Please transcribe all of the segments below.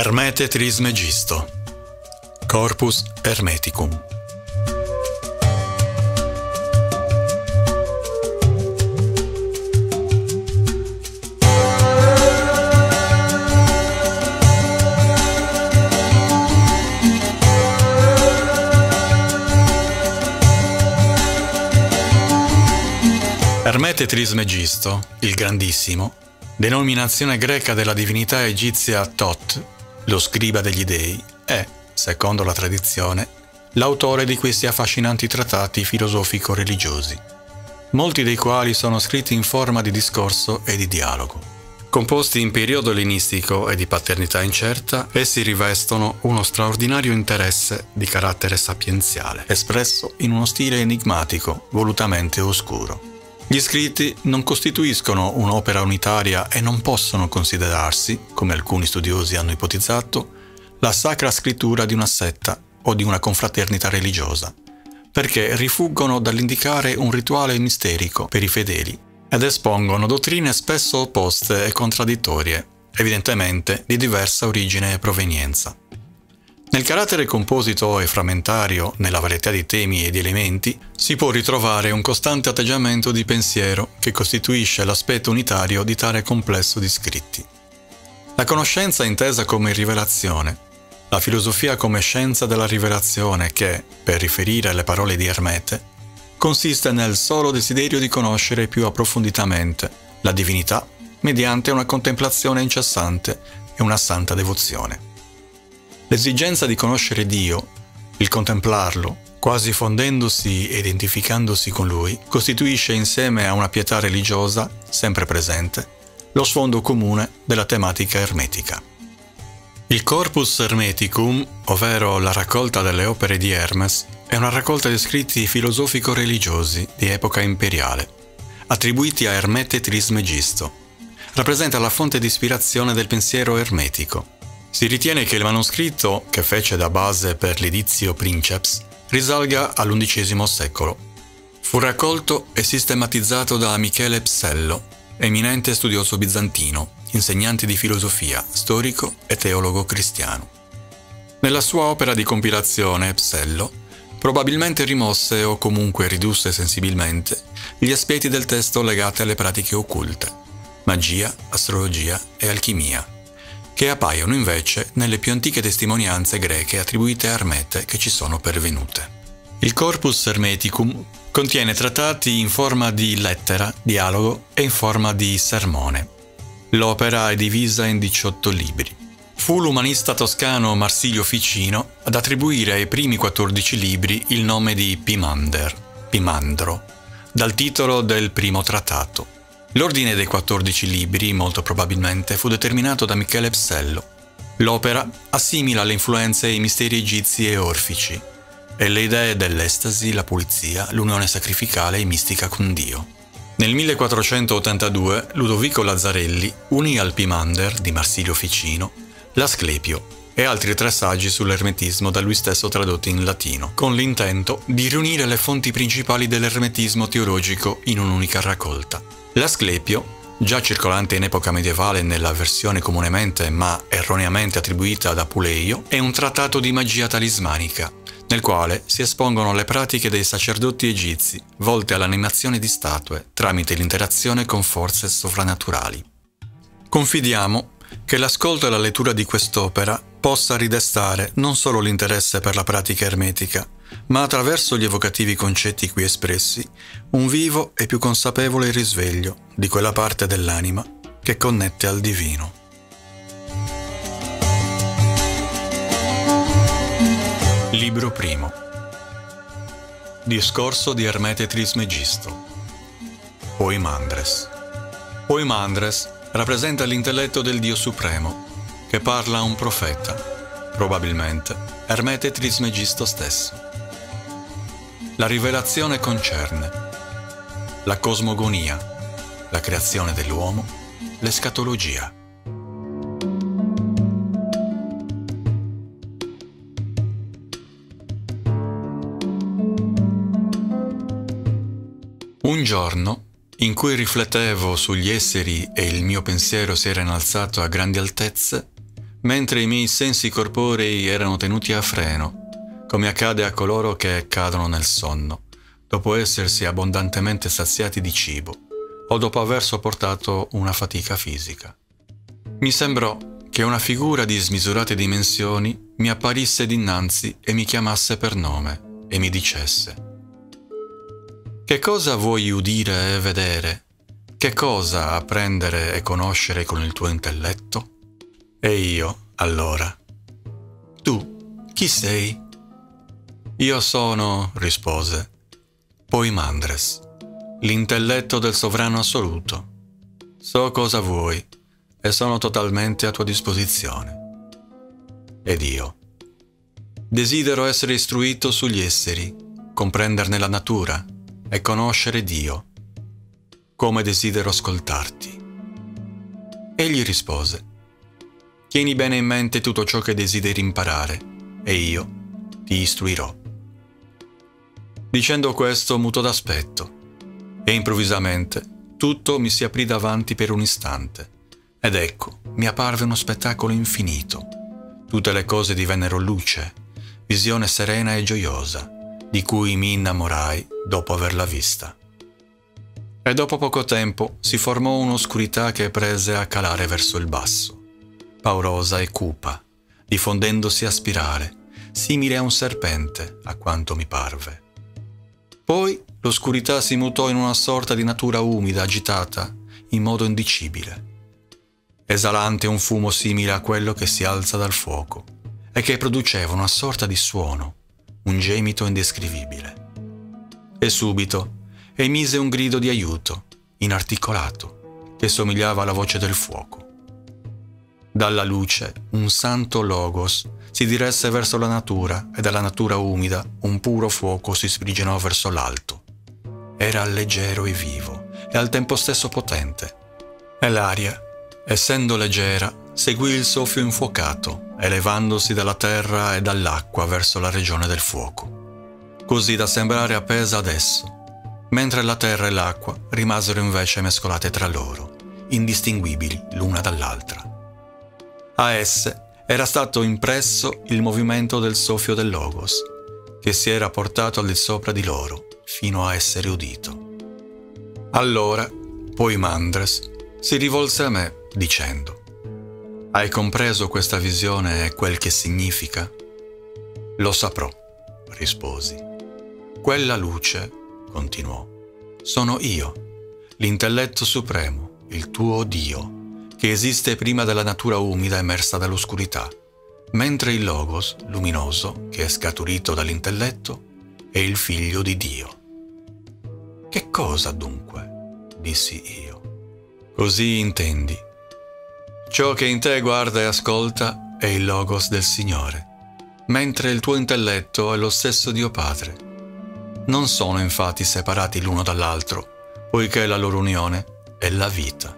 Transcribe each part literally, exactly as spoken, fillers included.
Hermete Trismegisto, Corpus Hermeticum. Hermete Trismegisto, il Grandissimo, denominazione greca della divinità egizia Thoth, lo scriba degli dei, è, secondo la tradizione, l'autore di questi affascinanti trattati filosofico-religiosi, molti dei quali sono scritti in forma di discorso e di dialogo. Composti in periodo ellenistico e di paternità incerta, essi rivestono uno straordinario interesse di carattere sapienziale, espresso in uno stile enigmatico, volutamente oscuro. Gli scritti non costituiscono un'opera unitaria e non possono considerarsi, come alcuni studiosi hanno ipotizzato, la sacra scrittura di una setta o di una confraternita religiosa, perché rifuggono dall'indicare un rituale misterico per i fedeli ed espongono dottrine spesso opposte e contraddittorie, evidentemente di diversa origine e provenienza. Nel carattere composito e frammentario, nella varietà di temi e di elementi, si può ritrovare un costante atteggiamento di pensiero che costituisce l'aspetto unitario di tale complesso di scritti. La conoscenza intesa come rivelazione, la filosofia come scienza della rivelazione che, per riferire alle parole di Ermete, consiste nel solo desiderio di conoscere più approfonditamente la divinità mediante una contemplazione incessante e una santa devozione. L'esigenza di conoscere Dio, il contemplarlo, quasi fondendosi e identificandosi con Lui, costituisce insieme a una pietà religiosa, sempre presente, lo sfondo comune della tematica ermetica. Il Corpus Hermeticum, ovvero la raccolta delle opere di Hermes, è una raccolta di scritti filosofico-religiosi di epoca imperiale, attribuiti a Hermete Trismegisto. Rappresenta la fonte di ispirazione del pensiero ermetico. Si ritiene che il manoscritto, che fece da base per l'Editio Princeps, risalga all'undicesimo secolo. Fu raccolto e sistematizzato da Michele Psello, eminente studioso bizantino, insegnante di filosofia, storico e teologo cristiano. Nella sua opera di compilazione, Psello probabilmente rimosse o comunque ridusse sensibilmente gli aspetti del testo legati alle pratiche occulte, magia, astrologia e alchimia, che appaiono invece nelle più antiche testimonianze greche attribuite a Ermete che ci sono pervenute. Il Corpus Hermeticum contiene trattati in forma di lettera, dialogo e in forma di sermone. L'opera è divisa in diciotto libri. Fu l'umanista toscano Marsilio Ficino ad attribuire ai primi quattordici libri il nome di Pimander, Pimandro, dal titolo del primo trattato. L'ordine dei quattordici libri, molto probabilmente, fu determinato da Michele Psello. L'opera assimila le influenze e i misteri egizi e orfici, e le idee dell'estasi, la pulizia, l'unione sacrificale e mistica con Dio. Nel millequattrocentottantadue Ludovico Lazzarelli unì al Pimander di Marsilio Ficino l'Asclepio e altri tre saggi sull'ermetismo da lui stesso tradotti in latino, con l'intento di riunire le fonti principali dell'ermetismo teologico in un'unica raccolta. L'Asclepio, già circolante in epoca medievale nella versione comunemente ma erroneamente attribuita ad Apuleio, è un trattato di magia talismanica, nel quale si espongono le pratiche dei sacerdoti egizi, volte all'animazione di statue tramite l'interazione con forze sovrannaturali. Confidiamo che l'ascolto e la lettura di quest'opera possa ridestare non solo l'interesse per la pratica ermetica, ma attraverso gli evocativi concetti qui espressi, un vivo e più consapevole risveglio di quella parte dell'anima che connette al divino. Libro primo. Discorso di Hermete Trismegisto. Poimandres. Poimandres rappresenta l'intelletto del Dio Supremo, che parla a un profeta, probabilmente Hermete Trismegisto stesso. La rivelazione concerne la cosmogonia, la creazione dell'uomo, l'escatologia. Un giorno, in cui riflettevo sugli esseri e il mio pensiero si era innalzato a grandi altezze, mentre i miei sensi corporei erano tenuti a freno, come accade a coloro che cadono nel sonno, dopo essersi abbondantemente saziati di cibo o dopo aver sopportato una fatica fisica. Mi sembrò che una figura di smisurate dimensioni mi apparisse dinanzi e mi chiamasse per nome e mi dicesse: «Che cosa vuoi udire e vedere? Che cosa apprendere e conoscere con il tuo intelletto?» E io, allora: «Tu, chi sei?» «Io sono», rispose, «Poimandres, l'intelletto del sovrano assoluto. So cosa vuoi e sono totalmente a tua disposizione». Ed io: «Desidero essere istruito sugli esseri, comprenderne la natura e conoscere Dio. Come desidero ascoltarti». Egli rispose: «Tieni bene in mente tutto ciò che desideri imparare e io ti istruirò». Dicendo questo mutò d'aspetto e improvvisamente tutto mi si aprì davanti per un istante ed ecco mi apparve uno spettacolo infinito. Tutte le cose divennero luce, visione serena e gioiosa, di cui mi innamorai dopo averla vista. E dopo poco tempo si formò un'oscurità che prese a calare verso il basso, paurosa e cupa, diffondendosi a spirale, simile a un serpente, a quanto mi parve. Poi l'oscurità si mutò in una sorta di natura umida, agitata, in modo indicibile, esalante un fumo simile a quello che si alza dal fuoco e che produceva una sorta di suono, un gemito indescrivibile. E subito emise un grido di aiuto, inarticolato, che somigliava alla voce del fuoco. Dalla luce un santo logos si diresse verso la natura e dalla natura umida un puro fuoco si sprigionò verso l'alto. Era leggero e vivo e al tempo stesso potente. E l'aria, essendo leggera, seguì il soffio infuocato, elevandosi dalla terra e dall'acqua verso la regione del fuoco, così da sembrare appesa ad esso, mentre la terra e l'acqua rimasero invece mescolate tra loro, indistinguibili l'una dall'altra. A esse era stato impresso il movimento del soffio del Logos, che si era portato al di sopra di loro, fino a essere udito. Allora, Poimandres si rivolse a me, dicendo: «Hai compreso questa visione e quel che significa?» «Lo saprò», risposi. «Quella luce», continuò, «sono io, l'intelletto supremo, il tuo Dio, che esiste prima della natura umida emersa dall'oscurità, mentre il Logos, luminoso, che è scaturito dall'intelletto, è il figlio di Dio». «Che cosa dunque?» dissi io. «Così intendi. Ciò che in te guarda e ascolta è il Logos del Signore, mentre il tuo intelletto è lo stesso Dio Padre. Non sono infatti separati l'uno dall'altro, poiché la loro unione è la vita».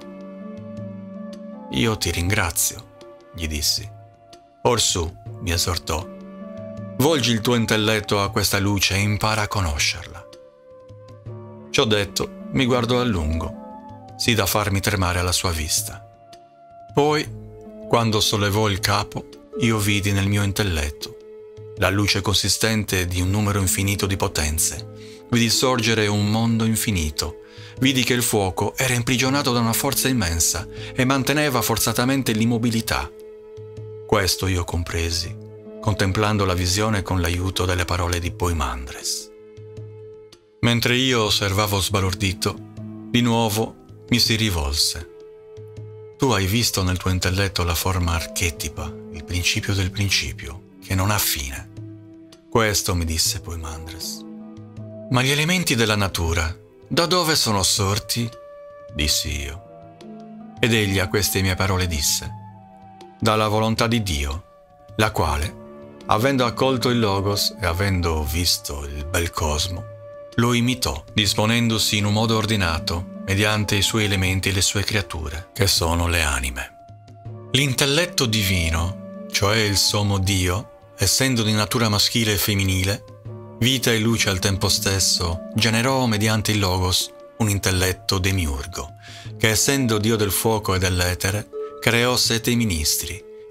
«Io ti ringrazio», gli dissi. «Orsù», mi esortò, «volgi il tuo intelletto a questa luce e impara a conoscerla». Ciò detto, mi guardò a lungo, sì da farmi tremare alla sua vista. Poi, quando sollevò il capo, io vidi nel mio intelletto la luce consistente di un numero infinito di potenze. Vidi sorgere un mondo infinito. Vidi che il fuoco era imprigionato da una forza immensa e manteneva forzatamente l'immobilità. Questo io compresi, contemplando la visione con l'aiuto delle parole di Poimandres. Mentre io osservavo sbalordito, di nuovo mi si rivolse. «Tu hai visto nel tuo intelletto la forma archetipa, il principio del principio, che non ha fine». «Questo», mi disse Poimandres. «Ma gli elementi della natura, da dove sono sorti?» dissi io. Ed egli a queste mie parole disse: «Dalla volontà di Dio, la quale, avendo accolto il Logos e avendo visto il bel cosmo, lo imitò, disponendosi in un modo ordinato, mediante i suoi elementi e le sue creature, che sono le anime. L'intelletto divino, cioè il sommo Dio, essendo di natura maschile e femminile, vita e luce al tempo stesso, generò mediante il Logos un intelletto demiurgo, che essendo Dio del fuoco e dell'etere, creò sette ministri,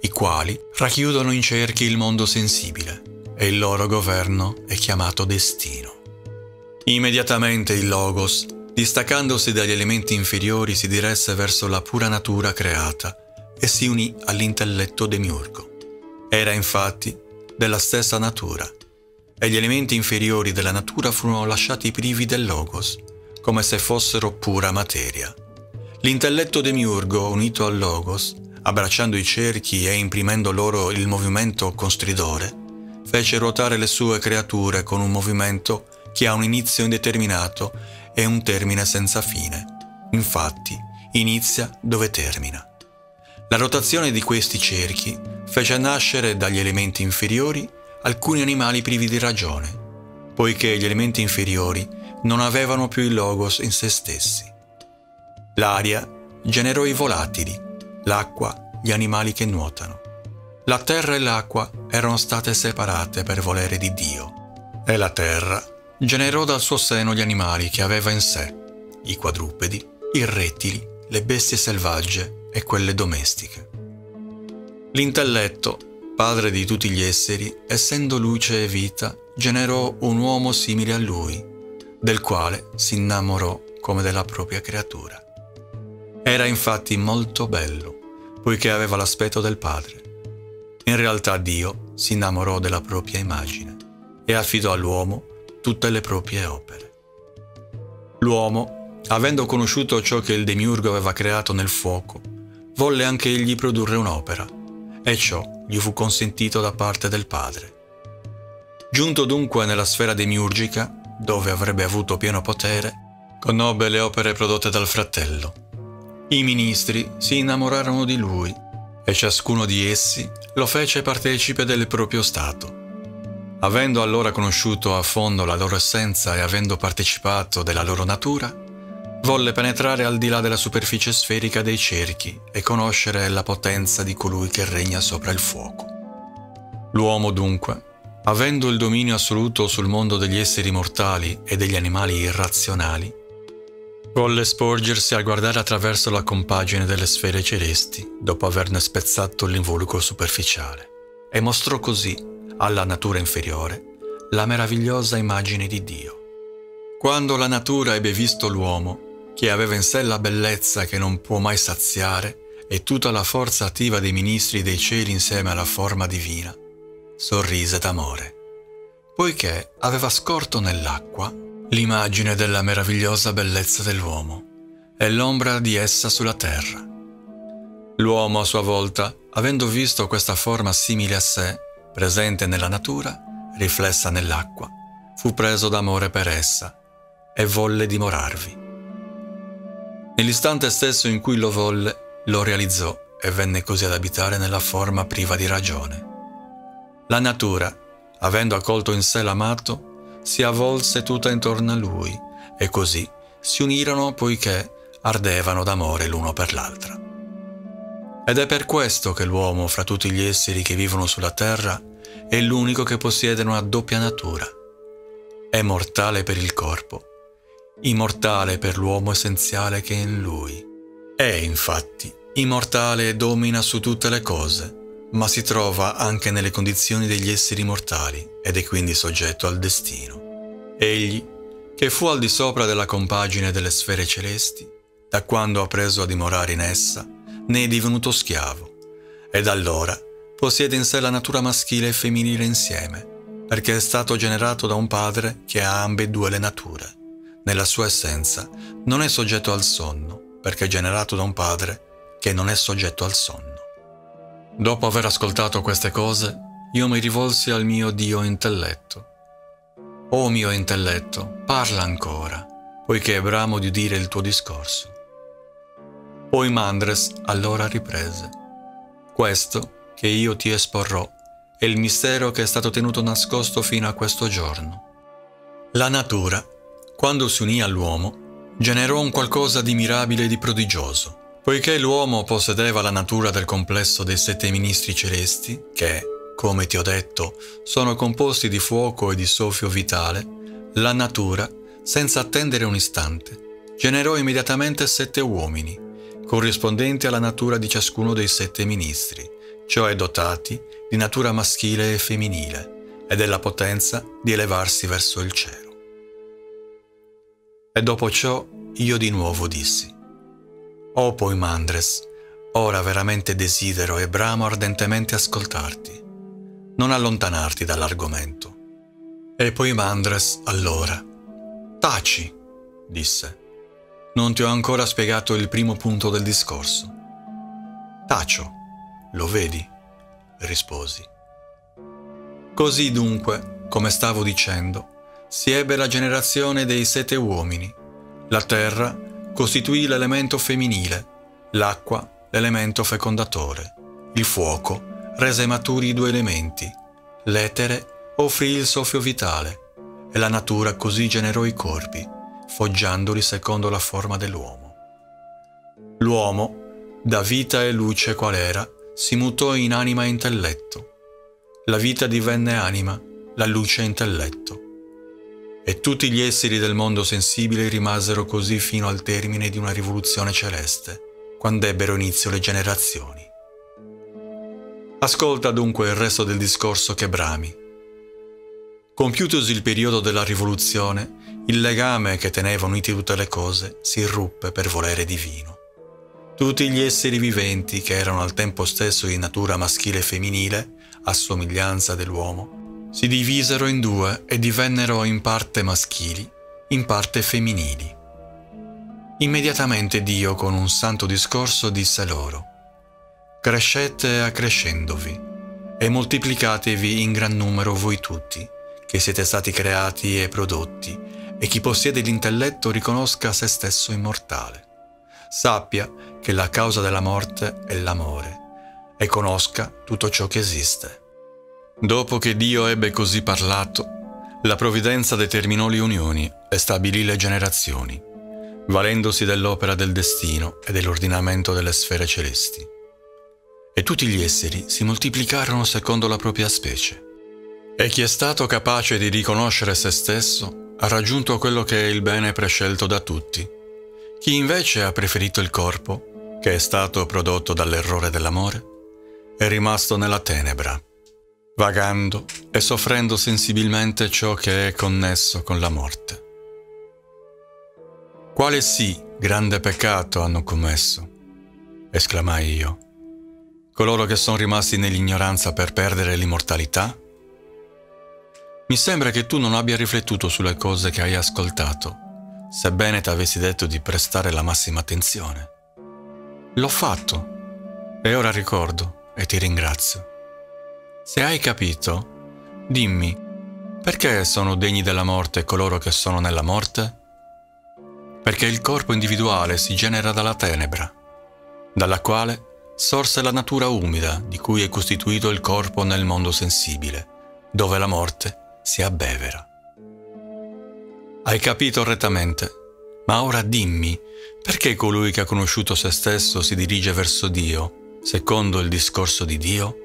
i quali racchiudono in cerchi il mondo sensibile e il loro governo è chiamato destino. Immediatamente il Logos, distaccandosi dagli elementi inferiori, si diresse verso la pura natura creata e si unì all'intelletto demiurgo. Era infatti della stessa natura, e gli elementi inferiori della natura furono lasciati privi del Logos, come se fossero pura materia. L'intelletto demiurgo, unito al Logos, abbracciando i cerchi e imprimendo loro il movimento costridore, fece ruotare le sue creature con un movimento che ha un inizio indeterminato e un termine senza fine. Infatti, inizia dove termina. La rotazione di questi cerchi fece nascere dagli elementi inferiori alcuni animali privi di ragione, poiché gli elementi inferiori non avevano più il Logos in se stessi. L'aria generò i volatili, l'acqua gli animali che nuotano. La terra e l'acqua erano state separate per volere di Dio, e la terra generò dal suo seno gli animali che aveva in sé, i quadrupedi, i rettili, le bestie selvagge e quelle domestiche. L'intelletto, padre di tutti gli esseri, essendo luce e vita, generò un uomo simile a lui, del quale si innamorò come della propria creatura. Era infatti molto bello, poiché aveva l'aspetto del padre. In realtà Dio si innamorò della propria immagine e affidò all'uomo tutte le proprie opere. L'uomo, avendo conosciuto ciò che il demiurgo aveva creato nel fuoco, volle anche egli produrre un'opera, e ciò gli fu consentito da parte del padre. Giunto dunque nella sfera demiurgica, dove avrebbe avuto pieno potere, conobbe le opere prodotte dal fratello. I ministri si innamorarono di lui, e ciascuno di essi lo fece partecipe del proprio stato. Avendo allora conosciuto a fondo la loro essenza e avendo partecipato della loro natura, volle penetrare al di là della superficie sferica dei cerchi e conoscere la potenza di colui che regna sopra il fuoco. L'uomo dunque, avendo il dominio assoluto sul mondo degli esseri mortali e degli animali irrazionali, volle sporgersi a guardare attraverso la compagine delle sfere celesti, dopo averne spezzato l'involucro superficiale, e mostrò così alla natura inferiore la meravigliosa immagine di Dio. Quando la natura ebbe visto l'uomo, che aveva in sé la bellezza che non può mai saziare e tutta la forza attiva dei ministri dei cieli insieme alla forma divina, sorrise d'amore, poiché aveva scorto nell'acqua l'immagine della meravigliosa bellezza dell'uomo e l'ombra di essa sulla terra. L'uomo a sua volta, avendo visto questa forma simile a sé, presente nella natura, riflessa nell'acqua, fu preso d'amore per essa e volle dimorarvi. Nell'istante stesso in cui lo volle, lo realizzò e venne così ad abitare nella forma priva di ragione. La natura, avendo accolto in sé l'amato, si avvolse tutta intorno a lui e così si unirono poiché ardevano d'amore l'uno per l'altra. Ed è per questo che l'uomo, fra tutti gli esseri che vivono sulla terra, è l'unico che possiede una doppia natura. È mortale per il corpo, immortale per l'uomo essenziale che è in lui. È, infatti, immortale e domina su tutte le cose, ma si trova anche nelle condizioni degli esseri mortali ed è quindi soggetto al destino. Egli, che fu al di sopra della compagine delle sfere celesti, da quando ha preso a dimorare in essa, ne è divenuto schiavo, ed allora possiede in sé la natura maschile e femminile insieme, perché è stato generato da un padre che ha ambedue le nature. Nella sua essenza non è soggetto al sonno, perché è generato da un padre che non è soggetto al sonno. Dopo aver ascoltato queste cose, io mi rivolsi al mio Dio intelletto. O mio intelletto, parla ancora, poiché bramo di udire il tuo discorso. Poi Mandres allora riprese: questo che io ti esporrò è il mistero che è stato tenuto nascosto fino a questo giorno. La natura, quando si unì all'uomo, generò un qualcosa di mirabile e di prodigioso. Poiché l'uomo possedeva la natura del complesso dei sette ministri celesti, che, come ti ho detto, sono composti di fuoco e di soffio vitale, la natura, senza attendere un istante, generò immediatamente sette uomini, corrispondenti alla natura di ciascuno dei sette ministri, cioè dotati di natura maschile e femminile e della potenza di elevarsi verso il cielo. E dopo ciò io di nuovo dissi: «O Poimandres, ora veramente desidero e bramo ardentemente ascoltarti, non allontanarti dall'argomento». E Poimandres allora: «Taci», disse, «non ti ho ancora spiegato il primo punto del discorso». «Tacio, lo vedi?» risposi. Così dunque, come stavo dicendo, si ebbe la generazione dei sette uomini. La terra costituì l'elemento femminile, l'acqua l'elemento fecondatore, il fuoco rese maturi i due elementi, l'etere offrì il soffio vitale e la natura così generò i corpi, foggiandoli secondo la forma dell'uomo. L'uomo, da vita e luce qual era, si mutò in anima e intelletto. La vita divenne anima, la luce intelletto. E tutti gli esseri del mondo sensibile rimasero così fino al termine di una rivoluzione celeste, quando ebbero inizio le generazioni. Ascolta dunque il resto del discorso che brami. Compiutosi il periodo della rivoluzione, il legame che teneva unite tutte le cose si irruppe per volere divino. Tutti gli esseri viventi, che erano al tempo stesso di natura maschile e femminile, a somiglianza dell'uomo, si divisero in due e divennero in parte maschili, in parte femminili. Immediatamente Dio, con un santo discorso, disse loro: «Crescete accrescendovi e moltiplicatevi in gran numero voi tutti, che siete stati creati e prodotti, e chi possiede l'intelletto riconosca se stesso immortale. Sappia che la causa della morte è l'amore, e conosca tutto ciò che esiste». Dopo che Dio ebbe così parlato, la provvidenza determinò le unioni e stabilì le generazioni, valendosi dell'opera del destino e dell'ordinamento delle sfere celesti. E tutti gli esseri si moltiplicarono secondo la propria specie. E chi è stato capace di riconoscere se stesso ha raggiunto quello che è il bene prescelto da tutti. Chi invece ha preferito il corpo, che è stato prodotto dall'errore dell'amore, è rimasto nella tenebra, vagando e soffrendo sensibilmente ciò che è connesso con la morte. «Quale sì grande peccato hanno commesso?» esclamai io. «Coloro che sono rimasti nell'ignoranza per perdere l'immortalità? Mi sembra che tu non abbia riflettuto sulle cose che hai ascoltato, sebbene ti avessi detto di prestare la massima attenzione. L'ho fatto, e ora ricordo e ti ringrazio. Se hai capito, dimmi, perché sono degni della morte coloro che sono nella morte? Perché il corpo individuale si genera dalla tenebra, dalla quale sorse la natura umida di cui è costituito il corpo nel mondo sensibile, dove la morte si abbevera. Hai capito rettamente, ma ora dimmi, perché colui che ha conosciuto se stesso si dirige verso Dio, secondo il discorso di Dio?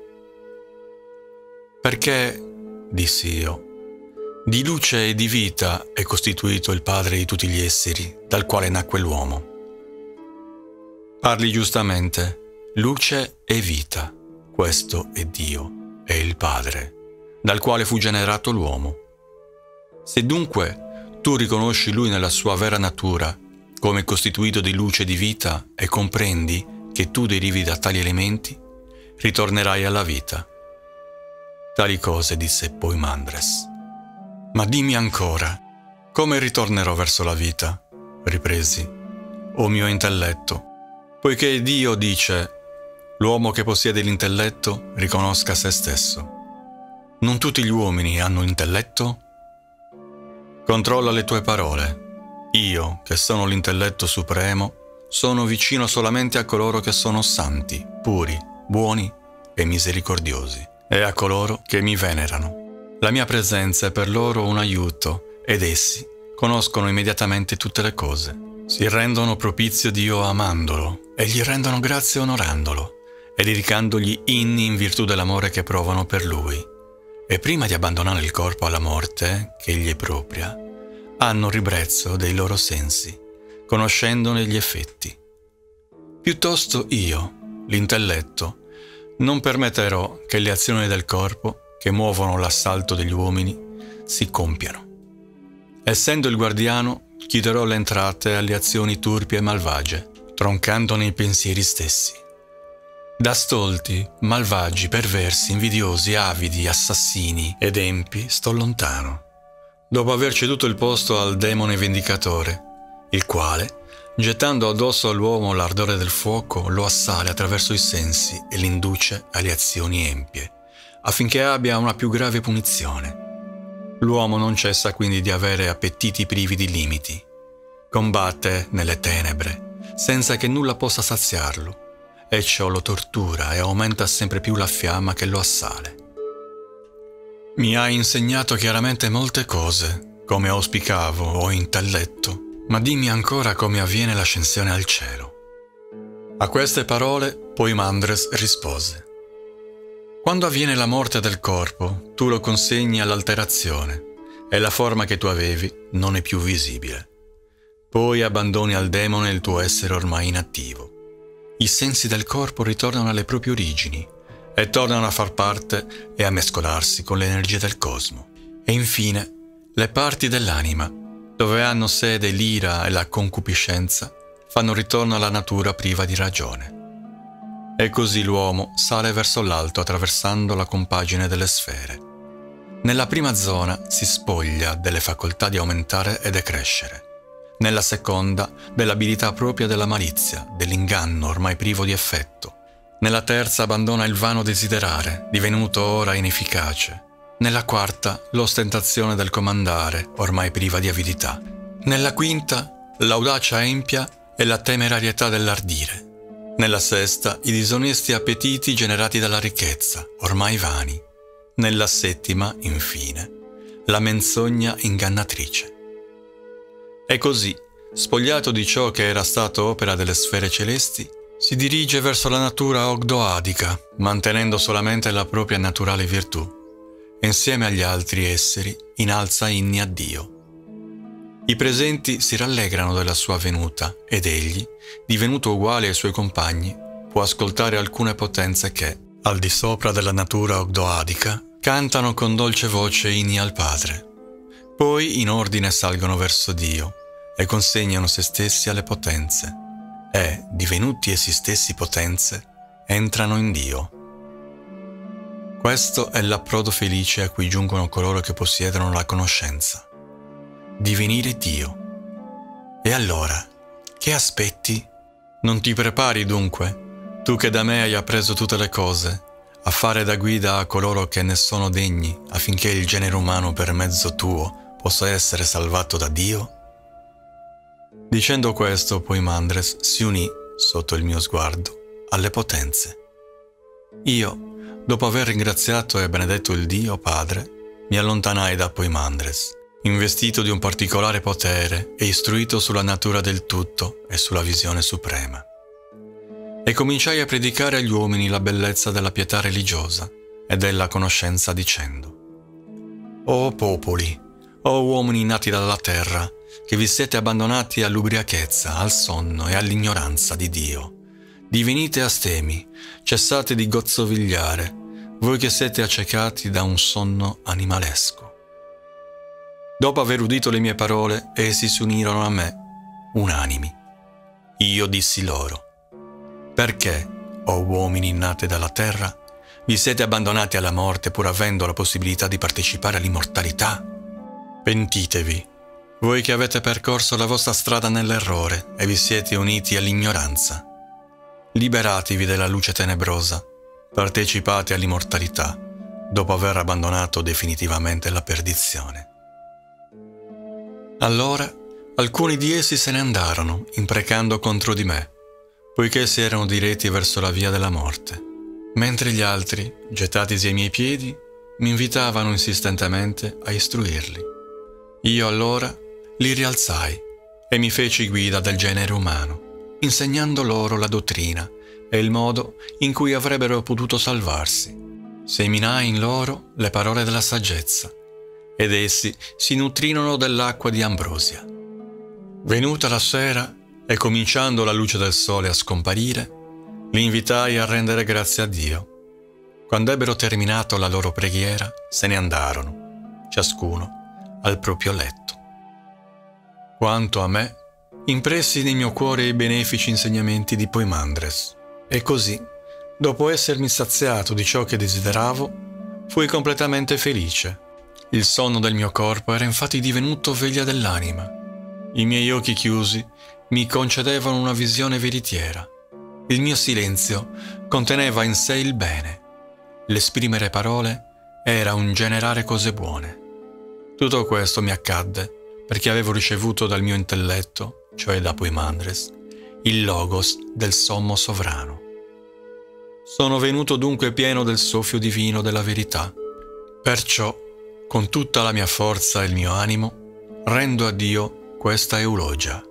Perché, dissi io, di luce e di vita è costituito il Padre di tutti gli esseri, dal quale nacque l'uomo. Parli giustamente, luce e vita, questo è Dio, è il Padre, dal quale fu generato l'uomo. Se dunque tu riconosci Lui nella sua vera natura, come costituito di luce e di vita, e comprendi che tu derivi da tali elementi, ritornerai alla vita. Tali cose disse Poimandres. Ma dimmi ancora, come ritornerò verso la vita? Ripresi, o mio intelletto, poiché Dio dice, l'uomo che possiede l'intelletto riconosca se stesso. Non tutti gli uomini hanno intelletto? Controlla le tue parole. Io, che sono l'intelletto supremo, sono vicino solamente a coloro che sono santi, puri, buoni e misericordiosi, e a coloro che mi venerano. La mia presenza è per loro un aiuto, ed essi conoscono immediatamente tutte le cose. Si rendono propizio Dio amandolo, e gli rendono grazie onorandolo, e dedicandogli inni in virtù dell'amore che provano per Lui. E prima di abbandonare il corpo alla morte, che gli è propria, hanno ribrezzo dei loro sensi, conoscendone gli effetti. Piuttosto io, l'intelletto, Non permetterò che le azioni del corpo, che muovono l'assalto degli uomini, si compiano. Essendo il guardiano, chiuderò le entrate alle azioni turpi e malvagie, troncandone i pensieri stessi. Da stolti, malvagi, perversi, invidiosi, avidi, assassini ed empi sto lontano, dopo aver ceduto il posto al demone vendicatore, il quale, gettando addosso all'uomo l'ardore del fuoco, lo assale attraverso i sensi e l'induce alle azioni empie, affinché abbia una più grave punizione. L'uomo non cessa quindi di avere appetiti privi di limiti. Combatte nelle tenebre, senza che nulla possa saziarlo, e ciò lo tortura e aumenta sempre più la fiamma che lo assale. Mi hai insegnato chiaramente molte cose, come auspicavo o intelletto, ma dimmi ancora come avviene l'ascensione al cielo. A queste parole Poimandres rispose: quando avviene la morte del corpo, tu lo consegni all'alterazione e la forma che tu avevi non è più visibile. Poi abbandoni al demone il tuo essere ormai inattivo. I sensi del corpo ritornano alle proprie origini e tornano a far parte e a mescolarsi con l'energia del cosmo. E infine, le parti dell'anima, dove hanno sede l'ira e la concupiscenza, fanno ritorno alla natura priva di ragione. E così l'uomo sale verso l'alto attraversando la compagine delle sfere. Nella prima zona si spoglia delle facoltà di aumentare e decrescere. Nella seconda dell'abilità propria della malizia, dell'inganno ormai privo di effetto. Nella terza abbandona il vano desiderare, divenuto ora inefficace. Nella quarta l'ostentazione del comandare, ormai priva di avidità. Nella quinta l'audacia empia e la temerarietà dell'ardire. Nella sesta i disonesti appetiti generati dalla ricchezza, ormai vani. Nella settima, infine, la menzogna ingannatrice. E così, spogliato di ciò che era stato opera delle sfere celesti, si dirige verso la natura ogdoadica, mantenendo solamente la propria naturale virtù. E insieme agli altri esseri innalza inni a Dio. I presenti si rallegrano della sua venuta ed egli, divenuto uguale ai suoi compagni, può ascoltare alcune potenze che, al di sopra della natura ogdoadica, cantano con dolce voce inni al Padre. Poi in ordine salgono verso Dio e consegnano se stessi alle potenze e, divenuti essi stessi potenze, entrano in Dio. Questo è l'approdo felice a cui giungono coloro che possiedono la conoscenza. Divenire Dio. E allora, che aspetti? Non ti prepari dunque, tu che da me hai appreso tutte le cose, a fare da guida a coloro che ne sono degni, affinché il genere umano per mezzo tuo possa essere salvato da Dio? Dicendo questo, Poimandres si unì, sotto il mio sguardo, alle potenze. Io, dopo aver ringraziato e benedetto il Dio Padre, mi allontanai da Poimandres, investito di un particolare potere e istruito sulla natura del tutto e sulla visione suprema. E cominciai a predicare agli uomini la bellezza della pietà religiosa e della conoscenza dicendo: O popoli, o uomini nati dalla terra, che vi siete abbandonati all'ubriachezza, al sonno e all'ignoranza di Dio, divenite astemi, cessate di gozzovigliare, voi che siete accecati da un sonno animalesco. Dopo aver udito le mie parole, essi si unirono a me, unanimi. Io dissi loro: perché, o uomini nati dalla terra, vi siete abbandonati alla morte pur avendo la possibilità di partecipare all'immortalità? Pentitevi, voi che avete percorso la vostra strada nell'errore e vi siete uniti all'ignoranza. Liberatevi della luce tenebrosa, partecipate all'immortalità, dopo aver abbandonato definitivamente la perdizione. Allora alcuni di essi se ne andarono, imprecando contro di me, poiché si erano diretti verso la via della morte, mentre gli altri, gettatisi ai miei piedi, mi invitavano insistentemente a istruirli. Io allora li rialzai e mi feci guida del genere umano, insegnando loro la dottrina e il modo in cui avrebbero potuto salvarsi. Seminai in loro le parole della saggezza, ed essi si nutrirono dell'acqua di ambrosia. Venuta la sera e cominciando la luce del sole a scomparire, li invitai a rendere grazie a Dio Quando ebbero terminato la loro preghiera, se ne andarono, ciascuno al proprio letto. Quanto a me, impressi nel mio cuore i benefici insegnamenti di Poimandres, e così, dopo essermi saziato di ciò che desideravo, fui completamente felice. Il sonno del mio corpo era infatti divenuto veglia dell'anima. I miei occhi chiusi mi concedevano una visione veritiera. Il mio silenzio conteneva in sé il bene. L'esprimere parole era un generare cose buone. Tutto questo mi accadde perché avevo ricevuto dal mio intelletto, cioè da Poimandres, il logos del sommo sovrano. Sono venuto dunque pieno del soffio divino della verità. Perciò, con tutta la mia forza e il mio animo, rendo a Dio questa eulogia.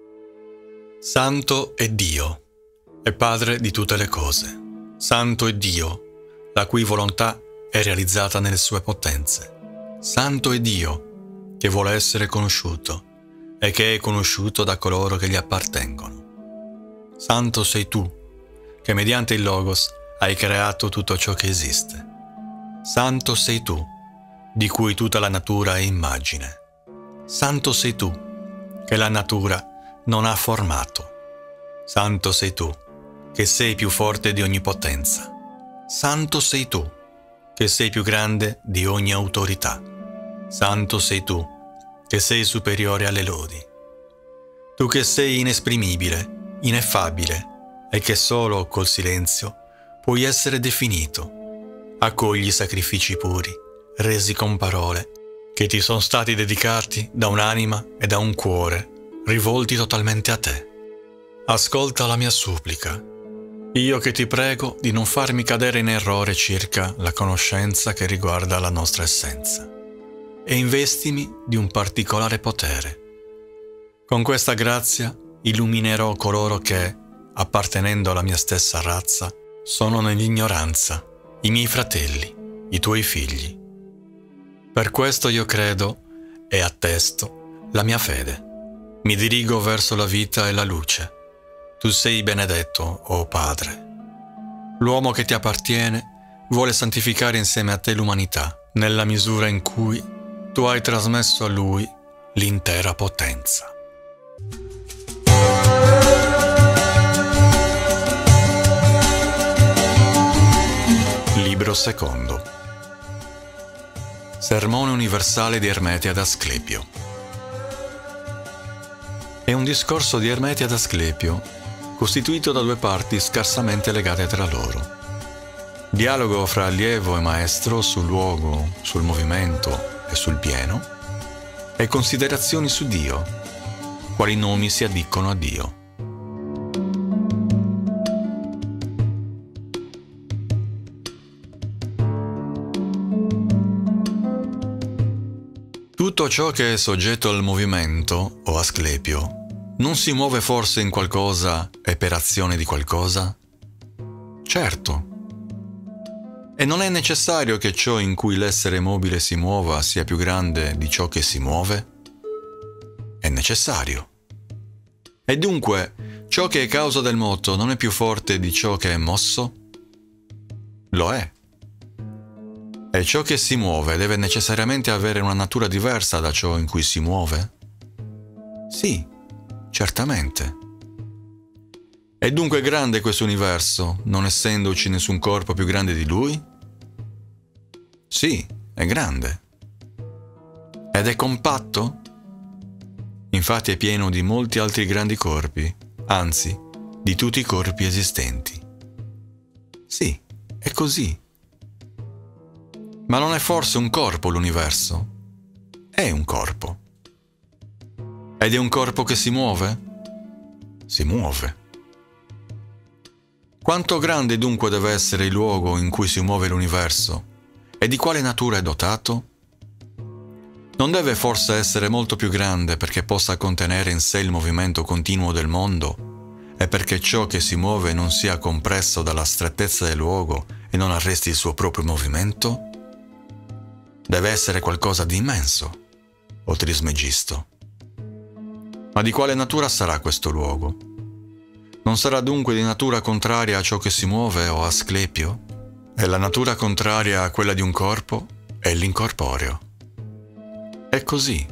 Santo è Dio, è Padre di tutte le cose. Santo è Dio, la cui volontà è realizzata nelle sue potenze. Santo è Dio, che vuole essere conosciuto e che è conosciuto da coloro che gli appartengono. Santo sei tu, che mediante il Logos hai creato tutto ciò che esiste. Santo sei tu, di cui tutta la natura è immagine. Santo sei tu, che la natura non ha formato. Santo sei tu, che sei più forte di ogni potenza. Santo sei tu, che sei più grande di ogni autorità. Santo sei tu, che sei superiore alle lodi. Tu che sei inesprimibile, ineffabile, e che solo col silenzio puoi essere definito. Accogli i sacrifici puri, resi con parole, che ti sono stati dedicati da un'anima e da un cuore rivolti totalmente a te. Ascolta la mia supplica, io che ti prego di non farmi cadere in errore circa la conoscenza che riguarda la nostra essenza, e investimi di un particolare potere. Con questa grazia illuminerò coloro che, appartenendo alla mia stessa razza, sono nell'ignoranza, i miei fratelli, i tuoi figli. Per questo io credo e attesto la mia fede. Mi dirigo verso la vita e la luce. Tu sei benedetto, o Padre. L'uomo che ti appartiene vuole santificare insieme a te l'umanità, nella misura in cui tu hai trasmesso a lui l'intera potenza. Libro secondo. Sermone universale di Ermete ad Asclepio. È un discorso di Ermete ad Asclepio, costituito da due parti scarsamente legate tra loro. Dialogo fra allievo e maestro sul luogo, sul movimento e sul pieno, e considerazioni su Dio, quali nomi si addicono a Dio. Tutto ciò che è soggetto al movimento, o Asclepio, non si muove forse in qualcosa e per azione di qualcosa? Certo. E non è necessario che ciò in cui l'essere mobile si muova sia più grande di ciò che si muove? È necessario. E dunque, ciò che è causa del moto non è più forte di ciò che è mosso? Lo è. E ciò che si muove deve necessariamente avere una natura diversa da ciò in cui si muove? Sì, certamente. È dunque grande questo universo, non essendoci nessun corpo più grande di lui? Sì, è grande. Ed è compatto? Infatti è pieno di molti altri grandi corpi, anzi, di tutti i corpi esistenti. Sì, è così. Ma non è forse un corpo l'universo? È un corpo. Ed è un corpo che si muove? Si muove. Quanto grande dunque deve essere il luogo in cui si muove l'universo? E di quale natura è dotato? Non deve forse essere molto più grande perché possa contenere in sé il movimento continuo del mondo e perché ciò che si muove non sia compresso dalla strettezza del luogo e non arresti il suo proprio movimento? Deve essere qualcosa di immenso, o Trismegisto. Ma di quale natura sarà questo luogo? Non sarà dunque di natura contraria a ciò che si muove, o Asclepio? e la natura contraria a quella di un corpo è l'incorporeo. È così.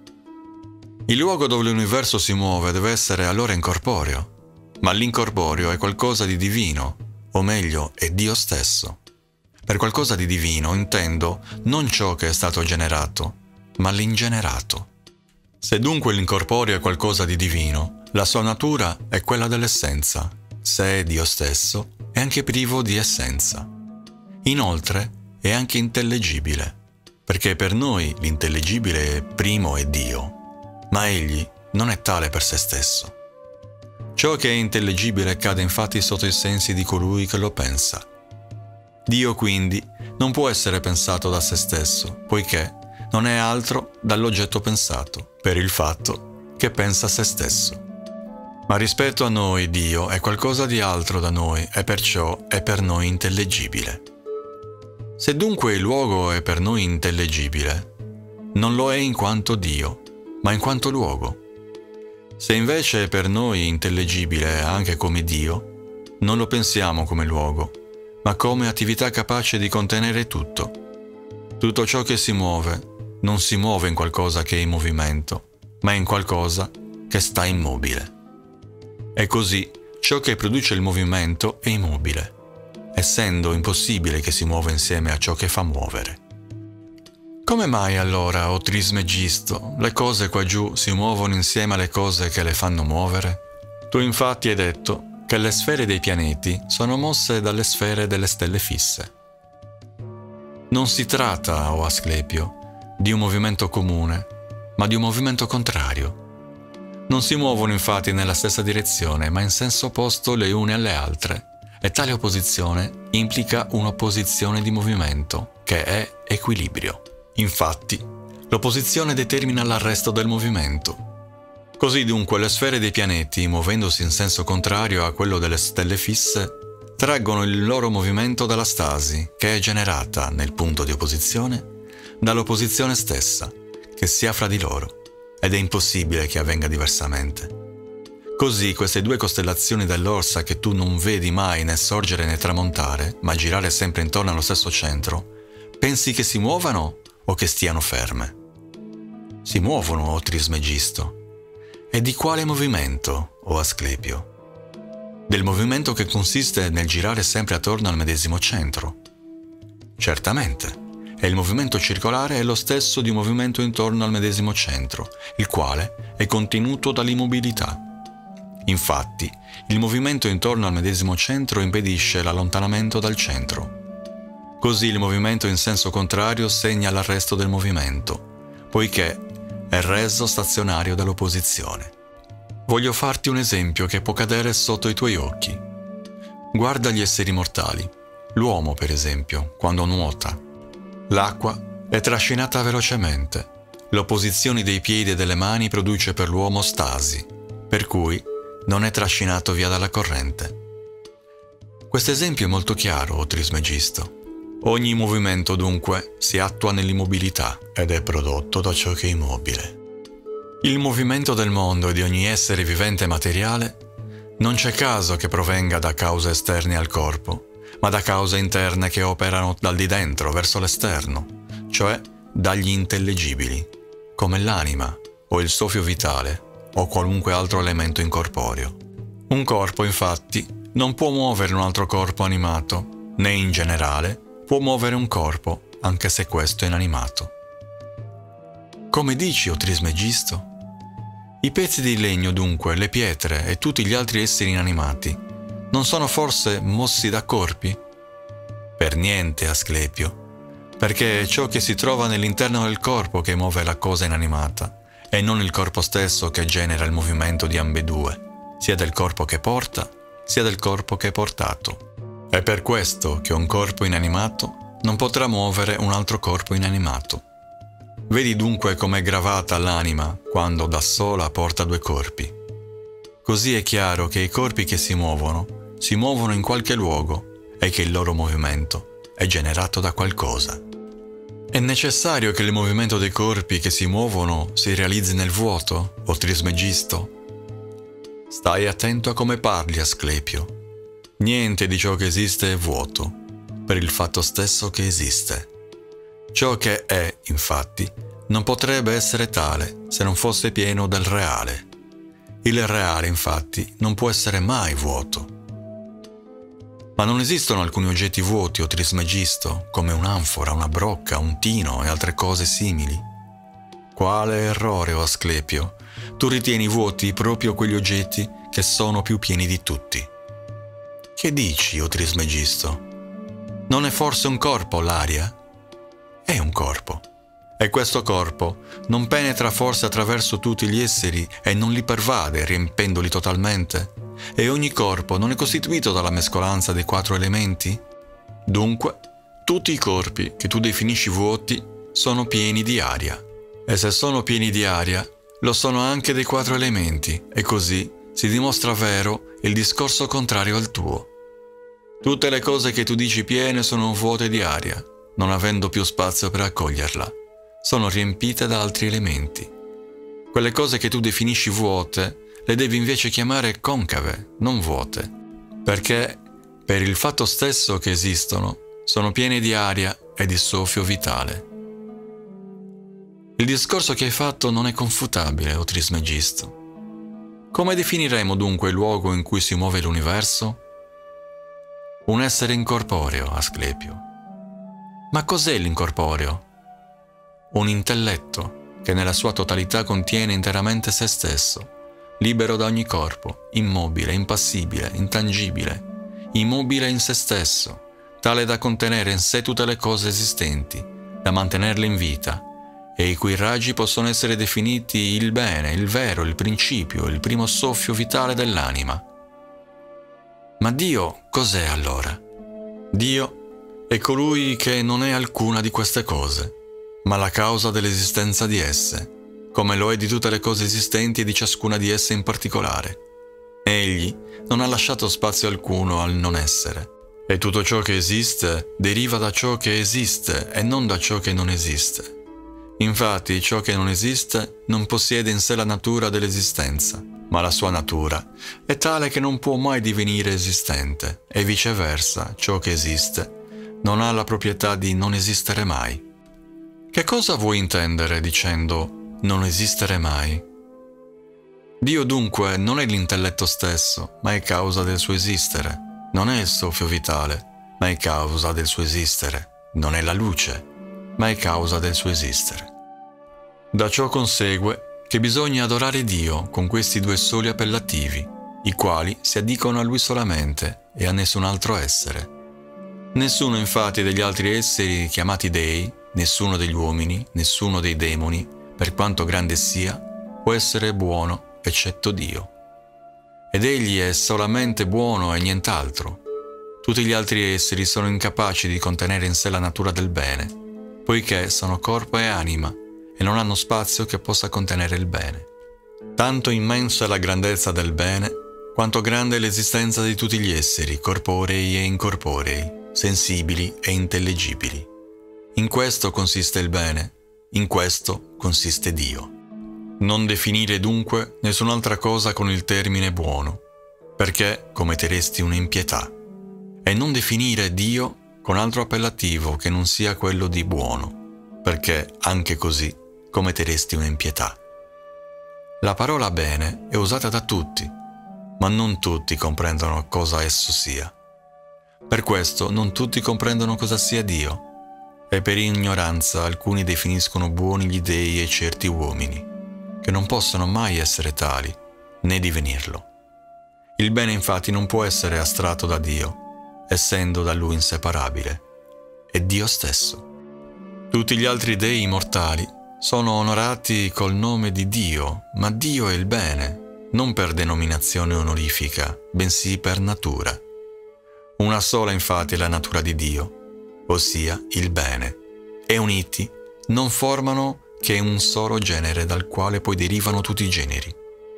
Il luogo dove l'universo si muove deve essere allora incorporeo, ma l'incorporeo è qualcosa di divino, o meglio, è Dio stesso. Per qualcosa di divino intendo non ciò che è stato generato, ma l'ingenerato. Se dunque l'incorporeo è qualcosa di divino, la sua natura è quella dell'essenza. Se è Dio stesso, è anche privo di essenza. Inoltre, è anche intellegibile, perché per noi l'intellegibile primo è Dio, ma Egli non è tale per se stesso. Ciò che è intellegibile cade infatti sotto i sensi di colui che lo pensa. Dio quindi non può essere pensato da se stesso, poiché non è altro dall'oggetto pensato, per il fatto che pensa a se stesso. Ma rispetto a noi Dio è qualcosa di altro da noi e perciò è per noi intellegibile. Se dunque il luogo è per noi intellegibile, non lo è in quanto Dio, ma in quanto luogo. Se invece è per noi intellegibile anche come Dio, non lo pensiamo come luogo, ma come attività capace di contenere tutto. Tutto ciò che si muove non si muove in qualcosa che è in movimento, ma in qualcosa che sta immobile. E così ciò che produce il movimento è immobile, essendo impossibile che si muova insieme a ciò che fa muovere. Come mai allora, o Trismegisto, le cose qua giù si muovono insieme alle cose che le fanno muovere? Tu infatti hai detto che le sfere dei pianeti sono mosse dalle sfere delle stelle fisse. Non si tratta, o Asclepio, di un movimento comune, ma di un movimento contrario. Non si muovono infatti nella stessa direzione, ma in senso opposto le une alle altre, e tale opposizione implica un'opposizione di movimento, che è equilibrio. Infatti, l'opposizione determina l'arresto del movimento. Così dunque le sfere dei pianeti, muovendosi in senso contrario a quello delle stelle fisse, traggono il loro movimento dalla stasi, che è generata, nel punto di opposizione, dall'opposizione stessa, che si ha fra di loro, ed è impossibile che avvenga diversamente. Così queste due costellazioni dell'Orsa che tu non vedi mai né sorgere né tramontare, ma girare sempre intorno allo stesso centro, pensi che si muovano o che stiano ferme? Si muovono, o Trismegisto. E di quale movimento, o Asclepio? Del movimento che consiste nel girare sempre attorno al medesimo centro. Certamente. E il movimento circolare è lo stesso di un movimento intorno al medesimo centro, il quale è contenuto dall'immobilità. Infatti, il movimento intorno al medesimo centro impedisce l'allontanamento dal centro. Così il movimento in senso contrario segna l'arresto del movimento, poiché è reso stazionario dall'opposizione. Voglio farti un esempio che può cadere sotto i tuoi occhi. Guarda gli esseri mortali. L'uomo, per esempio, quando nuota. L'acqua è trascinata velocemente. L'opposizione dei piedi e delle mani produce per l'uomo stasi, per cui non è trascinato via dalla corrente. Questo esempio è molto chiaro, o Trismegisto. Ogni movimento, dunque, si attua nell'immobilità ed è prodotto da ciò che è immobile. Il movimento del mondo e di ogni essere vivente materiale non c'è caso che provenga da cause esterne al corpo, ma da cause interne che operano dal di dentro verso l'esterno, cioè dagli intellegibili, come l'anima o il soffio vitale o qualunque altro elemento incorporeo. Un corpo, infatti, non può muovere un altro corpo animato, né in generale può muovere un corpo, anche se questo è inanimato. Come dici, o Trismegisto? I pezzi di legno, dunque, le pietre e tutti gli altri esseri inanimati non sono forse mossi da corpi? Per niente, Asclepio, perché è ciò che si trova nell'interno del corpo che muove la cosa inanimata, e non il corpo stesso che genera il movimento di ambedue, sia del corpo che porta, sia del corpo che è portato. È per questo che un corpo inanimato non potrà muovere un altro corpo inanimato. Vedi dunque com'è gravata l'anima quando da sola porta due corpi. Così è chiaro che i corpi che si muovono si muovono in qualche luogo e che il loro movimento è generato da qualcosa. È necessario che il movimento dei corpi che si muovono si realizzi nel vuoto, o Trismegisto? Stai attento a come parli, Asclepio. Niente di ciò che esiste è vuoto. per il fatto stesso che esiste. Ciò che è, infatti, non potrebbe essere tale se non fosse pieno del reale. Il reale, infatti, non può essere mai vuoto. Ma non esistono alcuni oggetti vuoti o Trismegisto, come un'anfora, una brocca, un tino e altre cose simili? Quale errore, o Asclepio! Tu ritieni vuoti proprio quegli oggetti che sono più pieni di tutti. Che dici, o Trismegisto? Non è forse un corpo l'aria? È un corpo. E questo corpo non penetra forse attraverso tutti gli esseri e non li pervade, riempendoli totalmente? E ogni corpo non è costituito dalla mescolanza dei quattro elementi? Dunque, tutti i corpi che tu definisci vuoti sono pieni di aria. E se sono pieni di aria, lo sono anche dei quattro elementi, e così si dimostra vero il discorso contrario al tuo. Tutte le cose che tu dici piene sono vuote di aria, non avendo più spazio per accoglierla. Sono riempite da altri elementi. Quelle cose che tu definisci vuote le devi invece chiamare concave, non vuote, perché per il fatto stesso che esistono sono piene di aria e di soffio vitale. Il discorso che hai fatto non è confutabile, o Trismegisto. Come definiremo dunque il luogo in cui si muove l'universo? Un essere incorporeo, Asclepio. Ma cos'è l'incorporeo? Un intelletto che nella sua totalità contiene interamente se stesso, libero da ogni corpo, immobile, impassibile, intangibile, immobile in se stesso, tale da contenere in sé tutte le cose esistenti, da mantenerle in vita, e i cui raggi possono essere definiti il bene, il vero, il principio, il primo soffio vitale dell'anima. Ma Dio cos'è allora? Dio è colui che non è alcuna di queste cose, ma la causa dell'esistenza di esse, come lo è di tutte le cose esistenti e di ciascuna di esse in particolare. Egli non ha lasciato spazio alcuno al non essere, e tutto ciò che esiste deriva da ciò che esiste e non da ciò che non esiste. Infatti, ciò che non esiste non possiede in sé la natura dell'esistenza, ma la sua natura è tale che non può mai divenire esistente, e viceversa, ciò che esiste non ha la proprietà di non esistere mai. Che cosa vuoi intendere dicendo non esistere mai? Dio dunque non è l'intelletto stesso, ma è causa del suo esistere. Non è il soffio vitale, ma è causa del suo esistere. Non è la luce, ma è causa del suo esistere. Da ciò consegue che bisogna adorare Dio con questi due soli appellativi, i quali si addicono a Lui solamente e a nessun altro essere. Nessuno infatti degli altri esseri chiamati dei, nessuno degli uomini, nessuno dei demoni, per quanto grande sia, può essere buono eccetto Dio. Ed Egli è solamente buono e nient'altro. Tutti gli altri esseri sono incapaci di contenere in sé la natura del bene, poiché sono corpo e anima e non hanno spazio che possa contenere il bene. Tanto immensa è la grandezza del bene, quanto grande è l'esistenza di tutti gli esseri, corporei e incorporei, sensibili e intellegibili. In questo consiste il bene, in questo consiste Dio. Non definire dunque nessun'altra cosa con il termine buono, perché commetteresti un'impietà, e non definire Dio con altro appellativo che non sia quello di buono, perché anche così commetteresti un'impietà. La parola bene è usata da tutti, ma non tutti comprendono cosa esso sia. Per questo non tutti comprendono cosa sia Dio, e per ignoranza alcuni definiscono buoni gli dei e certi uomini, che non possono mai essere tali, né divenirlo. Il bene infatti non può essere astratto da Dio, essendo da Lui inseparabile. È Dio stesso. Tutti gli altri dei mortali sono onorati col nome di Dio, ma Dio è il bene, non per denominazione onorifica, bensì per natura. Una sola infatti è la natura di Dio, ossia il bene, e uniti non formano che un solo genere dal quale poi derivano tutti i generi.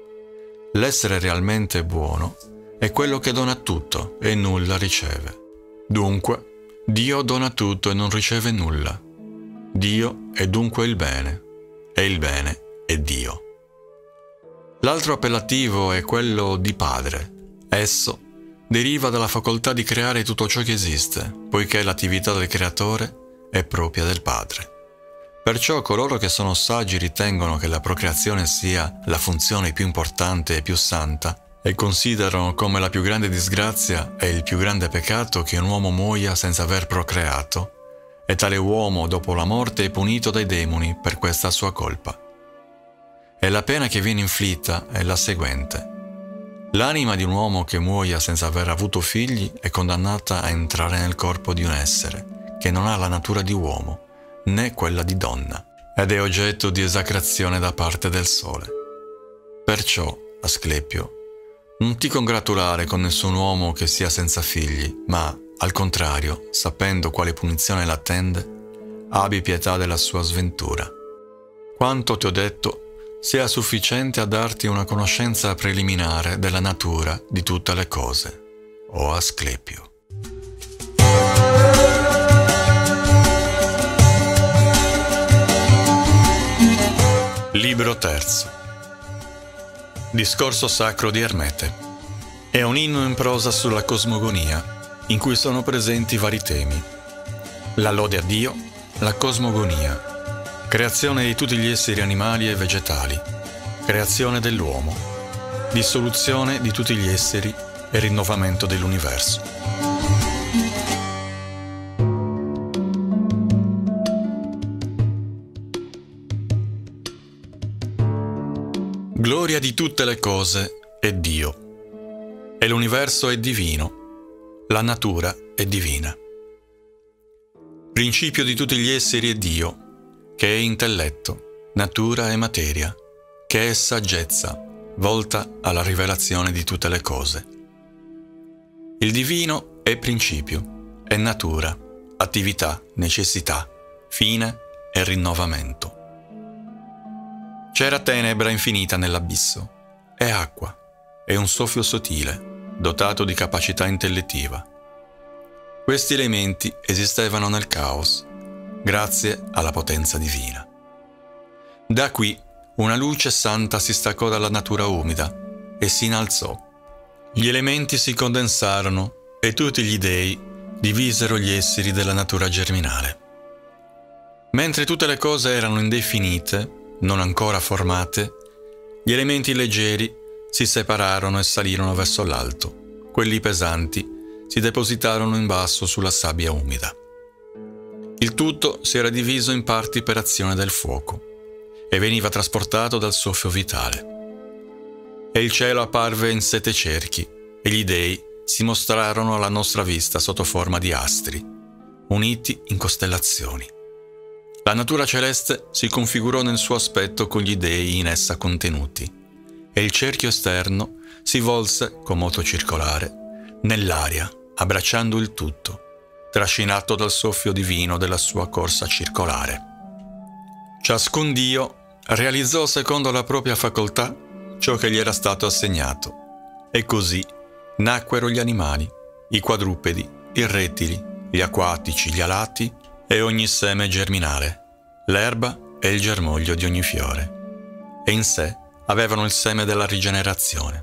L'essere realmente buono è quello che dona tutto e nulla riceve. Dunque, Dio dona tutto e non riceve nulla. Dio è dunque il bene, e il bene è Dio. L'altro appellativo è quello di Padre. Esso deriva dalla facoltà di creare tutto ciò che esiste, poiché l'attività del creatore è propria del Padre. Perciò coloro che sono saggi ritengono che la procreazione sia la funzione più importante e più santa e considerano come la più grande disgrazia e il più grande peccato che un uomo muoia senza aver procreato, e tale uomo dopo la morte è punito dai demoni per questa sua colpa. E la pena che viene inflitta è la seguente. L'anima di un uomo che muoia senza aver avuto figli è condannata a entrare nel corpo di un essere che non ha la natura di uomo, né quella di donna, ed è oggetto di esecrazione da parte del sole. Perciò, Asclepio, non ti congratulare con nessun uomo che sia senza figli, ma, al contrario, sapendo quale punizione l'attende, abbi pietà della sua sventura. Quanto ti ho detto sia sufficiente a darti una conoscenza preliminare della natura di tutte le cose, o Asclepio. Libro terzo. Discorso sacro di Ermete. È un inno in prosa sulla cosmogonia, in cui sono presenti vari temi. La lode a Dio, la cosmogonia, creazione di tutti gli esseri animali e vegetali, creazione dell'uomo, dissoluzione di tutti gli esseri e rinnovamento dell'universo. Gloria di tutte le cose è Dio, e l'universo è divino, la natura è divina. Principio di tutti gli esseri è Dio, che è intelletto, natura e materia, che è saggezza, volta alla rivelazione di tutte le cose. Il divino è principio, è natura, attività, necessità, fine e rinnovamento. C'era tenebra infinita nell'abisso, è acqua, è un soffio sottile, dotato di capacità intellettiva. Questi elementi esistevano nel caos, grazie alla potenza divina. Da qui una luce santa si staccò dalla natura umida e si innalzò. Gli elementi si condensarono e tutti gli dei divisero gli esseri della natura germinale. Mentre tutte le cose erano indefinite, non ancora formate, gli elementi leggeri si separarono e salirono verso l'alto. Quelli pesanti si depositarono in basso sulla sabbia umida. Il tutto si era diviso in parti per azione del fuoco e veniva trasportato dal soffio vitale. E il cielo apparve in sette cerchi e gli dei si mostrarono alla nostra vista sotto forma di astri, uniti in costellazioni. La natura celeste si configurò nel suo aspetto con gli dei in essa contenuti, e il cerchio esterno si volse, con moto circolare, nell'aria, abbracciando il tutto, trascinato dal soffio divino della sua corsa circolare. Ciascun Dio realizzò secondo la propria facoltà ciò che gli era stato assegnato, e così nacquero gli animali, i quadrupedi, i rettili, gli acquatici, gli alati e ogni seme germinale, l'erba e il germoglio di ogni fiore, e in sé avevano il seme della rigenerazione.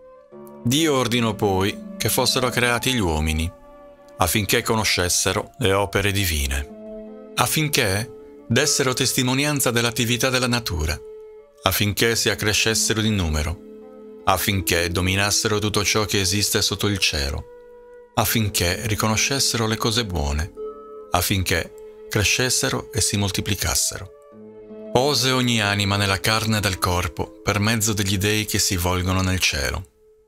Dio ordinò poi che fossero creati gli uomini, affinché conoscessero le opere divine, affinché dessero testimonianza dell'attività della natura, affinché si accrescessero di numero, affinché dominassero tutto ciò che esiste sotto il cielo, affinché riconoscessero le cose buone, affinché crescessero e si moltiplicassero. Pose ogni anima nella carne del corpo per mezzo degli dei che si volgono nel cielo.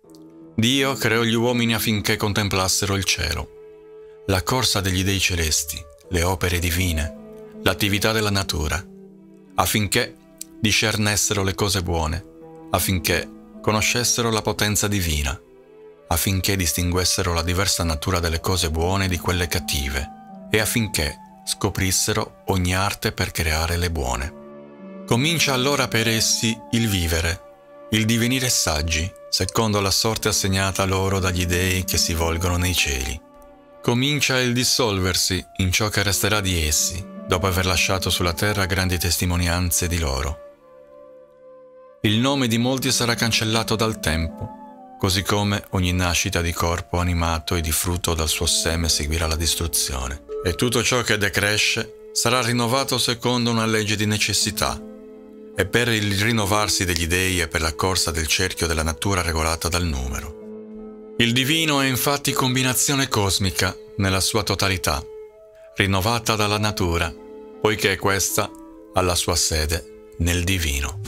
Dio creò gli uomini affinché contemplassero il cielo, la corsa degli dei celesti, le opere divine, l'attività della natura, affinché discernessero le cose buone, affinché conoscessero la potenza divina, affinché distinguessero la diversa natura delle cose buone di quelle cattive, e affinché scoprissero ogni arte per creare le buone. Comincia allora per essi il vivere, il divenire saggi, secondo la sorte assegnata loro dagli dei che si volgono nei cieli. Comincia il dissolversi in ciò che resterà di essi, dopo aver lasciato sulla terra grandi testimonianze di loro. Il nome di molti sarà cancellato dal tempo, così come ogni nascita di corpo animato e di frutto dal suo seme seguirà la distruzione. E tutto ciò che decresce sarà rinnovato secondo una legge di necessità, e per il rinnovarsi degli dei e per la corsa del cerchio della natura regolata dal numero. Il divino è infatti combinazione cosmica nella sua totalità, rinnovata dalla natura, poiché questa ha la sua sede nel divino.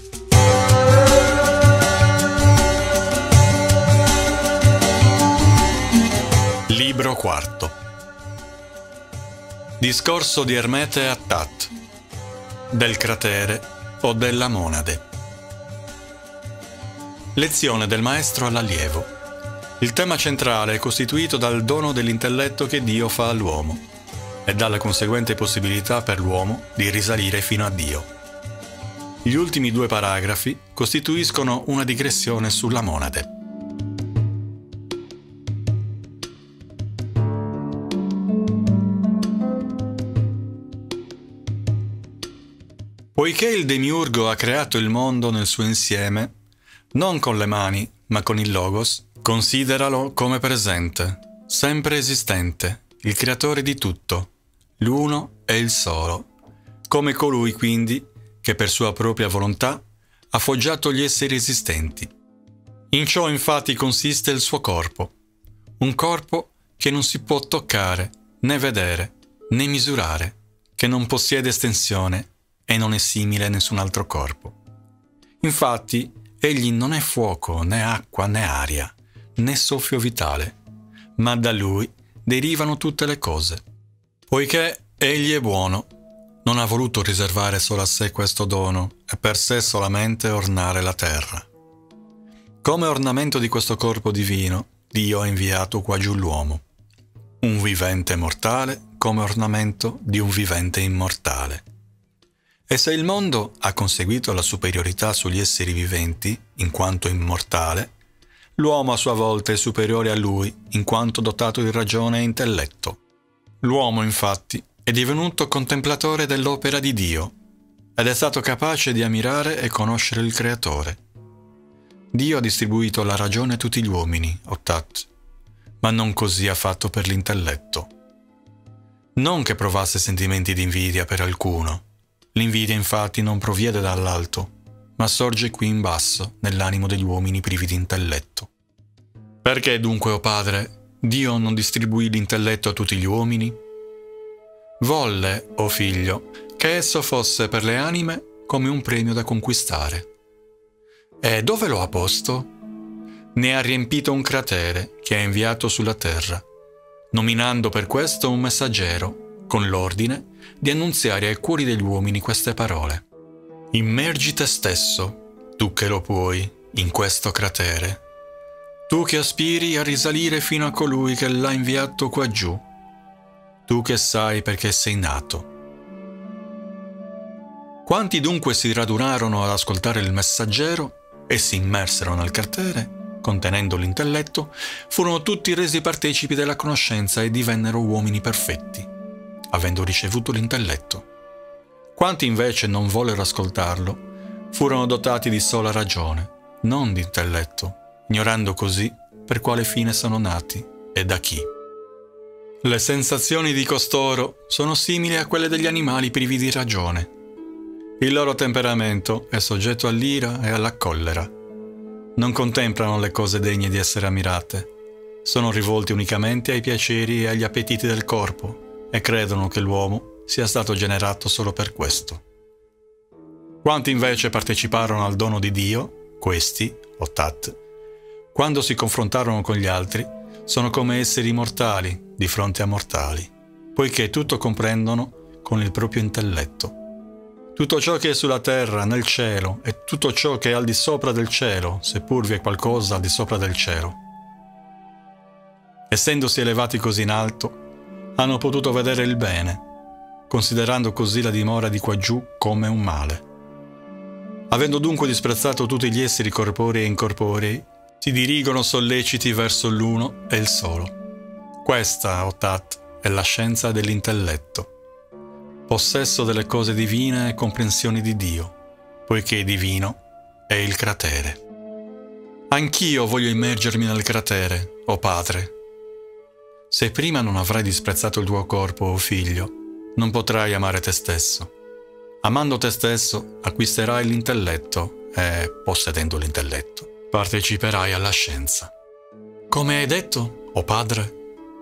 Libro quarto. Discorso di Ermete Attat, del cratere o della monade. Lezione del maestro all'allievo. Il tema centrale è costituito dal dono dell'intelletto che Dio fa all'uomo e dalla conseguente possibilità per l'uomo di risalire fino a Dio. Gli ultimi due paragrafi costituiscono una digressione sulla monade. Poiché il Demiurgo ha creato il mondo nel suo insieme, non con le mani, ma con il Logos, consideralo come presente, sempre esistente, il creatore di tutto, l'uno e il solo, come colui quindi che per sua propria volontà ha foggiato gli esseri esistenti. In ciò infatti consiste il suo corpo, un corpo che non si può toccare, né vedere, né misurare, che non possiede estensione e non è simile a nessun altro corpo. Infatti, egli non è fuoco, né acqua, né aria, né soffio vitale, ma da lui derivano tutte le cose. Poiché egli è buono, non ha voluto riservare solo a sé questo dono e per sé solamente ornare la terra. Come ornamento di questo corpo divino, Dio ha inviato qua giù l'uomo, un vivente mortale come ornamento di un vivente immortale. E se il mondo ha conseguito la superiorità sugli esseri viventi, in quanto immortale, l'uomo a sua volta è superiore a lui, in quanto dotato di ragione e intelletto. L'uomo, infatti, è divenuto contemplatore dell'opera di Dio, ed è stato capace di ammirare e conoscere il Creatore. Dio ha distribuito la ragione a tutti gli uomini, Ottat, ma non così ha fatto per l'intelletto. Non che provasse sentimenti di invidia per alcuno. L'invidia infatti non proviene dall'alto, ma sorge qui in basso, nell'animo degli uomini privi di intelletto. Perché dunque, o Padre, Dio non distribuì l'intelletto a tutti gli uomini? Volle, o Figlio, che esso fosse per le anime come un premio da conquistare. E dove lo ha posto? Ne ha riempito un cratere che ha inviato sulla terra, nominando per questo un messaggero, con l'ordine di annunziare ai cuori degli uomini queste parole. Immergi te stesso, tu che lo puoi, in questo cratere, tu che aspiri a risalire fino a colui che l'ha inviato qua giù, tu che sai perché sei nato. Quanti dunque si radunarono ad ascoltare il messaggero e si immersero nel cratere, contenendo l'intelletto, furono tutti resi partecipi della conoscenza e divennero uomini perfetti, avendo ricevuto l'intelletto. Quanti invece non vollero ascoltarlo, furono dotati di sola ragione, non di intelletto, ignorando così per quale fine sono nati e da chi. Le sensazioni di costoro sono simili a quelle degli animali privi di ragione. Il loro temperamento è soggetto all'ira e alla collera. Non contemplano le cose degne di essere ammirate. Sono rivolti unicamente ai piaceri e agli appetiti del corpo, e credono che l'uomo sia stato generato solo per questo. Quanti invece parteciparono al dono di Dio, questi, Ottat, quando si confrontarono con gli altri, sono come esseri mortali di fronte a mortali, poiché tutto comprendono con il proprio intelletto. Tutto ciò che è sulla terra, nel cielo, e tutto ciò che è al di sopra del cielo, seppur vi è qualcosa al di sopra del cielo. Essendosi elevati così in alto, hanno potuto vedere il bene, considerando così la dimora di qua giù come un male. Avendo dunque disprezzato tutti gli esseri corporei e incorporei, si dirigono solleciti verso l'uno e il solo. Questa, Ottat, è la scienza dell'intelletto, possesso delle cose divine e comprensioni di Dio, poiché divino è il cratere. Anch'io voglio immergermi nel cratere, o padre. Se prima non avrai disprezzato il tuo corpo, o figlio, non potrai amare te stesso. Amando te stesso, acquisterai l'intelletto e, possedendo l'intelletto, parteciperai alla scienza. Come hai detto, o padre?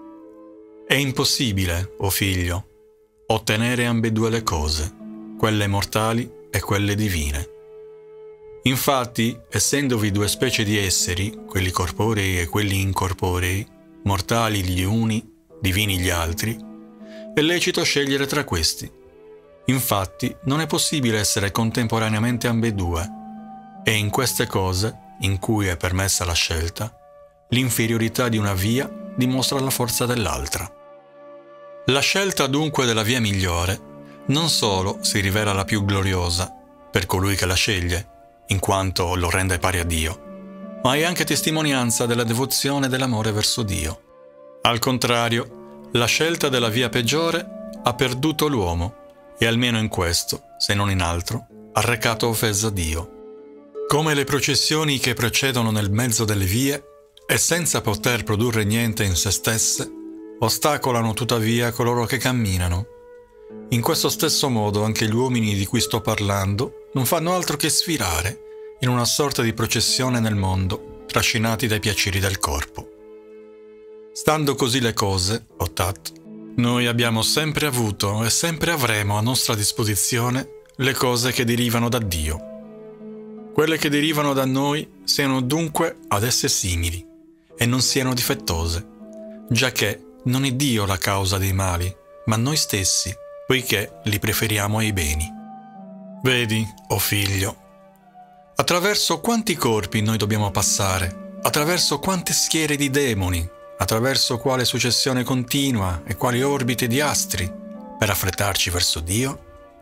È impossibile, o figlio, ottenere ambedue le cose, quelle mortali e quelle divine. Infatti, essendovi due specie di esseri, quelli corporei e quelli incorporei, mortali gli uni, divini gli altri, è lecito scegliere tra questi. Infatti, non è possibile essere contemporaneamente ambedue, e in queste cose, in cui è permessa la scelta, l'inferiorità di una via dimostra la forza dell'altra. La scelta dunque della via migliore non solo si rivela la più gloriosa per colui che la sceglie, in quanto lo rende pari a Dio, ma è anche testimonianza della devozione e dell'amore verso Dio. Al contrario, la scelta della via peggiore ha perduto l'uomo e almeno in questo, se non in altro, ha recato offesa a Dio. Come le processioni che procedono nel mezzo delle vie e senza poter produrre niente in se stesse, ostacolano tuttavia coloro che camminano. In questo stesso modo anche gli uomini di cui sto parlando non fanno altro che sfilare in una sorta di processione nel mondo, trascinati dai piaceri del corpo. Stando così le cose, o Tat, noi abbiamo sempre avuto e sempre avremo a nostra disposizione le cose che derivano da Dio. Quelle che derivano da noi siano dunque ad esse simili e non siano difettose, giacché non è Dio la causa dei mali, ma noi stessi, poiché li preferiamo ai beni. Vedi, o figlio, attraverso quanti corpi noi dobbiamo passare, attraverso quante schiere di demoni, attraverso quale successione continua e quali orbite di astri per affrettarci verso Dio?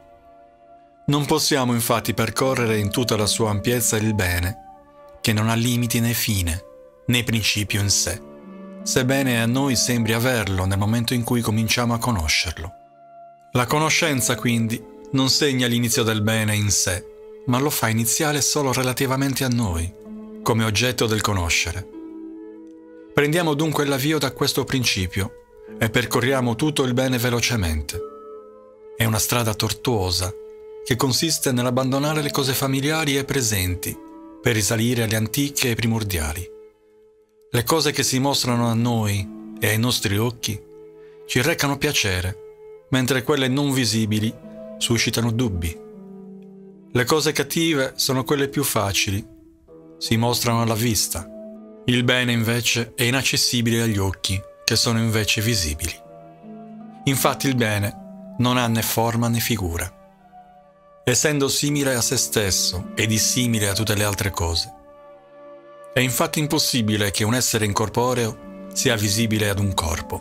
Non possiamo infatti percorrere in tutta la sua ampiezza il bene, che non ha limiti né fine, né principio in sé, sebbene a noi sembri averlo nel momento in cui cominciamo a conoscerlo. La conoscenza, quindi, non segna l'inizio del bene in sé, ma lo fa iniziale solo relativamente a noi, come oggetto del conoscere. Prendiamo dunque l'avvio da questo principio e percorriamo tutto il bene velocemente. È una strada tortuosa che consiste nell'abbandonare le cose familiari e presenti per risalire alle antiche e primordiali. Le cose che si mostrano a noi e ai nostri occhi ci recano piacere, mentre quelle non visibili suscitano dubbi. Le cose cattive sono quelle più facili, si mostrano alla vista. Il bene invece è inaccessibile agli occhi, che sono invece visibili. Infatti il bene non ha né forma né figura, essendo simile a se stesso e dissimile a tutte le altre cose. È infatti impossibile che un essere incorporeo sia visibile ad un corpo.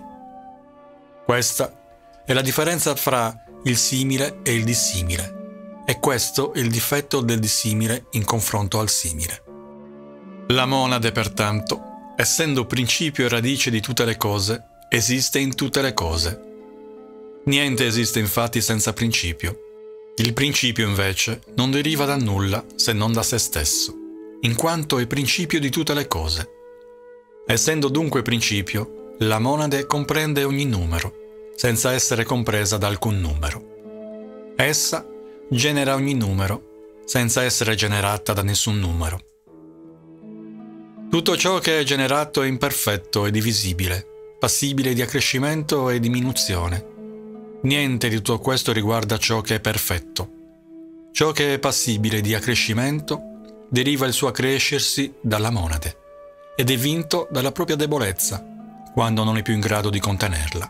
Questa è la differenza fra il simile e il dissimile, e questo è il difetto del dissimile in confronto al simile. La monade, pertanto, essendo principio e radice di tutte le cose, esiste in tutte le cose. Niente esiste infatti senza principio. Il principio, invece, non deriva da nulla se non da se stesso, in quanto è principio di tutte le cose. Essendo dunque principio, la monade comprende ogni numero, senza essere compresa da alcun numero. Essa genera ogni numero, senza essere generata da nessun numero. Tutto ciò che è generato è imperfetto e divisibile, passibile di accrescimento e diminuzione. Niente di tutto questo riguarda ciò che è perfetto. Ciò che è passibile di accrescimento deriva il suo accrescersi dalla monade ed è vinto dalla propria debolezza, quando non è più in grado di contenerla.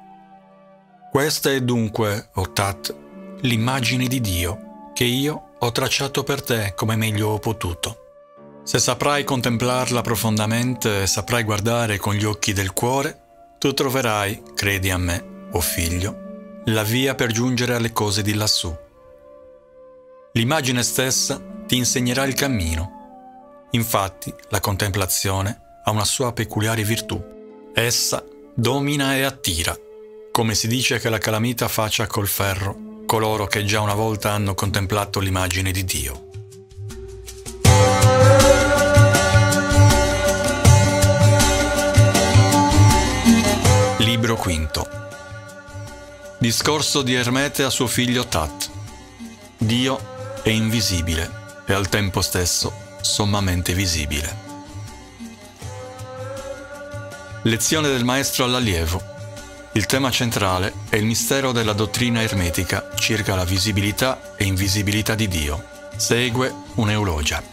Questa è dunque, o Tat, l'immagine di Dio che io ho tracciato per te come meglio ho potuto. Se saprai contemplarla profondamente e saprai guardare con gli occhi del cuore, tu troverai, credi a me, o figlio, la via per giungere alle cose di lassù. L'immagine stessa ti insegnerà il cammino. Infatti, la contemplazione ha una sua peculiare virtù. Essa domina e attira, come si dice che la calamita faccia col ferro coloro che già una volta hanno contemplato l'immagine di Dio. Libro quinto. Discorso di Ermete a suo figlio Tat. Dio è invisibile e al tempo stesso sommamente visibile. Lezione del maestro all'allievo. Il tema centrale è il mistero della dottrina ermetica circa la visibilità e invisibilità di Dio. Segue un'eulogia.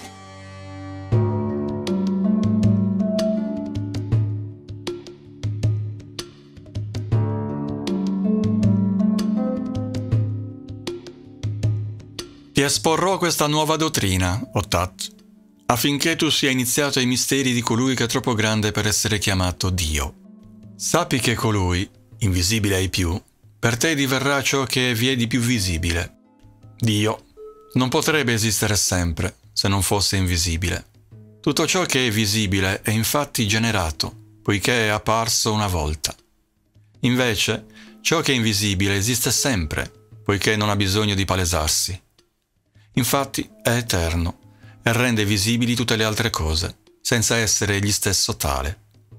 Ti esporrò questa nuova dottrina, o Tat, affinché tu sia iniziato ai misteri di colui che è troppo grande per essere chiamato Dio. Sappi che colui, invisibile ai più, per te diverrà ciò che vi è di più visibile. Dio non potrebbe esistere sempre se non fosse invisibile. Tutto ciò che è visibile è infatti generato, poiché è apparso una volta. Invece, ciò che è invisibile esiste sempre, poiché non ha bisogno di palesarsi. Infatti è eterno e rende visibili tutte le altre cose, senza essere egli stesso tale.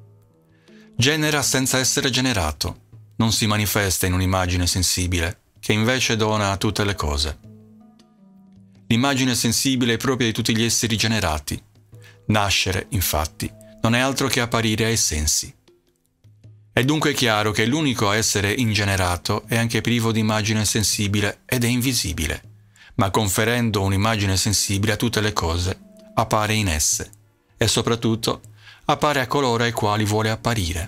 Genera senza essere generato, non si manifesta in un'immagine sensibile, che invece dona a tutte le cose. L'immagine sensibile è propria di tutti gli esseri generati. Nascere, infatti, non è altro che apparire ai sensi. È dunque chiaro che l'unico a essere ingenerato è anche privo di immagine sensibile ed è invisibile, ma conferendo un'immagine sensibile a tutte le cose, appare in esse, e soprattutto appare a coloro ai quali vuole apparire.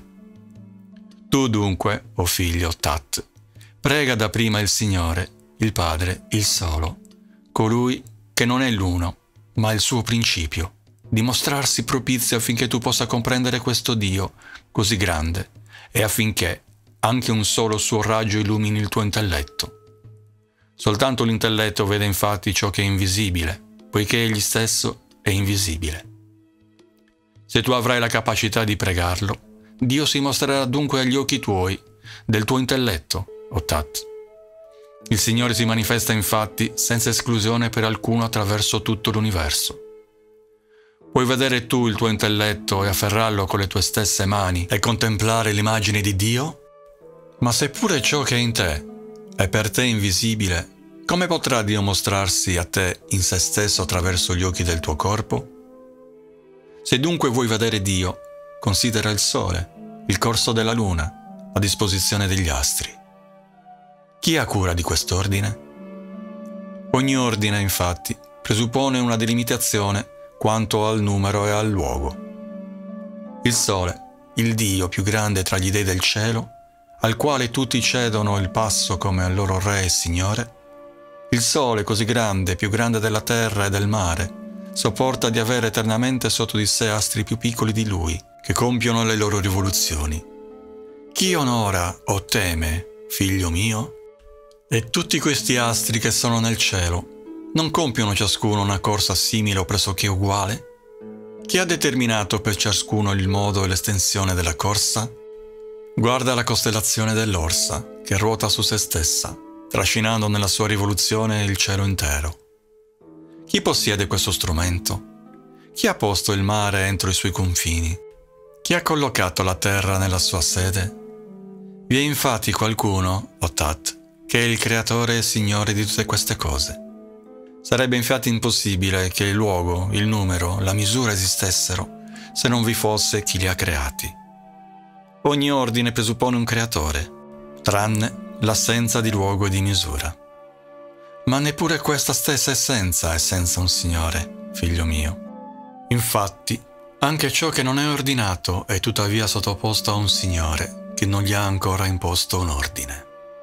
Tu dunque, o figlio Tat, prega dapprima il Signore, il Padre, il Solo, colui che non è l'uno, ma il suo principio, di mostrarsi propizio affinché tu possa comprendere questo Dio così grande e affinché anche un solo suo raggio illumini il tuo intelletto. Soltanto l'intelletto vede infatti ciò che è invisibile, poiché egli stesso è invisibile. Se tu avrai la capacità di pregarlo, Dio si mostrerà dunque agli occhi tuoi, del tuo intelletto, o Tat. Il Signore si manifesta infatti senza esclusione per alcuno attraverso tutto l'universo. Puoi vedere tu il tuo intelletto e afferrarlo con le tue stesse mani e contemplare l'immagine di Dio? Ma seppure ciò che è in te è per te invisibile, come potrà Dio mostrarsi a te in se stesso attraverso gli occhi del tuo corpo? Se dunque vuoi vedere Dio, considera il sole, il corso della luna, a disposizione degli astri. Chi ha cura di quest'ordine? Ogni ordine, infatti, presuppone una delimitazione quanto al numero e al luogo. Il sole, il Dio più grande tra gli dei del cielo, al quale tutti cedono il passo come al loro Re e Signore, il Sole così grande, più grande della terra e del mare, sopporta di avere eternamente sotto di sé astri più piccoli di Lui, che compiono le loro rivoluzioni. Chi onora o teme, figlio mio? E tutti questi astri che sono nel cielo, non compiono ciascuno una corsa simile o pressoché uguale? Chi ha determinato per ciascuno il modo e l'estensione della corsa? Guarda la costellazione dell'Orsa, che ruota su se stessa, trascinando nella sua rivoluzione il cielo intero. Chi possiede questo strumento? Chi ha posto il mare entro i suoi confini? Chi ha collocato la terra nella sua sede? Vi è infatti qualcuno, o Tat, che è il creatore e signore di tutte queste cose. Sarebbe infatti impossibile che il luogo, il numero, la misura esistessero se non vi fosse chi li ha creati. Ogni ordine presuppone un creatore, tranne l'assenza di luogo e di misura. Ma neppure questa stessa essenza è senza un Signore, figlio mio. Infatti, anche ciò che non è ordinato è tuttavia sottoposto a un Signore che non gli ha ancora imposto un ordine.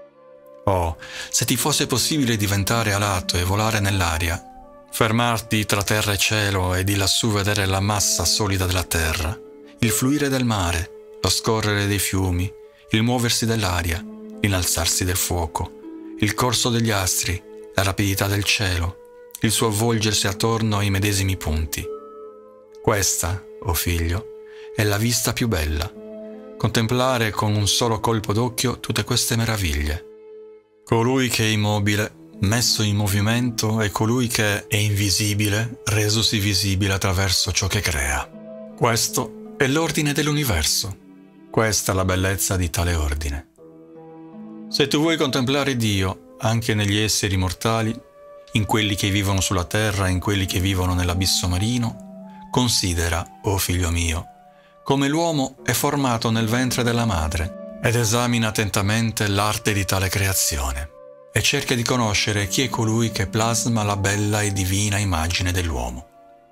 Oh, se ti fosse possibile diventare alato e volare nell'aria, fermarti tra terra e cielo e di lassù vedere la massa solida della terra, il fluire del mare, lo scorrere dei fiumi, il muoversi dell'aria, l'inalzarsi del fuoco, il corso degli astri, la rapidità del cielo, il suo avvolgersi attorno ai medesimi punti. Questa, o oh figlio, è la vista più bella, contemplare con un solo colpo d'occhio tutte queste meraviglie. Colui che è immobile, messo in movimento, è colui che è invisibile, resosi visibile attraverso ciò che crea. Questo è l'ordine dell'universo. Questa è la bellezza di tale ordine. Se tu vuoi contemplare Dio anche negli esseri mortali, in quelli che vivono sulla terra e in quelli che vivono nell'abisso marino, considera, o oh figlio mio, come l'uomo è formato nel ventre della madre ed esamina attentamente l'arte di tale creazione e cerca di conoscere chi è colui che plasma la bella e divina immagine dell'uomo.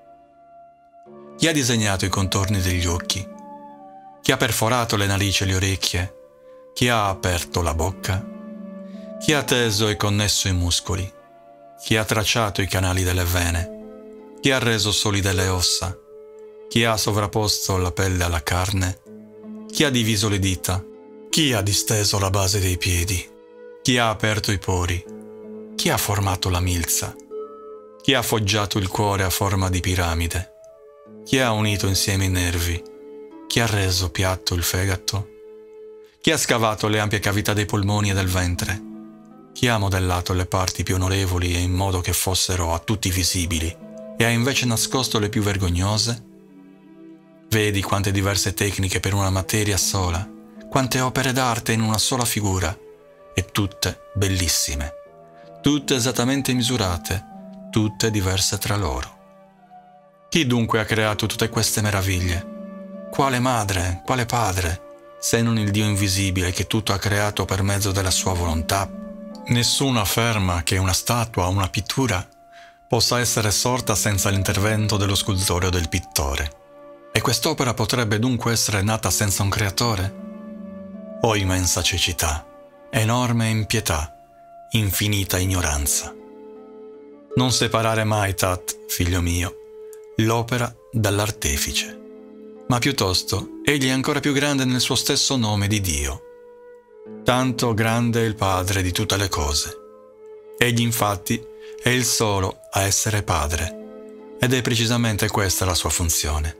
Chi ha disegnato i contorni degli occhi? Chi ha perforato le narici e le orecchie? Chi ha aperto la bocca? Chi ha teso e connesso i muscoli? Chi ha tracciato i canali delle vene? Chi ha reso solide le ossa? Chi ha sovrapposto la pelle alla carne? Chi ha diviso le dita? Chi ha disteso la base dei piedi? Chi ha aperto i pori? Chi ha formato la milza? Chi ha foggiato il cuore a forma di piramide? Chi ha unito insieme i nervi? Chi ha reso piatto il fegato? Chi ha scavato le ampie cavità dei polmoni e del ventre? Chi ha modellato le parti più onorevoli in modo che fossero a tutti visibili e ha invece nascosto le più vergognose? Vedi quante diverse tecniche per una materia sola, quante opere d'arte in una sola figura, e tutte bellissime, tutte esattamente misurate, tutte diverse tra loro. Chi dunque ha creato tutte queste meraviglie? Quale madre, quale padre, se non il Dio invisibile che tutto ha creato per mezzo della sua volontà? Nessuno afferma che una statua o una pittura possa essere sorta senza l'intervento dello scultore o del pittore. E quest'opera potrebbe dunque essere nata senza un creatore? O immensa cecità, enorme impietà, infinita ignoranza. Non separare mai, Tat, figlio mio, l'opera dall'artefice, ma piuttosto egli è ancora più grande nel suo stesso nome di Dio. Tanto grande è il Padre di tutte le cose. Egli infatti è il solo a essere Padre, ed è precisamente questa la sua funzione.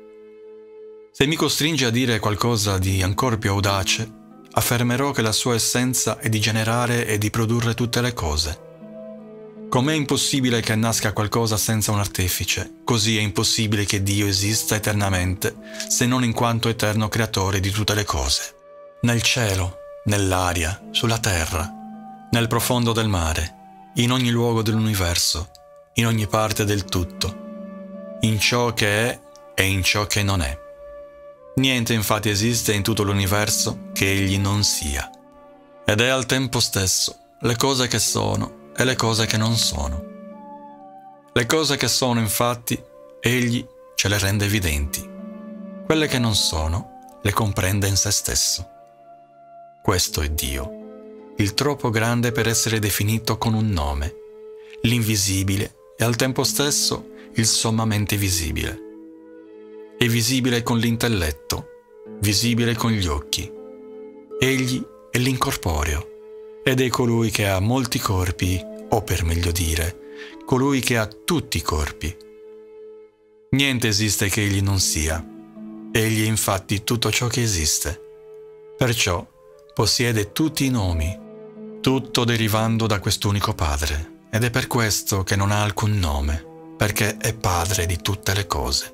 Se mi costringe a dire qualcosa di ancor più audace, affermerò che la sua essenza è di generare e di produrre tutte le cose. Com'è impossibile che nasca qualcosa senza un artefice, così è impossibile che Dio esista eternamente, se non in quanto eterno creatore di tutte le cose. Nel cielo, nell'aria, sulla terra, nel profondo del mare, in ogni luogo dell'universo, in ogni parte del tutto, in ciò che è e in ciò che non è. Niente infatti esiste in tutto l'universo che egli non sia, ed è al tempo stesso le cose che sono e le cose che non sono. Le cose che sono infatti egli ce le rende evidenti, quelle che non sono le comprende in se stesso. Questo è Dio, il troppo grande per essere definito con un nome, l'invisibile e al tempo stesso il sommamente visibile. È visibile con l'intelletto, visibile con gli occhi. Egli è l'incorporeo, ed è colui che ha molti corpi, o per meglio dire, colui che ha tutti i corpi. Niente esiste che egli non sia. Egli è infatti tutto ciò che esiste. Perciò possiede tutti i nomi, tutto derivando da quest'unico Padre, ed è per questo che non ha alcun nome, perché è Padre di tutte le cose.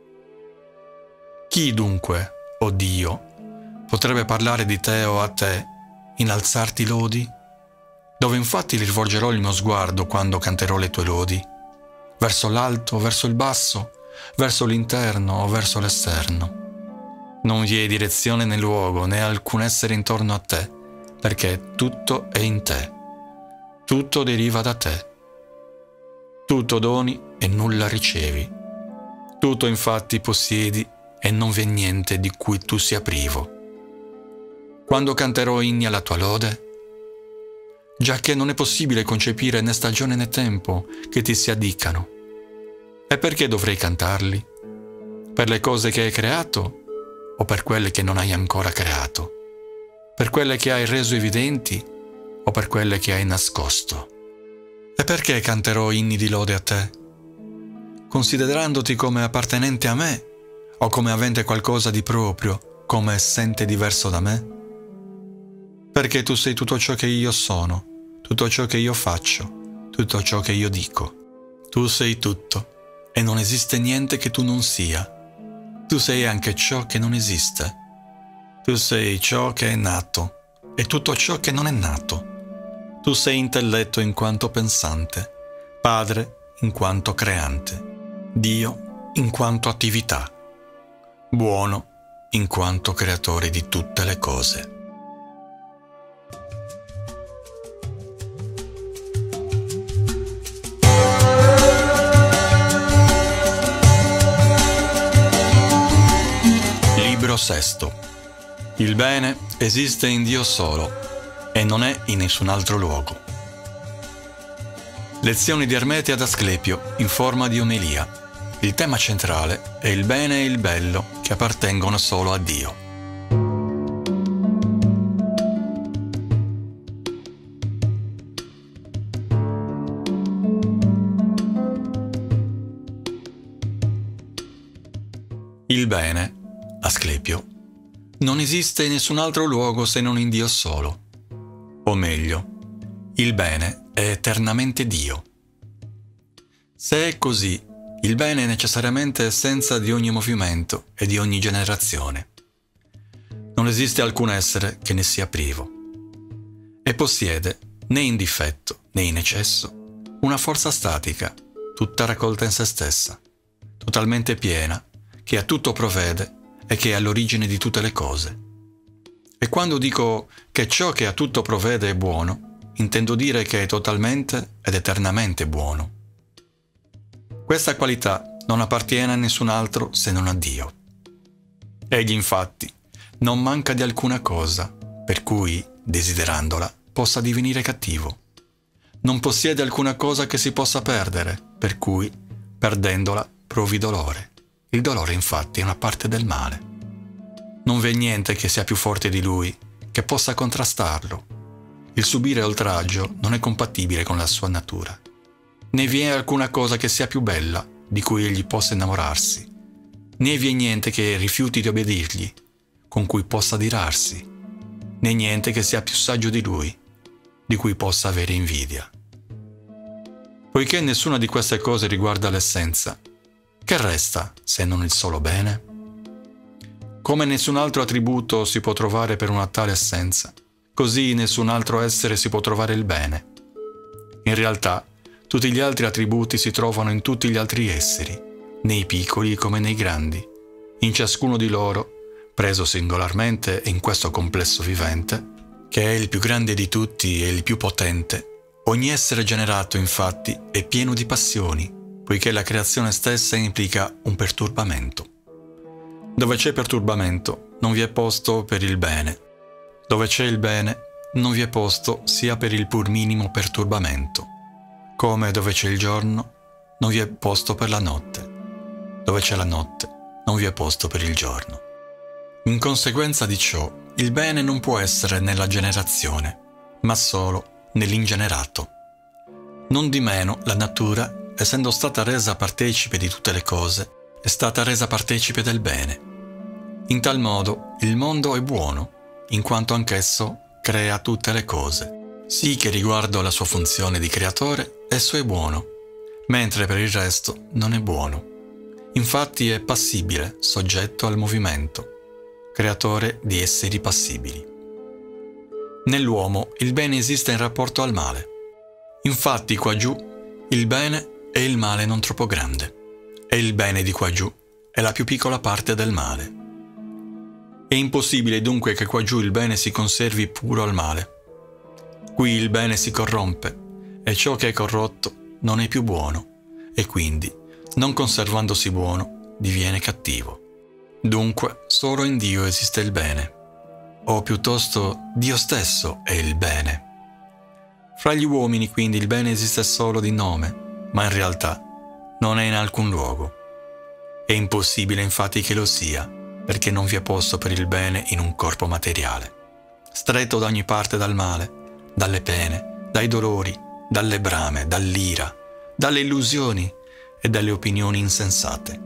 Chi dunque, o Dio, potrebbe parlare di te o a te, innalzarti lodi? Dove infatti li rivolgerò il mio sguardo quando canterò le tue lodi? Verso l'alto, verso il basso, verso l'interno o verso l'esterno? Non vi è direzione né luogo né alcun essere intorno a te, perché tutto è in te. Tutto deriva da te. Tutto doni e nulla ricevi. Tutto infatti possiedi e non v'è niente di cui tu sia privo. Quando canterò inni alla tua lode? Giacché non è possibile concepire né stagione né tempo che ti si addicano. E perché dovrei cantarli? Per le cose che hai creato o per quelle che non hai ancora creato? Per quelle che hai reso evidenti o per quelle che hai nascosto? E perché canterò inni di lode a te? Considerandoti come appartenente a me o come avente qualcosa di proprio, come essente diverso da me? Perché tu sei tutto ciò che io sono, tutto ciò che io faccio, tutto ciò che io dico. Tu sei tutto, e non esiste niente che tu non sia. Tu sei anche ciò che non esiste. Tu sei ciò che è nato e tutto ciò che non è nato. Tu sei intelletto in quanto pensante, Padre in quanto creante, Dio in quanto attività, buono in quanto creatore di tutte le cose. Libro sesto. Il bene esiste in Dio solo e non è in nessun altro luogo. Lezioni di Ermete ad Asclepio in forma di omelia. Il tema centrale è il bene e il bello che appartengono solo a Dio. Il bene, Asclepio, non esiste in nessun altro luogo se non in Dio solo. O meglio, il bene è eternamente Dio. Se è così, il bene è necessariamente essenza di ogni movimento e di ogni generazione. Non esiste alcun essere che ne sia privo. E possiede, né in difetto né in eccesso, una forza statica, tutta raccolta in se stessa, totalmente piena, che a tutto provvede e che è all'origine di tutte le cose. E quando dico che ciò che a tutto provvede è buono, intendo dire che è totalmente ed eternamente buono. Questa qualità non appartiene a nessun altro se non a Dio. Egli infatti non manca di alcuna cosa, per cui, desiderandola, possa divenire cattivo. Non possiede alcuna cosa che si possa perdere, per cui, perdendola, provi dolore. Il dolore infatti è una parte del male. Non v'è niente che sia più forte di lui, che possa contrastarlo. Il subire oltraggio non è compatibile con la sua natura. Né vi è alcuna cosa che sia più bella, di cui egli possa innamorarsi. Né vi è niente che rifiuti di obbedirgli, con cui possa adirarsi. Né niente che sia più saggio di lui, di cui possa avere invidia. Poiché nessuna di queste cose riguarda l'essenza, che resta se non il solo bene? Come nessun altro attributo si può trovare per una tale essenza, così in nessun altro essere si può trovare il bene. In realtà, tutti gli altri attributi si trovano in tutti gli altri esseri, nei piccoli come nei grandi. In ciascuno di loro, preso singolarmente in questo complesso vivente, che è il più grande di tutti e il più potente, ogni essere generato, infatti, è pieno di passioni, poiché la creazione stessa implica un perturbamento. Dove c'è perturbamento, non vi è posto per il bene. Dove c'è il bene, non vi è posto sia per il pur minimo perturbamento. Come dove c'è il giorno, non vi è posto per la notte. Dove c'è la notte, non vi è posto per il giorno. In conseguenza di ciò, il bene non può essere nella generazione, ma solo nell'ingenerato. Non di meno, la natura, essendo stata resa partecipe di tutte le cose, è stata resa partecipe del bene. In tal modo il mondo è buono, in quanto anch'esso crea tutte le cose. Sì che riguardo alla sua funzione di creatore, esso è buono, mentre per il resto non è buono. Infatti è passibile, soggetto al movimento, creatore di esseri passibili. Nell'uomo il bene esiste in rapporto al male. Infatti qua giù il bene è il male non troppo grande, e il bene di qua giù è la più piccola parte del male. È impossibile dunque che qua giù il bene si conservi puro al male. Qui il bene si corrompe, e ciò che è corrotto non è più buono, e quindi, non conservandosi buono, diviene cattivo. Dunque, solo in Dio esiste il bene, o piuttosto Dio stesso è il bene. Fra gli uomini quindi il bene esiste solo di nome, ma in realtà non è in alcun luogo. È impossibile infatti che lo sia, perché non vi è posto per il bene in un corpo materiale, stretto da ogni parte dal male, dalle pene, dai dolori, dalle brame, dall'ira, dalle illusioni e dalle opinioni insensate.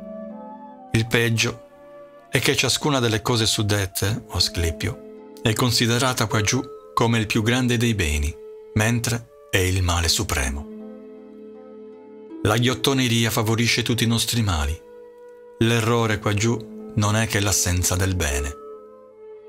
Il peggio è che ciascuna delle cose suddette, o Asclepio, è considerata qua giù come il più grande dei beni, mentre è il male supremo. La ghiottoneria favorisce tutti i nostri mali. L'errore qua giù non è che l'assenza del bene.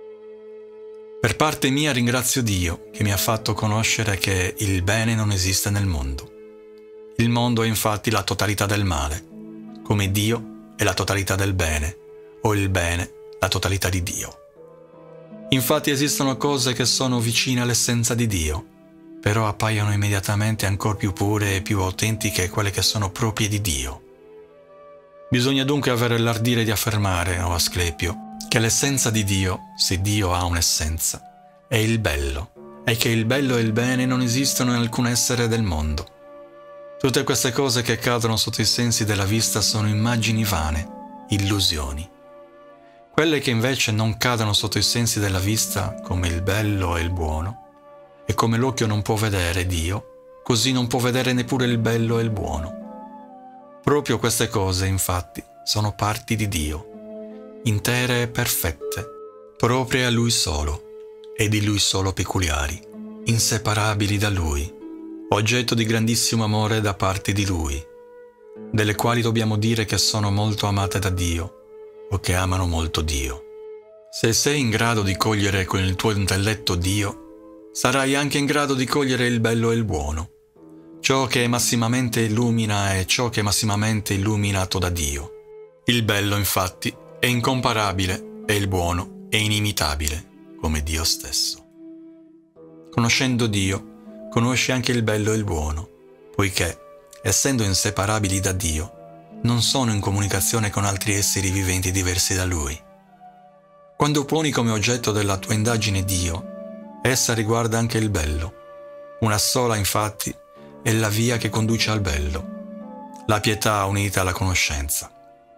Per parte mia ringrazio Dio che mi ha fatto conoscere che il bene non esiste nel mondo. Il mondo è infatti la totalità del male, come Dio è la totalità del bene, o il bene la totalità di Dio. Infatti esistono cose che sono vicine all'essenza di Dio, però appaiono immediatamente ancora più pure e più autentiche quelle che sono proprie di Dio. Bisogna dunque avere l'ardire di affermare, o Asclepio, che l'essenza di Dio, se Dio ha un'essenza, è il bello, e che il bello e il bene non esistono in alcun essere del mondo. Tutte queste cose che cadono sotto i sensi della vista sono immagini vane, illusioni. Quelle che invece non cadono sotto i sensi della vista, come il bello e il buono, e come l'occhio non può vedere Dio, così non può vedere neppure il bello e il buono. Proprio queste cose, infatti, sono parti di Dio, intere e perfette, proprie a Lui solo, e di Lui solo peculiari, inseparabili da Lui, oggetto di grandissimo amore da parte di Lui, delle quali dobbiamo dire che sono molto amate da Dio, o che amano molto Dio. Se sei in grado di cogliere con il tuo intelletto Dio, sarai anche in grado di cogliere il bello e il buono, ciò che massimamente illumina è ciò che è massimamente illuminato da Dio. Il bello, infatti, è incomparabile e il buono è inimitabile, come Dio stesso. Conoscendo Dio, conosci anche il bello e il buono, poiché, essendo inseparabili da Dio, non sono in comunicazione con altri esseri viventi diversi da Lui. Quando poni come oggetto della tua indagine Dio, essa riguarda anche il bello. Una sola, infatti, è la via che conduce al bello, la pietà unita alla conoscenza.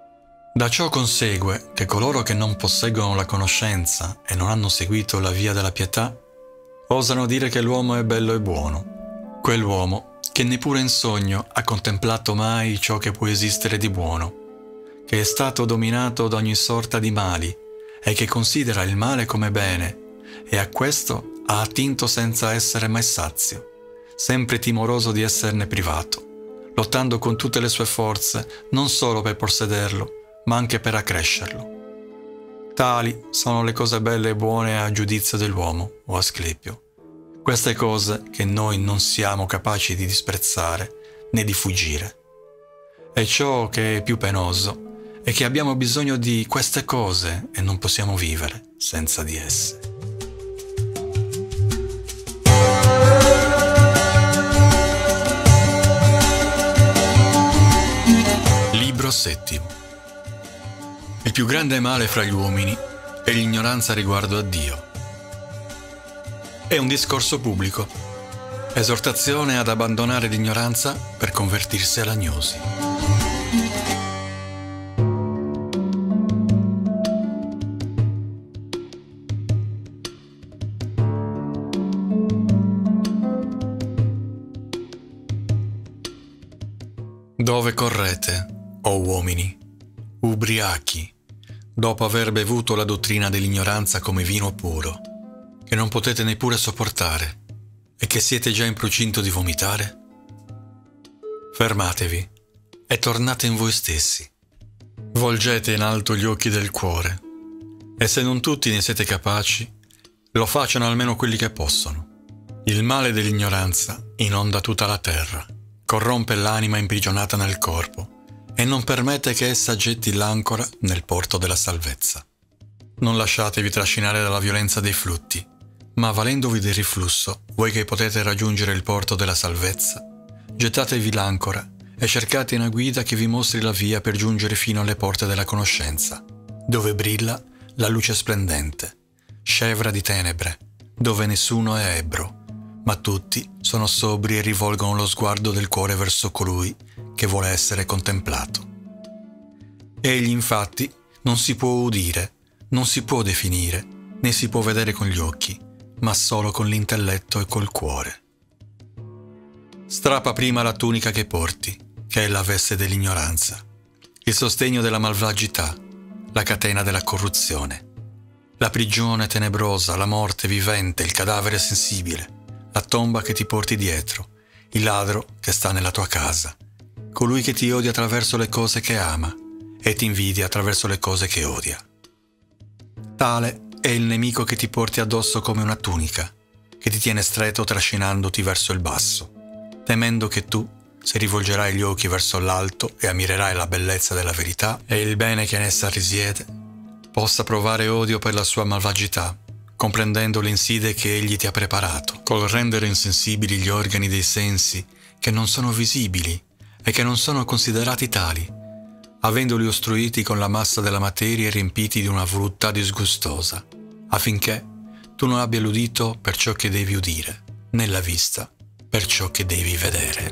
Da ciò consegue che coloro che non posseggono la conoscenza e non hanno seguito la via della pietà, osano dire che l'uomo è bello e buono, quell'uomo che neppure in sogno ha contemplato mai ciò che può esistere di buono, che è stato dominato da ogni sorta di mali e che considera il male come bene, e a questo ha attinto senza essere mai sazio, sempre timoroso di esserne privato, lottando con tutte le sue forze non solo per possederlo, ma anche per accrescerlo. Tali sono le cose belle e buone a giudizio dell'uomo, o Asclepio. Queste cose che noi non siamo capaci di disprezzare né di fuggire. E ciò che è più penoso è che abbiamo bisogno di queste cose e non possiamo vivere senza di esse. Libro settimo. Il più grande male fra gli uomini è l'ignoranza riguardo a Dio. È un discorso pubblico, esortazione ad abbandonare l'ignoranza per convertirsi alla gnosi. Dove correte, o uomini, ubriachi, dopo aver bevuto la dottrina dell'ignoranza come vino puro, che non potete neppure sopportare e che siete già in procinto di vomitare? Fermatevi e tornate in voi stessi. Volgete in alto gli occhi del cuore e se non tutti ne siete capaci, lo facciano almeno quelli che possono. Il male dell'ignoranza inonda tutta la terra, corrompe l'anima imprigionata nel corpo e non permette che essa getti l'ancora nel porto della salvezza. Non lasciatevi trascinare dalla violenza dei flutti, ma valendovi del riflusso, voi che potete raggiungere il porto della salvezza, gettatevi l'ancora e cercate una guida che vi mostri la via per giungere fino alle porte della conoscenza, dove brilla la luce splendente, scevra di tenebre, dove nessuno è ebbro, ma tutti sono sobri e rivolgono lo sguardo del cuore verso colui che vuole essere contemplato. Egli infatti non si può udire, non si può definire, né si può vedere con gli occhi, ma solo con l'intelletto e col cuore. Strappa prima la tunica che porti, che è la veste dell'ignoranza, il sostegno della malvagità, la catena della corruzione, la prigione tenebrosa, la morte vivente, il cadavere sensibile, la tomba che ti porti dietro, il ladro che sta nella tua casa, colui che ti odia attraverso le cose che ama e ti invidia attraverso le cose che odia. Tale è il nemico che ti porti addosso come una tunica, che ti tiene stretto trascinandoti verso il basso, temendo che tu, se rivolgerai gli occhi verso l'alto e ammirerai la bellezza della verità e il bene che in essa risiede, possa provare odio per la sua malvagità, comprendendo le insidie che egli ti ha preparato, col rendere insensibili gli organi dei sensi che non sono visibili e che non sono considerati tali, avendoli ostruiti con la massa della materia e riempiti di una voluttà disgustosa, affinché tu non abbia l'udito per ciò che devi udire, né la vista per ciò che devi vedere.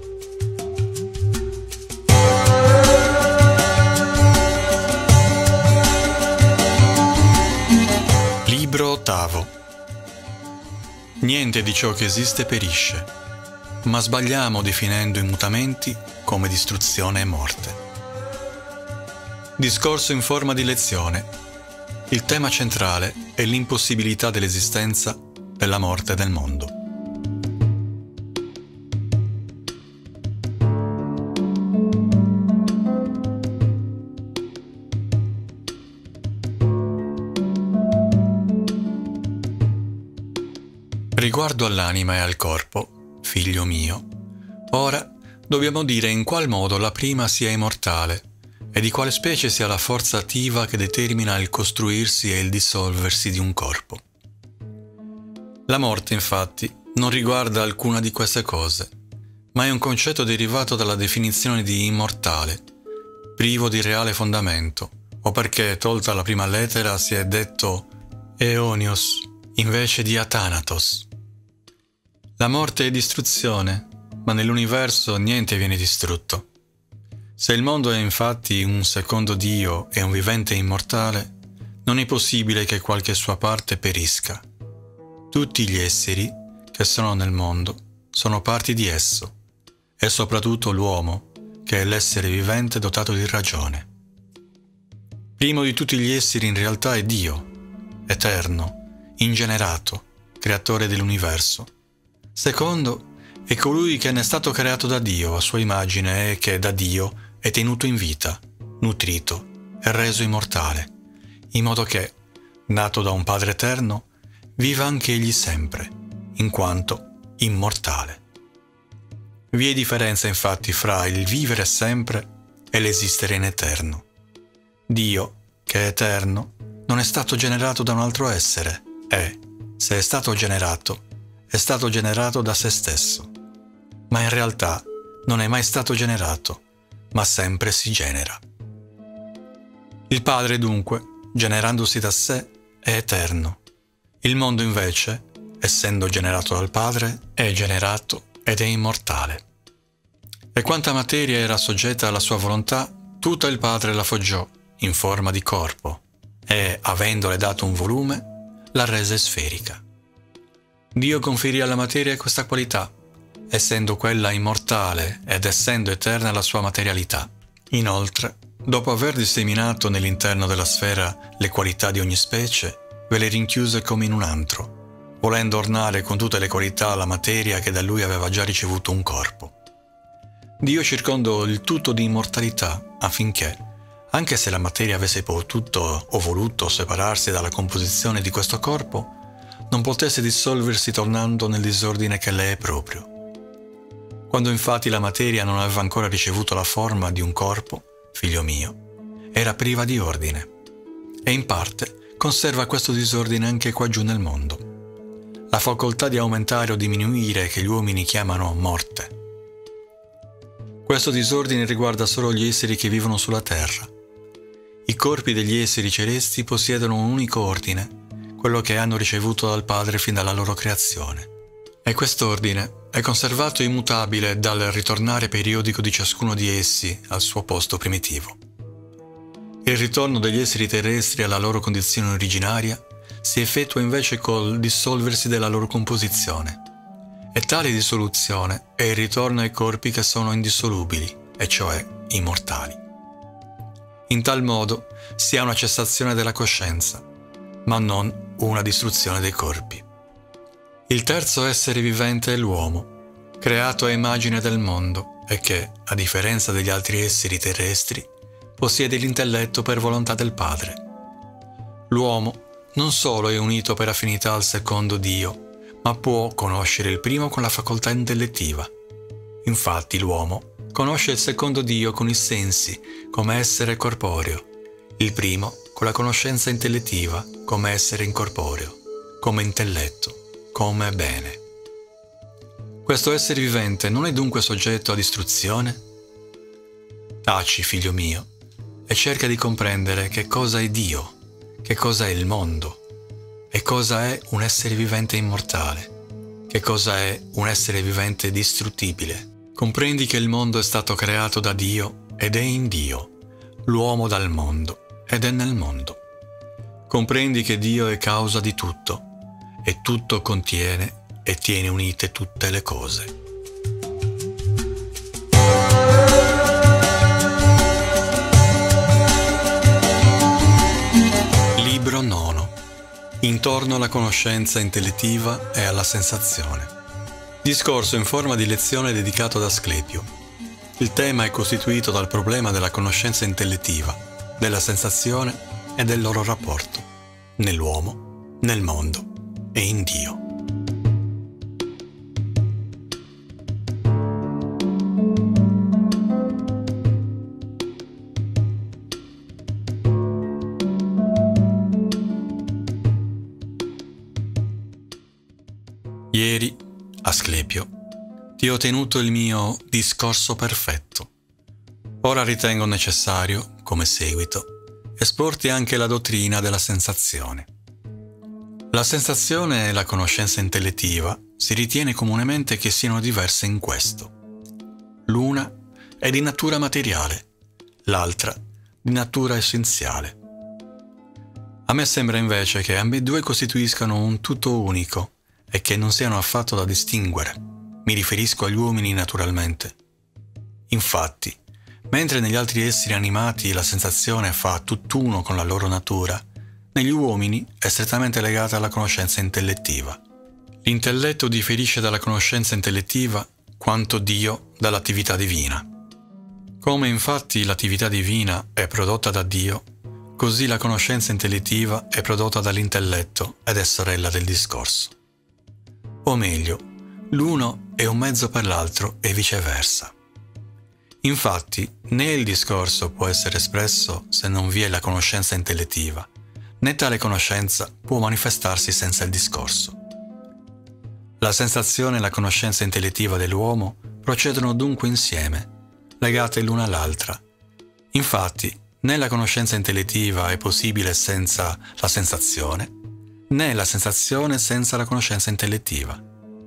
Libro ottavo. Niente di ciò che esiste perisce, ma sbagliamo definendo i mutamenti come distruzione e morte. Discorso in forma di lezione. Il tema centrale è l'impossibilità dell'esistenza della morte del mondo. Riguardo all'anima e al corpo, figlio mio, ora dobbiamo dire in qual modo la prima sia immortale e di quale specie sia la forza attiva che determina il costruirsi e il dissolversi di un corpo. La morte, infatti, non riguarda alcuna di queste cose, ma è un concetto derivato dalla definizione di immortale, privo di reale fondamento, o perché, tolta la prima lettera, si è detto Eonios invece di Athanatos. La morte è distruzione, ma nell'universo niente viene distrutto. Se il mondo è infatti un secondo Dio e un vivente immortale, non è possibile che qualche sua parte perisca. Tutti gli esseri che sono nel mondo sono parti di esso, e soprattutto l'uomo, che è l'essere vivente dotato di ragione. Primo di tutti gli esseri in realtà è Dio, eterno, ingenerato, creatore dell'universo. Secondo è colui che ne è stato creato da Dio a sua immagine e che da Dio è tenuto in vita, nutrito e reso immortale, in modo che, nato da un Padre eterno, viva anche egli sempre, in quanto immortale. Vi è differenza infatti fra il vivere sempre e l'esistere in eterno. Dio, che è eterno, non è stato generato da un altro essere e, se è stato generato, è stato generato da se stesso. Ma in realtà non è mai stato generato, ma sempre si genera. Il Padre, dunque, generandosi da sé, è eterno. Il mondo, invece, essendo generato dal Padre, è generato ed è immortale. E quanta materia era soggetta alla sua volontà, tutta il Padre la foggiò in forma di corpo e, avendole dato un volume, la rese sferica. Dio conferì alla materia questa qualità, essendo quella immortale ed essendo eterna la sua materialità. Inoltre, dopo aver disseminato nell'interno della sfera le qualità di ogni specie, ve le rinchiuse come in un antro, volendo ornare con tutte le qualità la materia che da lui aveva già ricevuto un corpo. Dio circondò il tutto di immortalità affinché, anche se la materia avesse potuto o voluto separarsi dalla composizione di questo corpo, non potesse dissolversi tornando nel disordine che le è proprio. Quando infatti la materia non aveva ancora ricevuto la forma di un corpo, figlio mio, era priva di ordine, e in parte conserva questo disordine anche qua giù nel mondo, la facoltà di aumentare o diminuire che gli uomini chiamano morte. Questo disordine riguarda solo gli esseri che vivono sulla terra. I corpi degli esseri celesti possiedono un unico ordine, quello che hanno ricevuto dal Padre fin dalla loro creazione. E quest'ordine è conservato immutabile dal ritornare periodico di ciascuno di essi al suo posto primitivo. Il ritorno degli esseri terrestri alla loro condizione originaria si effettua invece col dissolversi della loro composizione. E tale dissoluzione è il ritorno ai corpi che sono indissolubili, e cioè immortali. In tal modo si ha una cessazione della coscienza, ma non una distruzione dei corpi. Il terzo essere vivente è l'uomo, creato a immagine del mondo e che, a differenza degli altri esseri terrestri, possiede l'intelletto per volontà del Padre. L'uomo, non solo è unito per affinità al secondo Dio, ma può conoscere il primo con la facoltà intellettiva. Infatti l'uomo conosce il secondo Dio con i sensi, come essere corporeo, il primo con la conoscenza intellettiva, come essere incorporeo, come intelletto, come bene. Questo essere vivente non è dunque soggetto a distruzione? Taci, figlio mio, e cerca di comprendere che cosa è Dio, che cosa è il mondo, e cosa è un essere vivente immortale, che cosa è un essere vivente distruttibile. Comprendi che il mondo è stato creato da Dio ed è in Dio, l'uomo dal mondo ed è nel mondo. Comprendi che Dio è causa di tutto, e tutto contiene e tiene unite tutte le cose. Libro nono. Intorno alla conoscenza intellettiva e alla sensazione. Discorso in forma di lezione dedicato ad Asclepio. Il tema è costituito dal problema della conoscenza intellettiva, della sensazione e del loro rapporto, nell'uomo, nel mondo e in Dio. Ieri, Asclepio, ti ho tenuto il mio discorso perfetto. Ora ritengo necessario, come seguito, esporti anche la dottrina della sensazione. La sensazione e la conoscenza intellettiva si ritiene comunemente che siano diverse in questo. L'una è di natura materiale, l'altra di natura essenziale. A me sembra invece che ambedue costituiscano un tutto unico e che non siano affatto da distinguere. Mi riferisco agli uomini naturalmente. Infatti, mentre negli altri esseri animati la sensazione fa tutt'uno con la loro natura, negli uomini è strettamente legata alla conoscenza intellettiva. L'intelletto differisce dalla conoscenza intellettiva quanto Dio dall'attività divina. Come infatti l'attività divina è prodotta da Dio, così la conoscenza intellettiva è prodotta dall'intelletto ed è sorella del discorso. O meglio, l'uno è un mezzo per l'altro e viceversa. Infatti, né il discorso può essere espresso se non vi è la conoscenza intellettiva, né tale conoscenza può manifestarsi senza il discorso. La sensazione e la conoscenza intellettiva dell'uomo procedono dunque insieme, legate l'una all'altra. Infatti, né la conoscenza intellettiva è possibile senza la sensazione, né la sensazione senza la conoscenza intellettiva.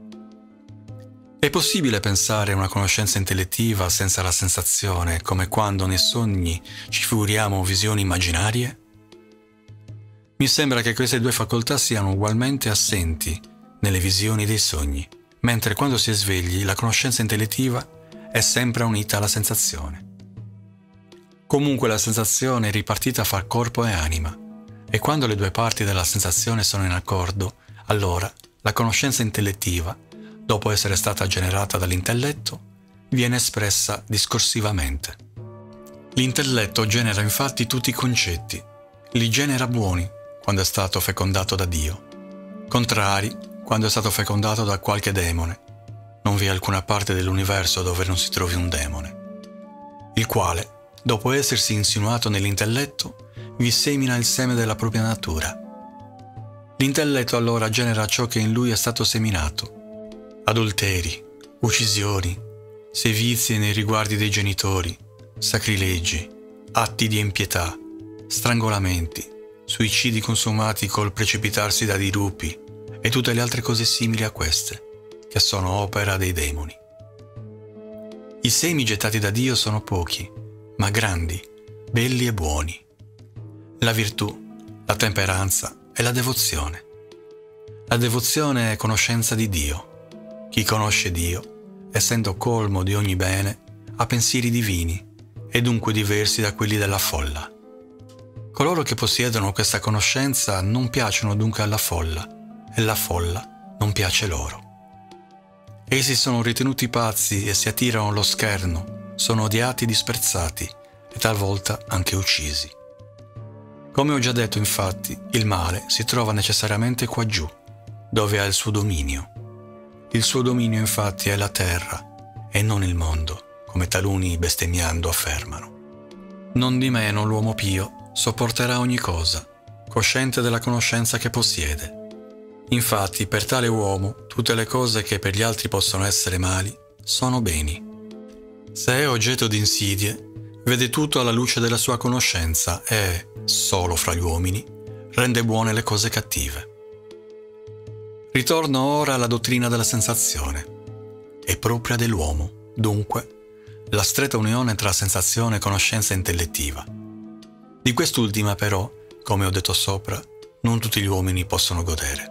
È possibile pensare a una conoscenza intellettiva senza la sensazione, come quando nei sogni ci figuriamo visioni immaginarie? Mi sembra che queste due facoltà siano ugualmente assenti nelle visioni dei sogni, mentre quando si è svegli la conoscenza intellettiva è sempre unita alla sensazione. Comunque la sensazione è ripartita fra corpo e anima, e quando le due parti della sensazione sono in accordo, allora la conoscenza intellettiva, dopo essere stata generata dall'intelletto, viene espressa discorsivamente. L'intelletto genera infatti tutti i concetti, li genera buoni quando è stato fecondato da Dio, contrari quando è stato fecondato da qualche demone. Non vi è alcuna parte dell'universo dove non si trovi un demone, il quale, dopo essersi insinuato nell'intelletto, vi semina il seme della propria natura. L'intelletto allora genera ciò che in lui è stato seminato: adulteri, uccisioni, sevizie nei riguardi dei genitori, sacrilegi, atti di impietà, strangolamenti, suicidi consumati col precipitarsi da dirupi e tutte le altre cose simili a queste, che sono opera dei demoni. I semi gettati da Dio sono pochi, ma grandi, belli e buoni. La virtù, la temperanza e la devozione. La devozione è conoscenza di Dio. Chi conosce Dio, essendo colmo di ogni bene, ha pensieri divini e dunque diversi da quelli della folla. Coloro che possiedono questa conoscenza non piacciono dunque alla folla, e la folla non piace loro. Essi sono ritenuti pazzi e si attirano lo scherno, sono odiati e disprezzati, e talvolta anche uccisi. Come ho già detto, infatti, il male si trova necessariamente qua giù, dove ha il suo dominio. Il suo dominio, infatti, è la terra e non il mondo, come taluni bestemmiando affermano. Non di meno l'uomo pio sopporterà ogni cosa, cosciente della conoscenza che possiede. Infatti, per tale uomo, tutte le cose che per gli altri possono essere mali, sono beni. Se è oggetto di insidie, vede tutto alla luce della sua conoscenza e, solo fra gli uomini, rende buone le cose cattive. Ritorno ora alla dottrina della sensazione. È propria dell'uomo, dunque, la stretta unione tra sensazione e conoscenza intellettiva. Di quest'ultima, però, come ho detto sopra, non tutti gli uomini possono godere.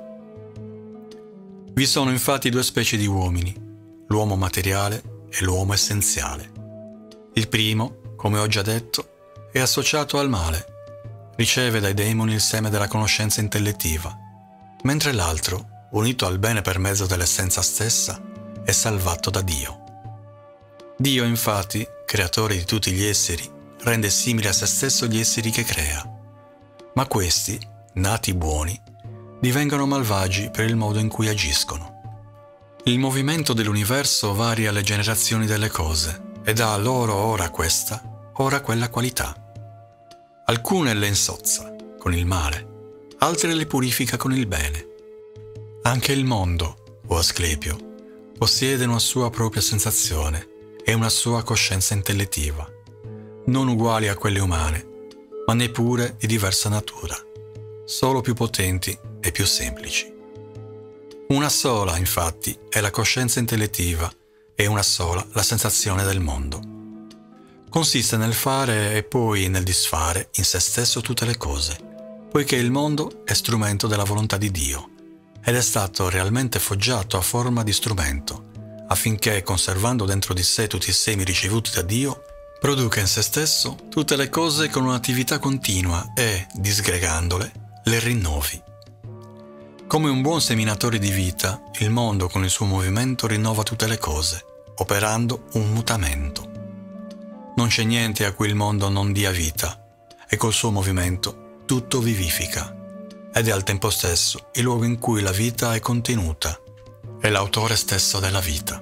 Vi sono infatti due specie di uomini, l'uomo materiale e l'uomo essenziale. Il primo, come ho già detto, è associato al male, riceve dai demoni il seme della conoscenza intellettiva, mentre l'altro, unito al bene per mezzo dell'essenza stessa, è salvato da Dio. Dio, infatti, creatore di tutti gli esseri, rende simili a se stesso gli esseri che crea, ma questi, nati buoni, divengono malvagi per il modo in cui agiscono. Il movimento dell'universo varia le generazioni delle cose e dà loro ora questa, ora quella qualità. Alcune le insozza con il male, altre le purifica con il bene. Anche il mondo, o Asclepio, possiede una sua propria sensazione e una sua coscienza intellettiva, non uguali a quelle umane, ma neppure di diversa natura, solo più potenti e più semplici. Una sola, infatti, è la coscienza intellettiva e una sola la sensazione del mondo. Consiste nel fare e poi nel disfare in se stesso tutte le cose, poiché il mondo è strumento della volontà di Dio ed è stato realmente foggiato a forma di strumento, affinché, conservando dentro di sé tutti i semi ricevuti da Dio, produca in se stesso tutte le cose con un'attività continua e, disgregandole, le rinnovi. Come un buon seminatore di vita, il mondo con il suo movimento rinnova tutte le cose, operando un mutamento. Non c'è niente a cui il mondo non dia vita, e col suo movimento tutto vivifica, ed è al tempo stesso il luogo in cui la vita è contenuta, è l'autore stesso della vita.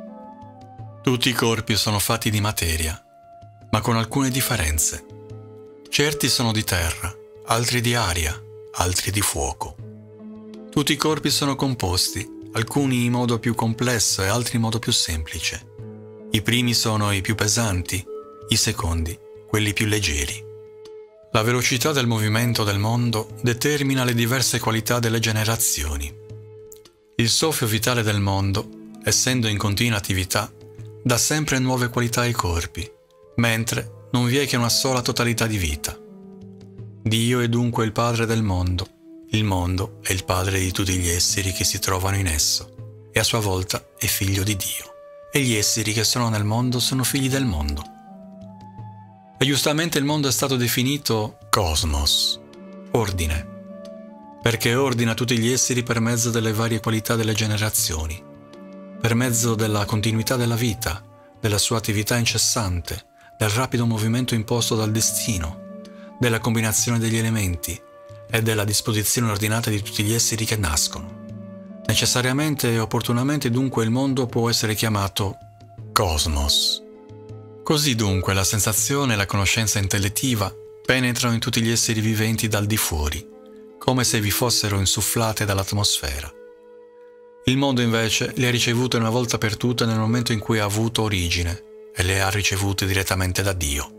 Tutti i corpi sono fatti di materia, ma con alcune differenze. Certi sono di terra, altri di aria, altri di fuoco. Tutti i corpi sono composti, alcuni in modo più complesso e altri in modo più semplice. I primi sono i più pesanti, i secondi quelli più leggeri. La velocità del movimento del mondo determina le diverse qualità delle generazioni. Il soffio vitale del mondo, essendo in continua attività, dà sempre nuove qualità ai corpi, mentre non vi è che una sola totalità di vita. Dio è dunque il Padre del mondo, il mondo è il Padre di tutti gli esseri che si trovano in esso, e a sua volta è figlio di Dio, e gli esseri che sono nel mondo sono figli del mondo. E giustamente il mondo è stato definito cosmos, ordine, perché ordina tutti gli esseri per mezzo delle varie qualità delle generazioni, per mezzo della continuità della vita, della sua attività incessante, del rapido movimento imposto dal destino, della combinazione degli elementi e della disposizione ordinata di tutti gli esseri che nascono. Necessariamente e opportunamente dunque il mondo può essere chiamato cosmos. Così dunque la sensazione e la conoscenza intellettiva penetrano in tutti gli esseri viventi dal di fuori, come se vi fossero insufflate dall'atmosfera. Il mondo invece le ha ricevute una volta per tutte nel momento in cui ha avuto origine e le ha ricevute direttamente da Dio.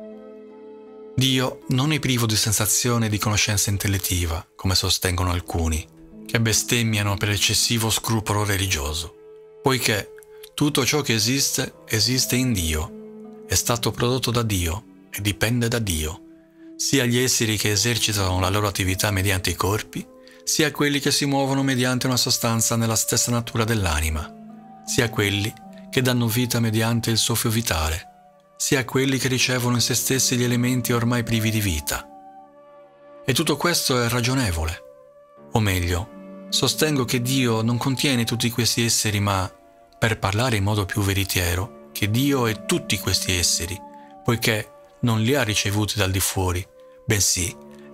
Dio non è privo di sensazione e di conoscenza intellettiva, come sostengono alcuni, che bestemmiano per eccessivo scrupolo religioso, poiché tutto ciò che esiste, esiste in Dio, è stato prodotto da Dio e dipende da Dio, sia gli esseri che esercitano la loro attività mediante i corpi, sia quelli che si muovono mediante una sostanza nella stessa natura dell'anima, sia quelli che danno vita mediante il soffio vitale, sia quelli che ricevono in se stessi gli elementi ormai privi di vita. E tutto questo è ragionevole. O meglio, sostengo che Dio non contiene tutti questi esseri, ma, per parlare in modo più veritiero, che Dio è tutti questi esseri, poiché non li ha ricevuti dal di fuori, bensì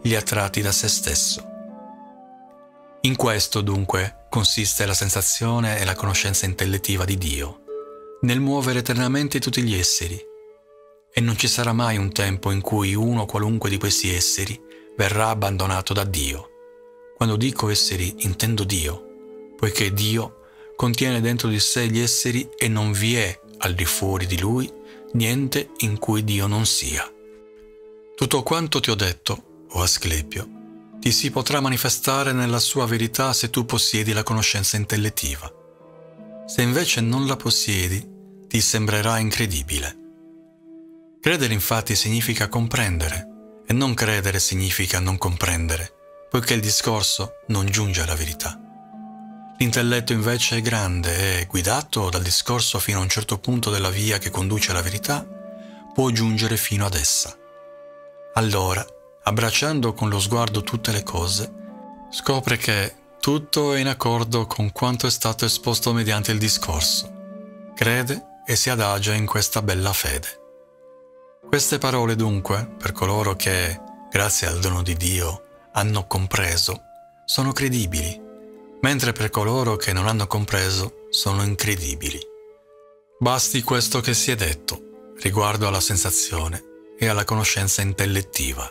li ha tratti da se stesso. In questo, dunque, consiste la sensazione e la conoscenza intellettiva di Dio, nel muovere eternamente tutti gli esseri, e non ci sarà mai un tempo in cui uno qualunque di questi esseri verrà abbandonato da Dio. Quando dico esseri, intendo Dio, poiché Dio contiene dentro di sé gli esseri e non vi è, al di fuori di Lui, niente in cui Dio non sia. Tutto quanto ti ho detto, o Asclepio, ti si potrà manifestare nella sua verità se tu possiedi la conoscenza intellettiva. Se invece non la possiedi, ti sembrerà incredibile. Credere infatti significa comprendere, e non credere significa non comprendere, poiché il discorso non giunge alla verità. L'intelletto invece è grande e, guidato dal discorso fino a un certo punto della via che conduce alla verità, può giungere fino ad essa. Allora, abbracciando con lo sguardo tutte le cose, scopre che tutto è in accordo con quanto è stato esposto mediante il discorso. Crede e si adagia in questa bella fede. Queste parole, dunque, per coloro che, grazie al dono di Dio, hanno compreso, sono credibili, mentre per coloro che non hanno compreso sono incredibili. Basti questo che si è detto riguardo alla sensazione e alla conoscenza intellettiva.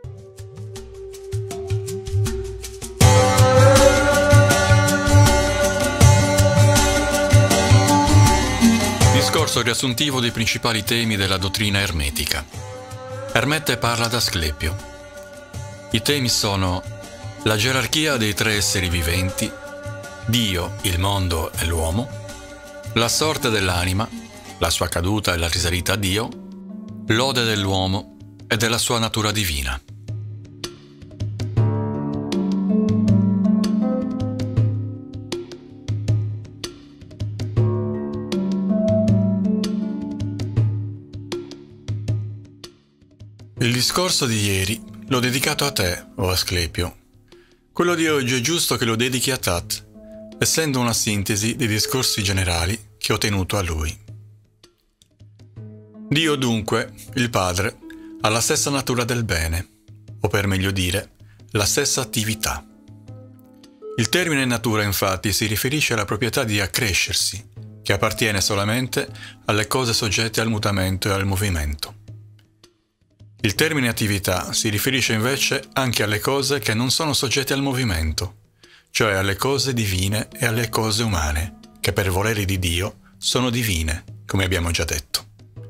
Discorso riassuntivo dei principali temi della dottrina ermetica. Ermette parla ad Asclepio. I temi sono la gerarchia dei tre esseri viventi, Dio, il mondo e l'uomo, la sorte dell'anima, la sua caduta e la risalita a Dio, l'ode dell'uomo e della sua natura divina. Il discorso di ieri l'ho dedicato a te, o Asclepio. Quello di oggi è giusto che lo dedichi a Tat, essendo una sintesi dei discorsi generali che ho tenuto a lui. Dio dunque, il Padre, ha la stessa natura del bene, o per meglio dire, la stessa attività. Il termine natura infatti si riferisce alla proprietà di accrescersi, che appartiene solamente alle cose soggette al mutamento e al movimento. Il termine attività si riferisce invece anche alle cose che non sono soggette al movimento, cioè alle cose divine e alle cose umane, che per volere di Dio sono divine, come abbiamo già detto.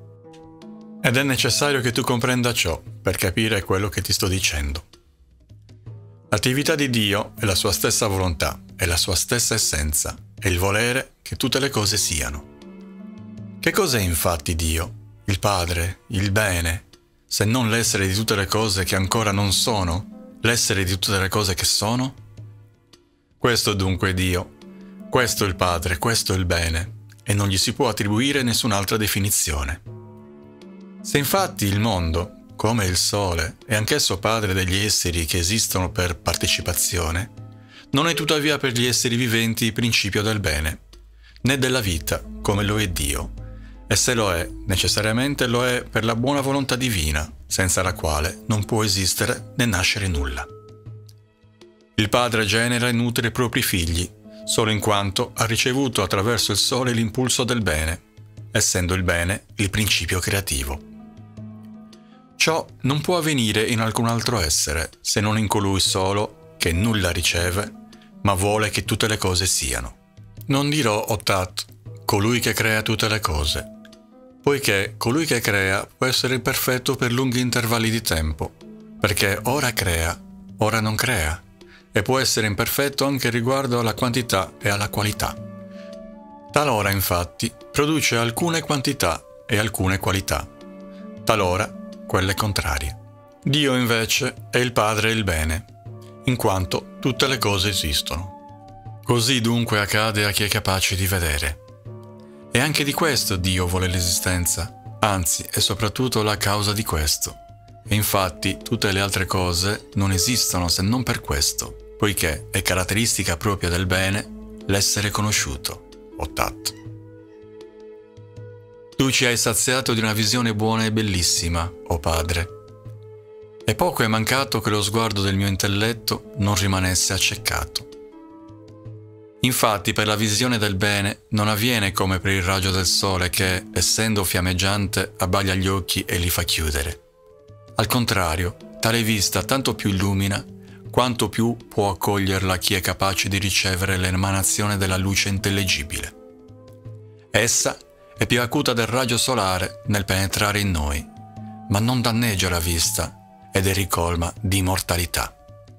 Ed è necessario che tu comprenda ciò per capire quello che ti sto dicendo. L'attività di Dio è la sua stessa volontà, è la sua stessa essenza, è il volere che tutte le cose siano. Che cos'è infatti Dio, il Padre, il bene, se non l'essere di tutte le cose che ancora non sono, l'essere di tutte le cose che sono? Questo dunque è Dio, questo è il Padre, questo è il bene, e non gli si può attribuire nessun'altra definizione. Se infatti il mondo, come il Sole, è anch'esso padre degli esseri che esistono per partecipazione, non è tuttavia per gli esseri viventi il principio del bene, né della vita, come lo è Dio, e se lo è, necessariamente lo è per la buona volontà divina, senza la quale non può esistere né nascere nulla. Il Padre genera e nutre i propri figli, solo in quanto ha ricevuto attraverso il Sole l'impulso del bene, essendo il bene il principio creativo. Ciò non può avvenire in alcun altro essere, se non in colui solo che nulla riceve, ma vuole che tutte le cose siano. Non dirò Otat, colui che crea tutte le cose, poiché colui che crea può essere imperfetto per lunghi intervalli di tempo, perché ora crea, ora non crea, e può essere imperfetto anche riguardo alla quantità e alla qualità. Talora, infatti, produce alcune quantità e alcune qualità, talora quelle contrarie. Dio, invece, è il Padre e il bene, in quanto tutte le cose esistono. Così dunque accade a chi è capace di vedere. E anche di questo Dio vuole l'esistenza, anzi è soprattutto la causa di questo. E infatti tutte le altre cose non esistono se non per questo, poiché è caratteristica propria del bene l'essere conosciuto, o Tat. Tu ci hai saziato di una visione buona e bellissima, o Padre. e poco è mancato che lo sguardo del mio intelletto non rimanesse accecato. Infatti, per la visione del bene non avviene come per il raggio del sole che, essendo fiammeggiante, abbaglia gli occhi e li fa chiudere. Al contrario, tale vista tanto più illumina, quanto più può accoglierla chi è capace di ricevere l'emanazione della luce intellegibile. Essa è più acuta del raggio solare nel penetrare in noi, ma non danneggia la vista ed è ricolma di immortalità.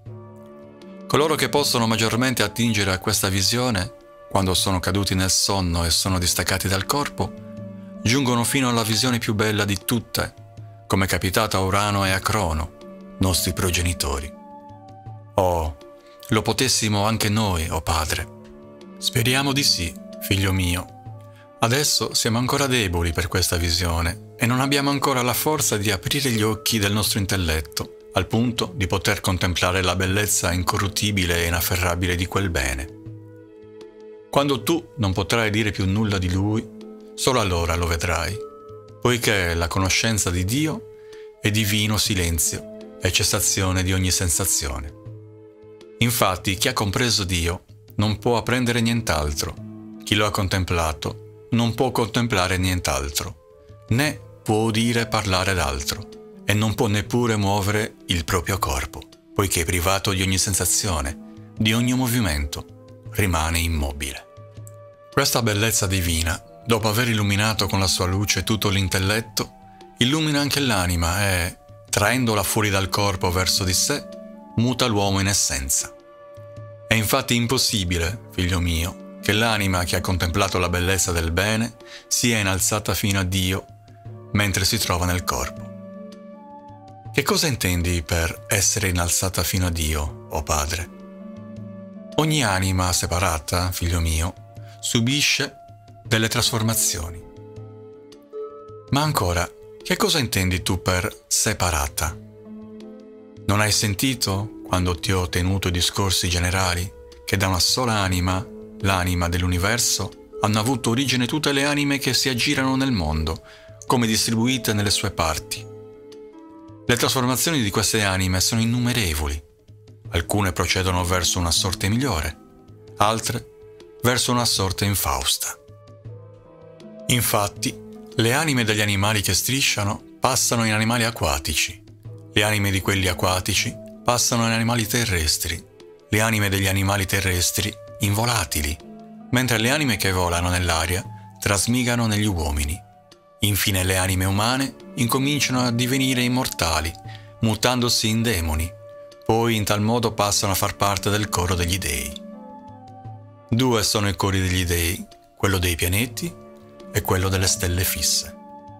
Coloro che possono maggiormente attingere a questa visione, quando sono caduti nel sonno e sono distaccati dal corpo, giungono fino alla visione più bella di tutte, come è capitato a Urano e a Crono, nostri progenitori. Oh, lo potessimo anche noi, o Padre. Speriamo di sì, figlio mio. Adesso siamo ancora deboli per questa visione e non abbiamo ancora la forza di aprire gli occhi del nostro intelletto, al punto di poter contemplare la bellezza incorruttibile e inafferrabile di quel bene. Quando tu non potrai dire più nulla di Lui, solo allora lo vedrai, poiché la conoscenza di Dio è divino silenzio e cessazione di ogni sensazione. Infatti, chi ha compreso Dio non può apprendere nient'altro, chi lo ha contemplato non può contemplare nient'altro, né può udire e parlare d'altro, e non può neppure muovere il proprio corpo, poiché privato di ogni sensazione, di ogni movimento, rimane immobile. Questa bellezza divina, dopo aver illuminato con la sua luce tutto l'intelletto, illumina anche l'anima e, traendola fuori dal corpo verso di sé, muta l'uomo in essenza. È infatti impossibile, figlio mio, che l'anima che ha contemplato la bellezza del bene sia innalzata fino a Dio mentre si trova nel corpo. Che cosa intendi per essere innalzata fino a Dio, o Padre? Ogni anima separata, figlio mio, subisce delle trasformazioni. Ma ancora, che cosa intendi tu per separata? Non hai sentito, quando ti ho tenuto i discorsi generali, che da una sola anima, l'anima dell'universo, hanno avuto origine tutte le anime che si aggirano nel mondo, come distribuite nelle sue parti? Le trasformazioni di queste anime sono innumerevoli. Alcune procedono verso una sorte migliore, altre verso una sorte infausta. Infatti, le anime degli animali che strisciano passano in animali acquatici, le anime di quelli acquatici passano in animali terrestri, le anime degli animali terrestri in volatili, mentre le anime che volano nell'aria trasmigano negli uomini. Infine le anime umane incominciano a divenire immortali, mutandosi in demoni, poi in tal modo passano a far parte del coro degli dei. Due sono i cori degli dei, quello dei pianeti e quello delle stelle fisse.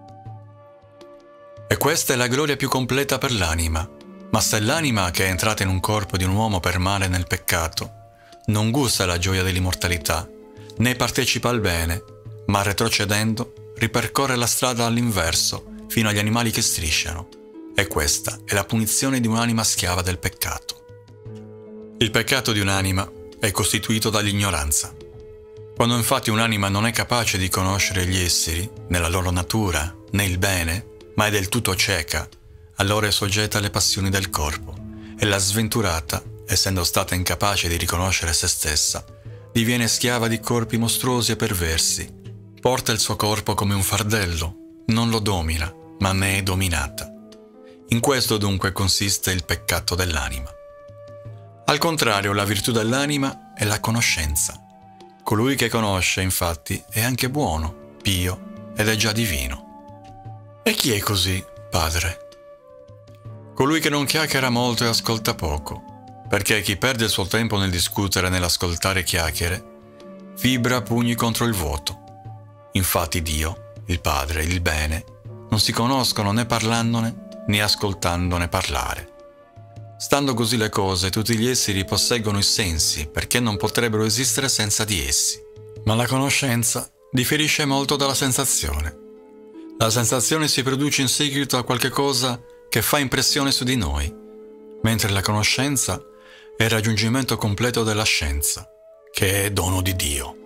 E questa è la gloria più completa per l'anima, ma se l'anima che è entrata in un corpo di un uomo per male nel peccato non gusta la gioia dell'immortalità, né partecipa al bene, ma retrocedendo ripercorre la strada all'inverso fino agli animali che strisciano, e questa è la punizione di un'anima schiava del peccato. Il peccato di un'anima è costituito dall'ignoranza. Quando infatti un'anima non è capace di conoscere gli esseri, nella loro natura, né il bene, ma è del tutto cieca, allora è soggetta alle passioni del corpo, e la sventurata, essendo stata incapace di riconoscere se stessa, diviene schiava di corpi mostruosi e perversi. Porta il suo corpo come un fardello, non lo domina, ma ne è dominata. In questo dunque consiste il peccato dell'anima. Al contrario, la virtù dell'anima è la conoscenza. Colui che conosce, infatti, è anche buono, pio ed è già divino. E chi è così, Padre? Colui che non chiacchiera molto e ascolta poco, perché chi perde il suo tempo nel discutere e nell'ascoltare chiacchiere, vibra pugni contro il vuoto. Infatti Dio, il Padre e il bene non si conoscono né parlandone né ascoltandone parlare. Stando così le cose, tutti gli esseri posseggono i sensi perché non potrebbero esistere senza di essi. Ma la conoscenza differisce molto dalla sensazione. La sensazione si produce in seguito a qualche cosa che fa impressione su di noi, mentre la conoscenza è il raggiungimento completo della scienza, che è dono di Dio.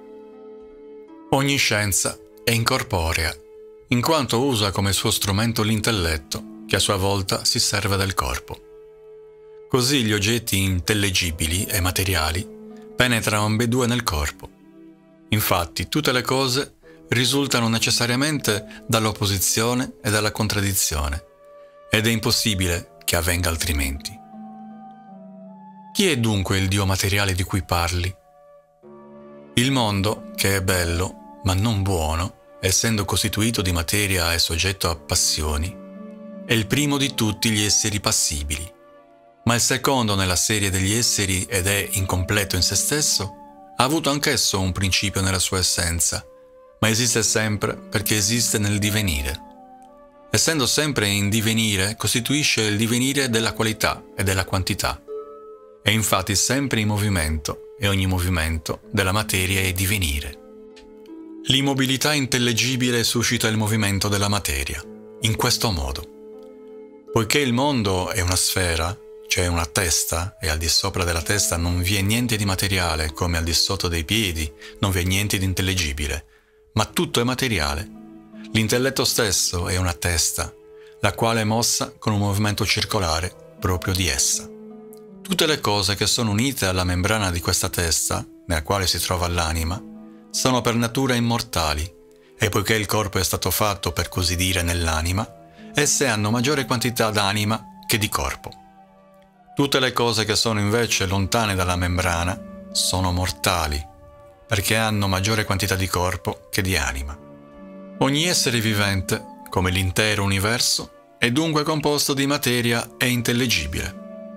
Ogni scienza è incorporea, in quanto usa come suo strumento l'intelletto, che a sua volta si serve del corpo. Così gli oggetti intellegibili e materiali penetrano ambedue nel corpo. Infatti, tutte le cose risultano necessariamente dall'opposizione e dalla contraddizione, ed è impossibile che avvenga altrimenti. Chi è dunque il Dio materiale di cui parli? Il mondo, che è bello, ma non buono, essendo costituito di materia e soggetto a passioni, è il primo di tutti gli esseri passibili, ma il secondo nella serie degli esseri ed è incompleto in se stesso, ha avuto anch'esso un principio nella sua essenza, ma esiste sempre perché esiste nel divenire. Essendo sempre in divenire, costituisce il divenire della qualità e della quantità. È infatti sempre in movimento e ogni movimento della materia è divenire. L'immobilità intellegibile suscita il movimento della materia, in questo modo. Poiché il mondo è una sfera, cioè una testa, e al di sopra della testa non vi è niente di materiale, come al di sotto dei piedi non vi è niente di intellegibile, ma tutto è materiale. L'intelletto stesso è una testa, la quale è mossa con un movimento circolare proprio di essa. Tutte le cose che sono unite alla membrana di questa testa, nella quale si trova l'anima, sono per natura immortali, e poiché il corpo è stato fatto, per così dire, nell'anima, esse hanno maggiore quantità d'anima che di corpo. Tutte le cose che sono invece lontane dalla membrana sono mortali, perché hanno maggiore quantità di corpo che di anima. Ogni essere vivente, come l'intero universo, è dunque composto di materia e intellegibile.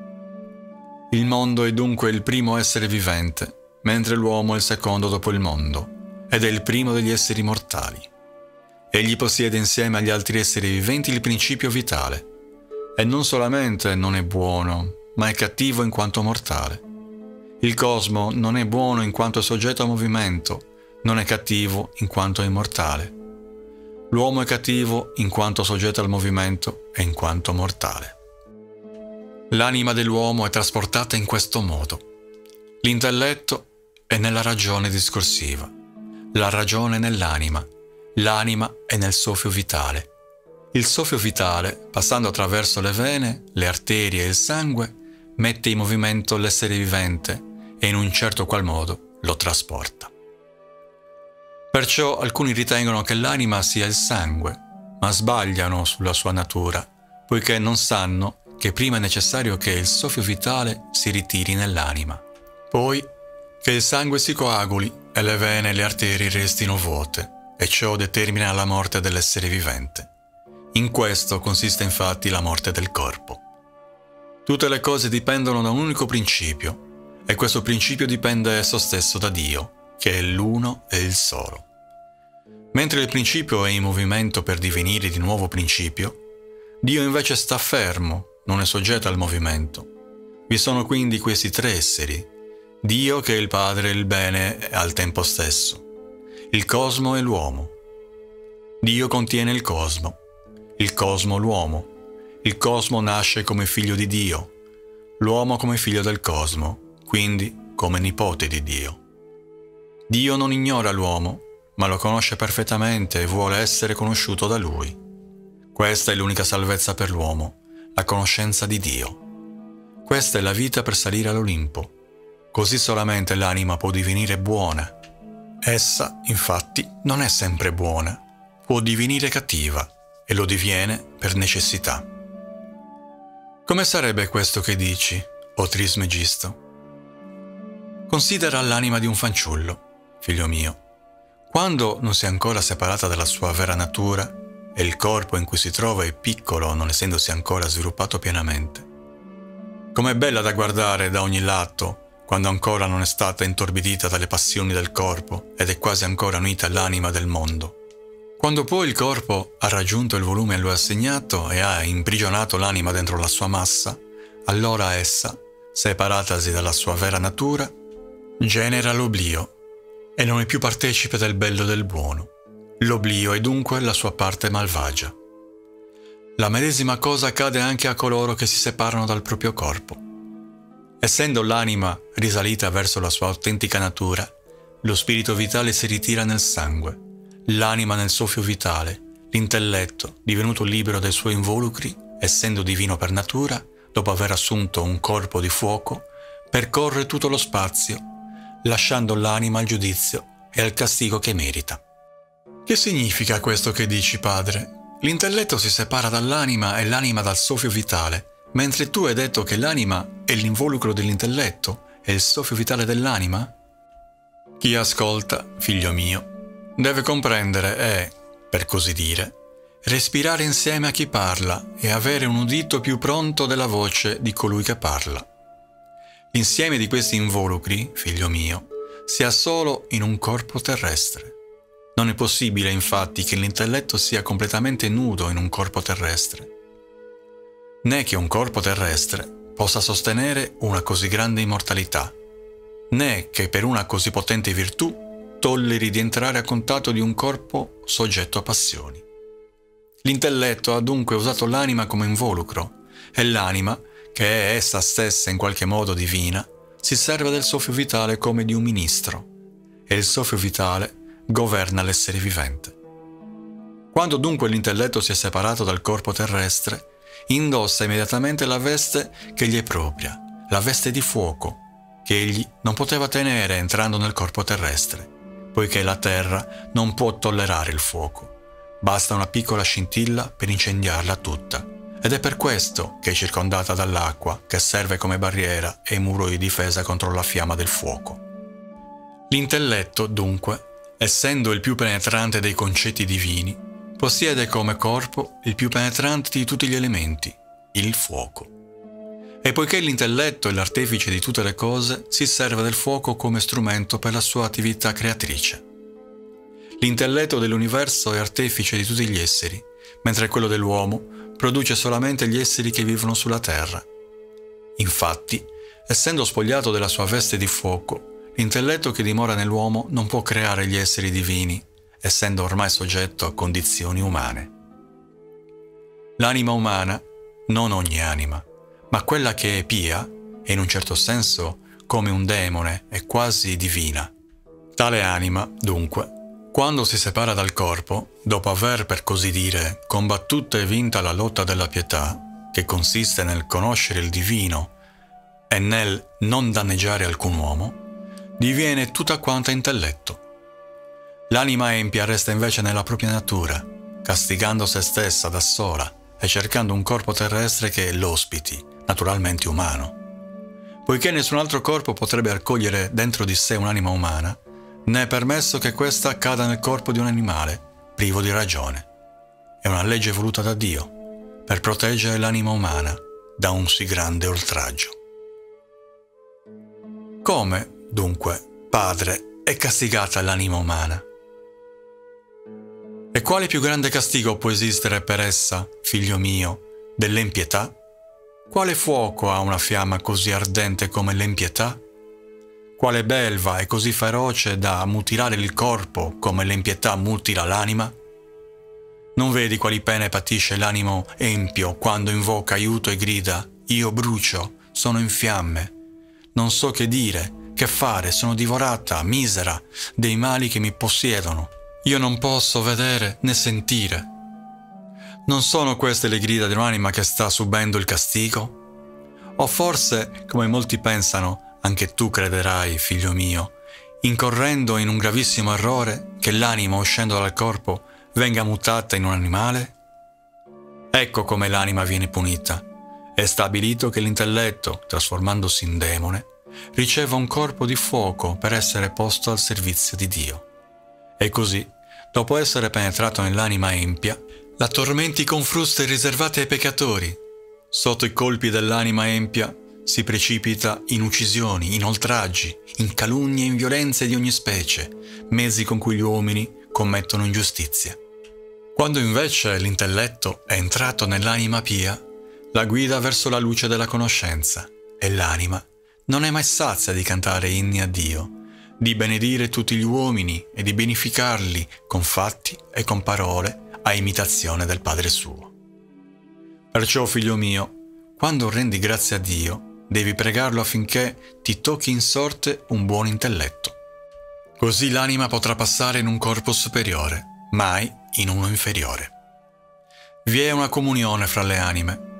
Il mondo è dunque il primo essere vivente, mentre l'uomo è il secondo dopo il mondo, ed è il primo degli esseri mortali. Egli possiede insieme agli altri esseri viventi il principio vitale, e non solamente non è buono, ma è cattivo in quanto mortale. Il cosmo non è buono in quanto è soggetto a movimento, non è cattivo in quanto è immortale. L'uomo è cattivo in quanto soggetto al movimento e in quanto mortale. L'anima dell'uomo è trasportata in questo modo. L'intelletto è nella ragione discorsiva, la ragione nell'anima, l'anima è nel soffio vitale. Il soffio vitale, passando attraverso le vene, le arterie e il sangue, mette in movimento l'essere vivente e in un certo qual modo lo trasporta. Perciò alcuni ritengono che l'anima sia il sangue, ma sbagliano sulla sua natura, poiché non sanno che prima è necessario che il soffio vitale si ritiri nell'anima, poi che il sangue si coaguli e le vene e le arterie restino vuote, e ciò determina la morte dell'essere vivente. In questo consiste infatti la morte del corpo. Tutte le cose dipendono da un unico principio, e questo principio dipende esso stesso da Dio, che è l'uno e il solo. Mentre il principio è in movimento per divenire di nuovo principio, Dio invece sta fermo, non è soggetto al movimento. Vi sono quindi questi tre esseri, Dio che è il Padre e il bene al tempo stesso, il cosmo e l'uomo. Dio contiene il cosmo, il cosmo l'uomo, il cosmo nasce come figlio di Dio, l'uomo come figlio del cosmo, quindi come nipote di Dio. Dio non ignora l'uomo, ma lo conosce perfettamente e vuole essere conosciuto da lui. Questa è l'unica salvezza per l'uomo, la conoscenza di Dio. Questa è la vita per salire all'Olimpo. Così solamente l'anima può divenire buona. Essa, infatti, non è sempre buona, può divenire cattiva e lo diviene per necessità. Come sarebbe questo che dici, o Trismegisto? Considera l'anima di un fanciullo, figlio mio. Quando non si è ancora separata dalla sua vera natura, e il corpo in cui si trova è piccolo, non essendosi ancora sviluppato pienamente. Com'è bella da guardare da ogni lato, quando ancora non è stata intorbidita dalle passioni del corpo ed è quasi ancora unita all'anima del mondo. Quando poi il corpo ha raggiunto il volume a lui assegnato e ha imprigionato l'anima dentro la sua massa, allora essa, separatasi dalla sua vera natura, genera l'oblio e non è più partecipe del bello e del buono. L'oblio è dunque la sua parte malvagia. La medesima cosa accade anche a coloro che si separano dal proprio corpo. Essendo l'anima risalita verso la sua autentica natura, lo spirito vitale si ritira nel sangue, l'anima nel soffio vitale, l'intelletto, divenuto libero dai suoi involucri, essendo divino per natura, dopo aver assunto un corpo di fuoco, percorre tutto lo spazio, lasciando l'anima al giudizio e al castigo che merita. Che significa questo che dici, padre? L'intelletto si separa dall'anima e l'anima dal soffio vitale, mentre tu hai detto che l'anima è l'involucro dell'intelletto e il soffio vitale dell'anima? Chi ascolta, figlio mio, deve comprendere e, per così dire, respirare insieme a chi parla e avere un udito più pronto della voce di colui che parla. L'insieme di questi involucri, figlio mio, si ha solo in un corpo terrestre. Non è possibile, infatti, che l'intelletto sia completamente nudo in un corpo terrestre, né che un corpo terrestre possa sostenere una così grande immortalità, né che per una così potente virtù tolleri di entrare a contatto di un corpo soggetto a passioni. L'intelletto ha dunque usato l'anima come involucro, e l'anima, che è essa stessa in qualche modo divina, si serve del soffio vitale come di un ministro, e il soffio vitale governa l'essere vivente. Quando dunque l'intelletto si è separato dal corpo terrestre, indossa immediatamente la veste che gli è propria, la veste di fuoco, che egli non poteva tenere entrando nel corpo terrestre, poiché la terra non può tollerare il fuoco. Basta una piccola scintilla per incendiarla tutta, ed è per questo che è circondata dall'acqua, che serve come barriera e muro di difesa contro la fiamma del fuoco. L'intelletto, dunque, essendo il più penetrante dei concetti divini, possiede come corpo il più penetrante di tutti gli elementi, il fuoco. E poiché l'intelletto è l'artefice di tutte le cose, si serve del fuoco come strumento per la sua attività creatrice. L'intelletto dell'universo è artefice di tutti gli esseri, mentre quello dell'uomo produce solamente gli esseri che vivono sulla terra. Infatti, essendo spogliato della sua veste di fuoco, l'intelletto che dimora nell'uomo non può creare gli esseri divini, essendo ormai soggetto a condizioni umane. L'anima umana, non ogni anima, ma quella che è pia, è in un certo senso come un demone, è quasi divina. Tale anima, dunque, quando si separa dal corpo, dopo aver, per così dire, combattuta e vinta la lotta della pietà, che consiste nel conoscere il divino e nel non danneggiare alcun uomo, diviene tutta quanta intelletto. L'anima empia resta invece nella propria natura, castigando se stessa da sola e cercando un corpo terrestre che l'ospiti, naturalmente umano. Poiché nessun altro corpo potrebbe accogliere dentro di sé un'anima umana, né è permesso che questa cada nel corpo di un animale, privo di ragione. È una legge voluta da Dio, per proteggere l'anima umana da un sì grande oltraggio. Come, dunque, Padre, è castigata l'anima umana? E quale più grande castigo può esistere per essa, figlio mio, dell'empietà? Quale fuoco ha una fiamma così ardente come l'empietà? Quale belva è così feroce da mutilare il corpo come l'empietà mutila l'anima? Non vedi quali pene patisce l'animo empio quando invoca aiuto e grida: io brucio, sono in fiamme, non so che dire, che fare, sono divorata, misera, dei mali che mi possiedono. Io non posso vedere né sentire. Non sono queste le grida di un'anima che sta subendo il castigo? O forse, come molti pensano, anche tu crederai, figlio mio, incorrendo in un gravissimo errore, che l'anima uscendo dal corpo venga mutata in un animale? Ecco come l'anima viene punita. È stabilito che l'intelletto, trasformandosi in demone, riceva un corpo di fuoco per essere posto al servizio di Dio. E così, dopo essere penetrato nell'anima empia, la tormenti con fruste riservate ai peccatori. Sotto i colpi dell'anima empia si precipita in uccisioni, in oltraggi, in calunnie e in violenze di ogni specie, mezzi con cui gli uomini commettono ingiustizie. Quando invece l'intelletto è entrato nell'anima pia, la guida verso la luce della conoscenza, e l'anima non è mai sazia di cantare inni a Dio, di benedire tutti gli uomini e di beneficarli con fatti e con parole a imitazione del Padre suo. Perciò, figlio mio, quando rendi grazie a Dio, devi pregarlo affinché ti tocchi in sorte un buon intelletto. Così l'anima potrà passare in un corpo superiore, mai in uno inferiore. Vi è una comunione fra le anime,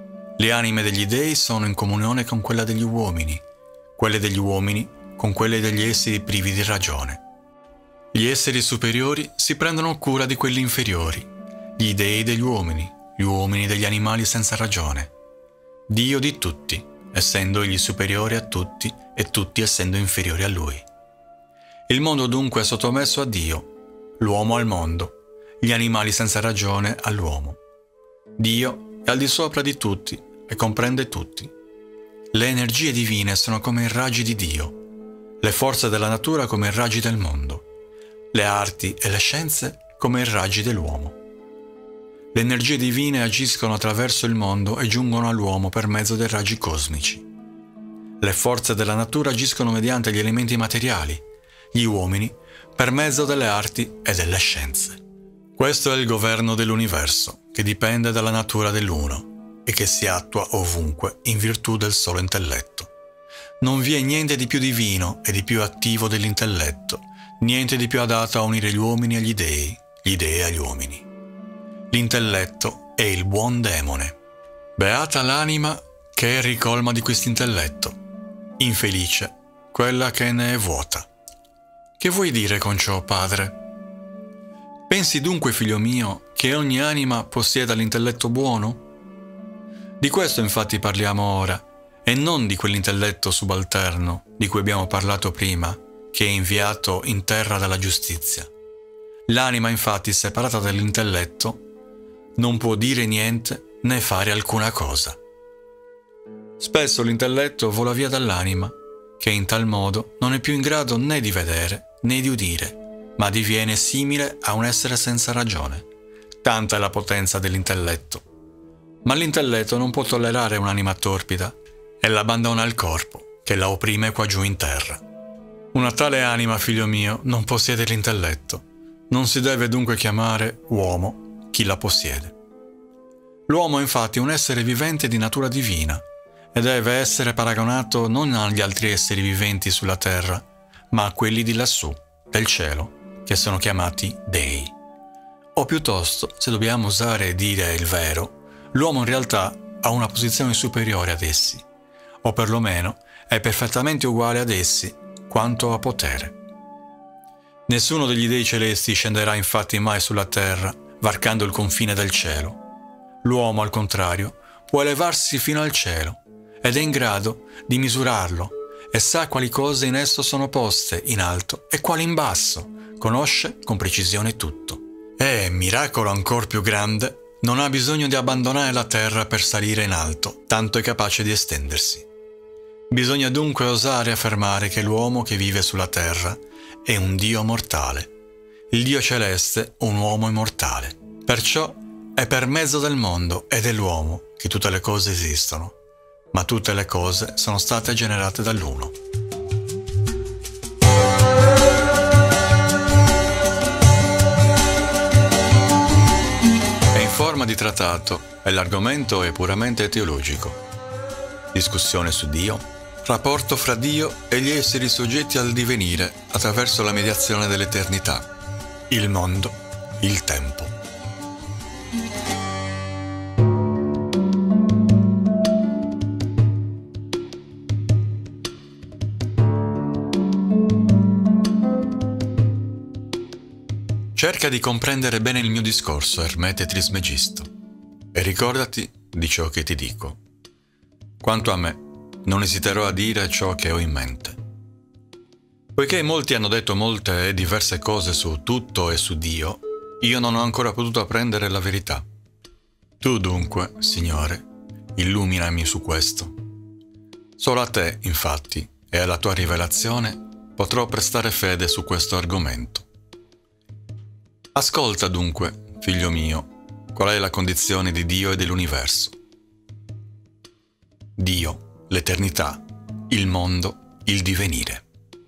Le anime degli dei sono in comunione con quella degli uomini, quelle degli uomini con quelle degli esseri privi di ragione. Gli esseri superiori si prendono cura di quelli inferiori, gli dei degli uomini, gli uomini degli animali senza ragione. Dio di tutti, essendo egli superiore a tutti e tutti essendo inferiori a lui. Il mondo dunque è sottomesso a Dio, l'uomo al mondo, gli animali senza ragione all'uomo. Dio è al di sopra di tutti e comprende tutti. Le energie divine sono come i raggi di Dio, le forze della natura come i raggi del mondo, le arti e le scienze come i raggi dell'uomo. Le energie divine agiscono attraverso il mondo e giungono all'uomo per mezzo dei raggi cosmici. Le forze della natura agiscono mediante gli elementi materiali, gli uomini per mezzo delle arti e delle scienze. Questo è il governo dell'universo, che dipende dalla natura dell'uno e che si attua ovunque in virtù del solo intelletto. Non vi è niente di più divino e di più attivo dell'intelletto, niente di più adatto a unire gli uomini agli dei, gli dei agli uomini. L'intelletto è il buon demone. Beata l'anima che è ricolma di quest'intelletto. Infelice quella che ne è vuota. Che vuoi dire con ciò, padre? Pensi dunque, figlio mio, che ogni anima possieda l'intelletto buono? Di questo infatti parliamo ora, e non di quell'intelletto subalterno di cui abbiamo parlato prima, che è inviato in terra dalla giustizia. L'anima, infatti, separata dall'intelletto, non può dire niente né fare alcuna cosa. Spesso l'intelletto vola via dall'anima, che in tal modo non è più in grado né di vedere né di udire, ma diviene simile a un essere senza ragione. Tanta è la potenza dell'intelletto. Ma l'intelletto non può tollerare un'anima torpida e l'abbandona al corpo, che la opprime qua giù in terra. Una tale anima, figlio mio, non possiede l'intelletto. Non si deve dunque chiamare uomo chi la possiede. L'uomo è infatti un essere vivente di natura divina e deve essere paragonato non agli altri esseri viventi sulla terra, ma a quelli di lassù, del cielo, che sono chiamati dei. O piuttosto, se dobbiamo osare e dire il vero, l'uomo in realtà ha una posizione superiore ad essi, o perlomeno è perfettamente uguale ad essi quanto a potere. Nessuno degli dei celesti scenderà infatti mai sulla terra, varcando il confine del cielo. L'uomo, al contrario, può elevarsi fino al cielo, ed è in grado di misurarlo, e sa quali cose in esso sono poste in alto e quali in basso, conosce con precisione tutto. E, miracolo ancor più grande, non ha bisogno di abbandonare la terra per salire in alto, tanto è capace di estendersi. Bisogna dunque osare affermare che l'uomo che vive sulla terra è un Dio mortale, il Dio celeste un uomo immortale. Perciò è per mezzo del mondo e dell'uomo che tutte le cose esistono, ma tutte le cose sono state generate dall'uno. È in forma di trattato e l'argomento è puramente teologico. Discussione su Dio, rapporto fra Dio e gli esseri soggetti al divenire attraverso la mediazione dell'eternità, il mondo, il tempo. Cerca di comprendere bene il mio discorso, Ermete Trismegisto, e ricordati di ciò che ti dico. Quanto a me, non esiterò a dire ciò che ho in mente. Poiché molti hanno detto molte e diverse cose su tutto e su Dio, io non ho ancora potuto apprendere la verità. Tu dunque, Signore, illuminami su questo. Solo a te, infatti, e alla tua rivelazione potrò prestare fede su questo argomento. Ascolta dunque, figlio mio, qual è la condizione di Dio e dell'universo. Dio, l'eternità, il mondo, il divenire.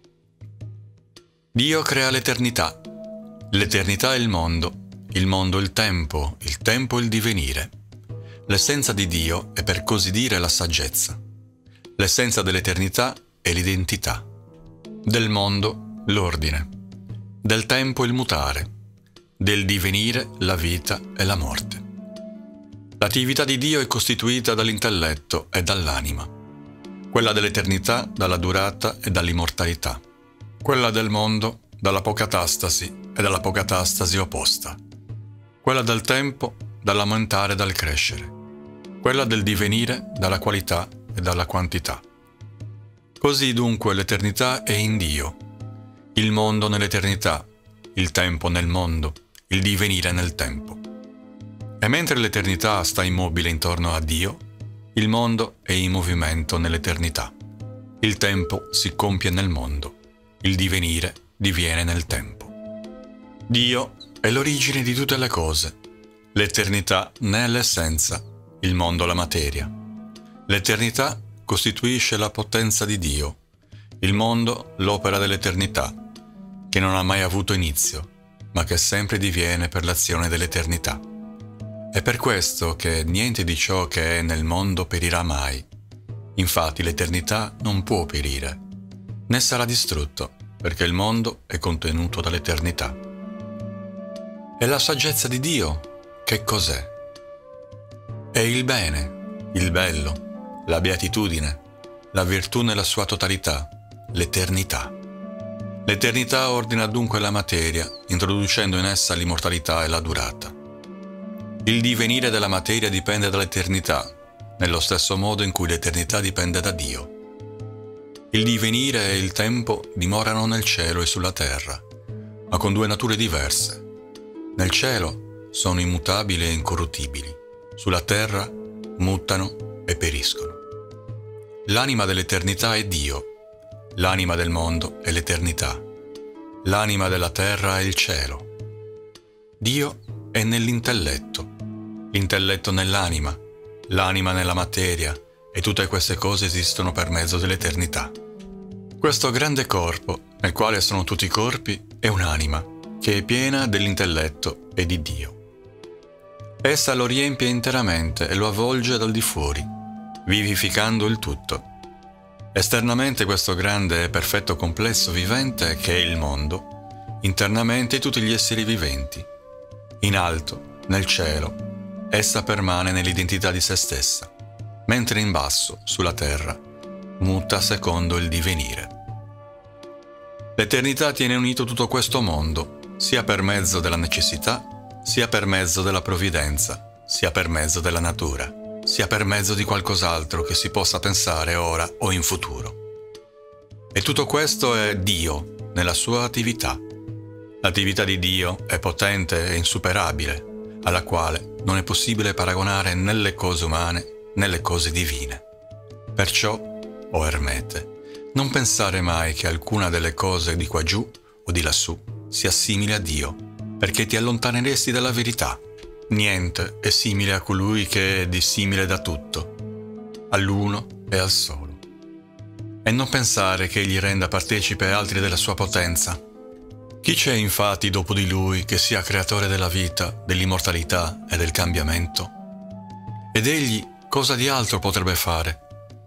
Dio crea l'eternità, l'eternità è il mondo, il mondo il tempo, il tempo il divenire. L'essenza di Dio è per così dire la saggezza. L'essenza dell'eternità è l'identità. Del mondo l'ordine. Del tempo il mutare. Del divenire la vita e la morte. L'attività di Dio è costituita dall'intelletto e dall'anima, quella dell'eternità dalla durata e dall'immortalità, quella del mondo dall'apocatastasi e dall'apocatastasi opposta, quella del tempo dall'aumentare e dal crescere, quella del divenire dalla qualità e dalla quantità. Così dunque l'eternità è in Dio, il mondo nell'eternità, il tempo nel mondo, il divenire nel tempo. E mentre l'eternità sta immobile intorno a Dio, il mondo è in movimento nell'eternità. Il tempo si compie nel mondo, il divenire diviene nel tempo. Dio è l'origine di tutte le cose, l'eternità ne è l'essenza, il mondo la materia. L'eternità costituisce la potenza di Dio, il mondo l'opera dell'eternità, che non ha mai avuto inizio, ma che sempre diviene per l'azione dell'eternità. È per questo che niente di ciò che è nel mondo perirà mai. Infatti l'eternità non può perire, né sarà distrutto, perché il mondo è contenuto dall'eternità. E la saggezza di Dio, che cos'è? È il bene, il bello, la beatitudine, la virtù nella sua totalità, l'eternità. L'eternità ordina dunque la materia, introducendo in essa l'immortalità e la durata. Il divenire della materia dipende dall'eternità, nello stesso modo in cui l'eternità dipende da Dio. Il divenire e il tempo dimorano nel cielo e sulla terra, ma con due nature diverse. Nel cielo sono immutabili e incorruttibili, sulla terra mutano e periscono. L'anima dell'eternità è Dio, l'anima del mondo è l'eternità, l'anima della terra è il cielo. Dio è nell'intelletto, l'intelletto nell'anima, l'anima nella materia, e tutte queste cose esistono per mezzo dell'eternità. Questo grande corpo, nel quale sono tutti i corpi, è un'anima, che è piena dell'intelletto e di Dio. Essa lo riempie interamente e lo avvolge dal di fuori, vivificando il tutto. Esternamente questo grande e perfetto complesso vivente che è il mondo, internamente tutti gli esseri viventi. In alto, nel cielo, essa permane nell'identità di se stessa, mentre in basso, sulla terra, muta secondo il divenire. L'eternità tiene unito tutto questo mondo, sia per mezzo della necessità, sia per mezzo della provvidenza, sia per mezzo della natura, sia per mezzo di qualcos'altro che si possa pensare ora o in futuro. E tutto questo è Dio nella sua attività. L'attività di Dio è potente e insuperabile, alla quale non è possibile paragonare né le cose umane né le cose divine. Perciò, o Ermete, non pensare mai che alcuna delle cose di qua giù o di lassù sia simile a Dio, perché ti allontaneresti dalla verità. Niente è simile a colui che è dissimile da tutto, all'uno e al solo. E non pensare che egli renda partecipe altri della sua potenza. Chi c'è infatti dopo di lui che sia creatore della vita, dell'immortalità e del cambiamento? Ed egli cosa di altro potrebbe fare?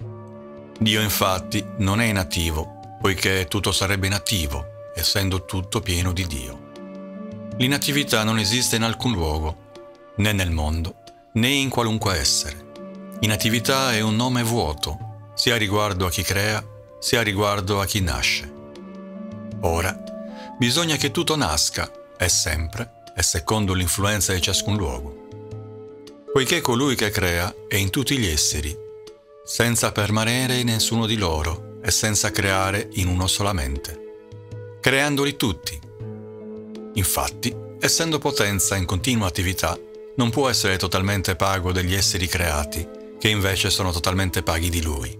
Dio infatti non è inattivo, poiché tutto sarebbe inattivo, essendo tutto pieno di Dio. L'inattività non esiste in alcun luogo, né nel mondo, né in qualunque essere. Inattività è un nome vuoto, sia riguardo a chi crea, sia riguardo a chi nasce. Ora, bisogna che tutto nasca, e sempre, e secondo l'influenza di ciascun luogo. Poiché colui che crea è in tutti gli esseri, senza permanere in nessuno di loro e senza creare in uno solamente, creandoli tutti. Infatti, essendo potenza in continua attività, non può essere totalmente pago degli esseri creati, che invece sono totalmente paghi di Lui.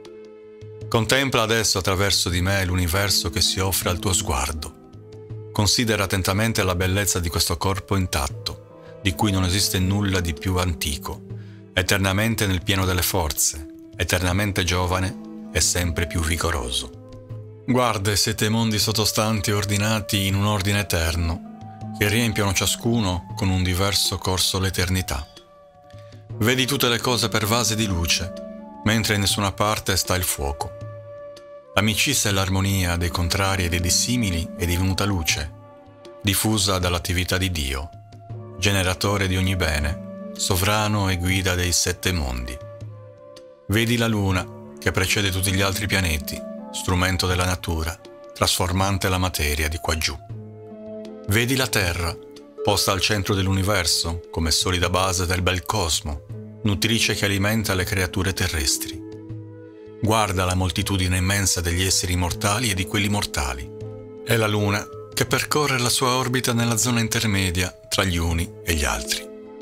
Contempla adesso attraverso di me l'universo che si offre al tuo sguardo. Considera attentamente la bellezza di questo corpo intatto, di cui non esiste nulla di più antico, eternamente nel pieno delle forze, eternamente giovane e sempre più vigoroso. Guarda i sette mondi sottostanti ordinati in un ordine eterno, che riempiono ciascuno con un diverso corso l'eternità. Vedi tutte le cose pervase di luce, mentre in nessuna parte sta il fuoco. L'amicizia e l'armonia dei contrari e dei dissimili è divenuta luce, diffusa dall'attività di Dio, generatore di ogni bene, sovrano e guida dei sette mondi. Vedi la luna, che precede tutti gli altri pianeti, strumento della natura, trasformante la materia di qua giù. Vedi la Terra, posta al centro dell'universo, come solida base del bel cosmo, nutrice che alimenta le creature terrestri. Guarda la moltitudine immensa degli esseri mortali e di quelli mortali. È la Luna che percorre la sua orbita nella zona intermedia tra gli uni e gli altri.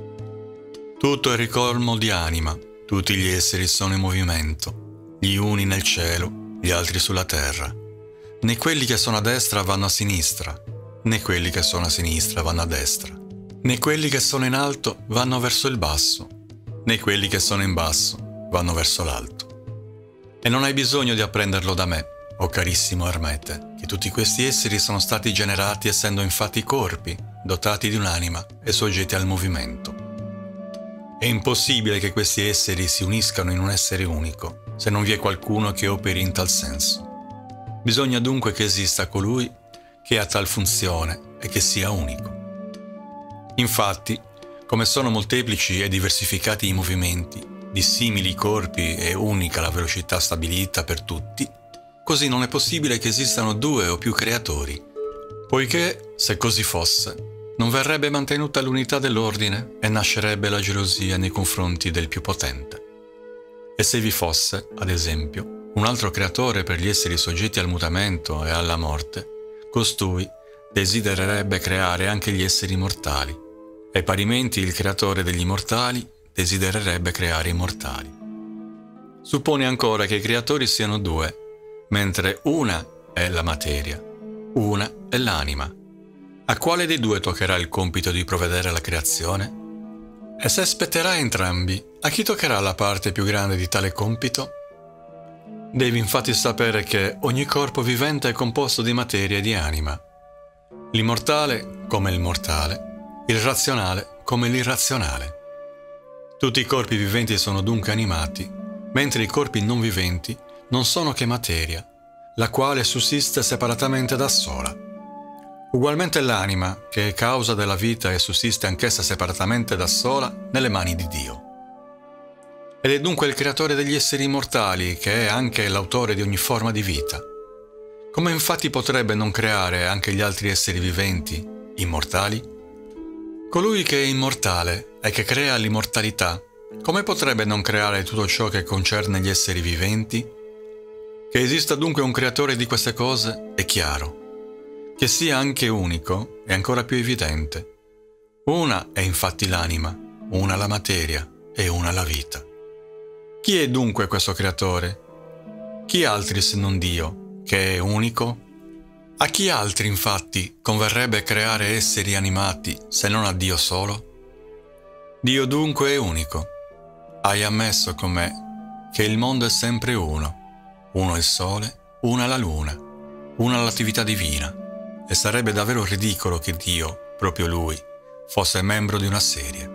Tutto è ricolmo di anima, tutti gli esseri sono in movimento, gli uni nel cielo, gli altri sulla terra. Né quelli che sono a destra vanno a sinistra, né quelli che sono a sinistra vanno a destra, né quelli che sono in alto vanno verso il basso, né quelli che sono in basso vanno verso l'alto. E non hai bisogno di apprenderlo da me, o carissimo Ermete, che tutti questi esseri sono stati generati essendo infatti corpi, dotati di un'anima e soggetti al movimento. È impossibile che questi esseri si uniscano in un essere unico, se non vi è qualcuno che operi in tal senso. Bisogna dunque che esista colui che ha tal funzione e che sia unico. Infatti, come sono molteplici e diversificati i movimenti, dissimili i corpi e unica la velocità stabilita per tutti, così non è possibile che esistano due o più creatori, poiché, se così fosse, non verrebbe mantenuta l'unità dell'ordine e nascerebbe la gelosia nei confronti del più potente. E se vi fosse, ad esempio, un altro creatore per gli esseri soggetti al mutamento e alla morte, costui desidererebbe creare anche gli esseri mortali, e parimenti il creatore degli mortali desidererebbe creare i mortali. Suppone ancora che i creatori siano due, mentre una è la materia, una è l'anima. A quale dei due toccherà il compito di provvedere alla creazione? E se spetterà entrambi, a chi toccherà la parte più grande di tale compito? Devi infatti sapere che ogni corpo vivente è composto di materia e di anima. L'immortale come il mortale, il razionale come l'irrazionale. Tutti i corpi viventi sono dunque animati, mentre i corpi non viventi non sono che materia, la quale sussiste separatamente da sola. Ugualmente l'anima, che è causa della vita e sussiste anch'essa separatamente da sola nelle mani di Dio. Ed è dunque il creatore degli esseri immortali, che è anche l'autore di ogni forma di vita. Come infatti potrebbe non creare anche gli altri esseri viventi, immortali? Colui che è immortale e che crea l'immortalità, come potrebbe non creare tutto ciò che concerne gli esseri viventi? Che esista dunque un creatore di queste cose è chiaro. Che sia anche unico è ancora più evidente. Una è infatti l'anima, una la materia e una la vita. Chi è dunque questo creatore? Chi altri se non Dio, che è unico? A chi altri infatti converrebbe creare esseri animati se non a Dio solo? Dio dunque è unico. Hai ammesso con me che il mondo è sempre uno. Uno il sole, una la luna, una l'attività divina. E sarebbe davvero ridicolo che Dio, proprio Lui, fosse membro di una serie.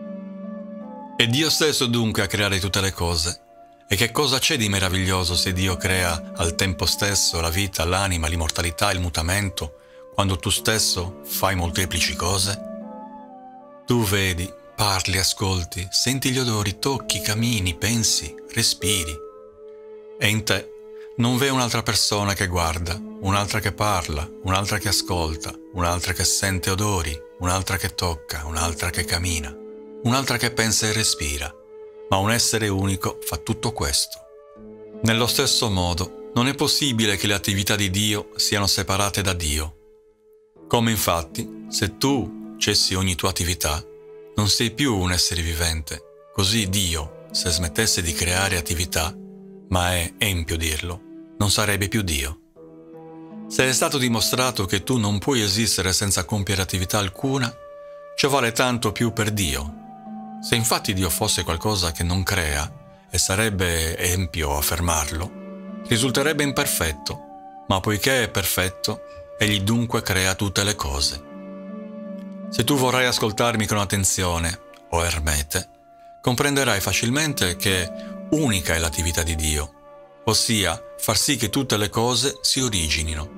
È Dio stesso dunque a creare tutte le cose. E che cosa c'è di meraviglioso se Dio crea al tempo stesso la vita, l'anima, l'immortalità, il mutamento, quando tu stesso fai molteplici cose? Tu vedi, parli, ascolti, senti gli odori, tocchi, cammini, pensi, respiri. E in te non v'è un'altra persona che guarda, un'altra che parla, un'altra che ascolta, un'altra che sente odori, un'altra che tocca, un'altra che cammina, un'altra che pensa e respira, ma un essere unico fa tutto questo. Nello stesso modo, non è possibile che le attività di Dio siano separate da Dio. Come infatti, se tu cessi ogni tua attività, non sei più un essere vivente, così Dio, se smettesse di creare attività, ma è empio dirlo, non sarebbe più Dio. Se è stato dimostrato che tu non puoi esistere senza compiere attività alcuna, ciò vale tanto più per Dio. Se infatti Dio fosse qualcosa che non crea, e sarebbe empio affermarlo, risulterebbe imperfetto, ma poiché è perfetto, egli dunque crea tutte le cose. Se tu vorrai ascoltarmi con attenzione, o Ermete, comprenderai facilmente che unica è l'attività di Dio, ossia far sì che tutte le cose si originino.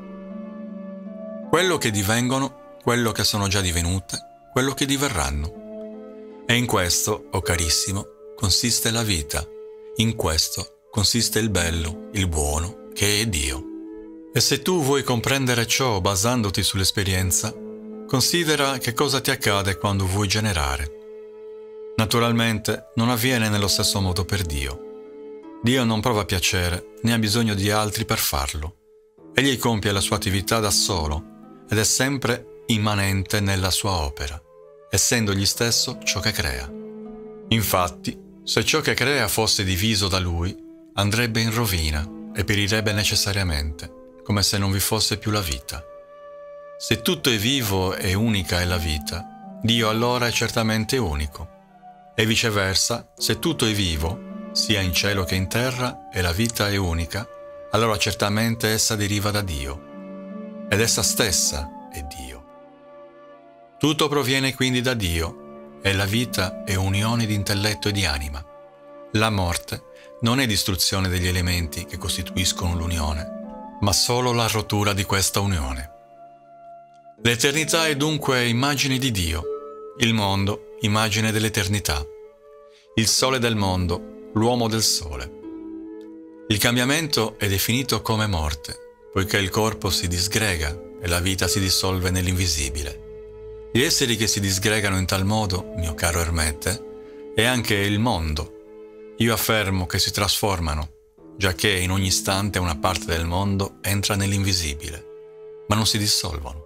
Quello che divengono, quello che sono già divenute, quello che diverranno. E in questo, o oh carissimo, consiste la vita. In questo consiste il bello, il buono, che è Dio. E se tu vuoi comprendere ciò basandoti sull'esperienza, considera che cosa ti accade quando vuoi generare. Naturalmente non avviene nello stesso modo per Dio. Dio non prova piacere, né ha bisogno di altri per farlo. Egli compie la sua attività da solo ed è sempre immanente nella sua opera, essendo egli stesso ciò che crea. Infatti, se ciò che crea fosse diviso da lui, andrebbe in rovina e perirebbe necessariamente, come se non vi fosse più la vita. Se tutto è vivo e unica è la vita, Dio allora è certamente unico. E viceversa, se tutto è vivo, sia in cielo che in terra, e la vita è unica, allora certamente essa deriva da Dio. Ed essa stessa è Dio. Tutto proviene quindi da Dio, e la vita è unione di intelletto e di anima. La morte non è distruzione degli elementi che costituiscono l'unione, ma solo la rottura di questa unione. L'eternità è dunque immagine di Dio, il mondo immagine dell'eternità, il sole del mondo, l'uomo del sole. Il cambiamento è definito come morte, poiché il corpo si disgrega e la vita si dissolve nell'invisibile. Gli esseri che si disgregano in tal modo, mio caro Ermete, è anche il mondo. Io affermo che si trasformano, giacché in ogni istante una parte del mondo entra nell'invisibile, ma non si dissolvono.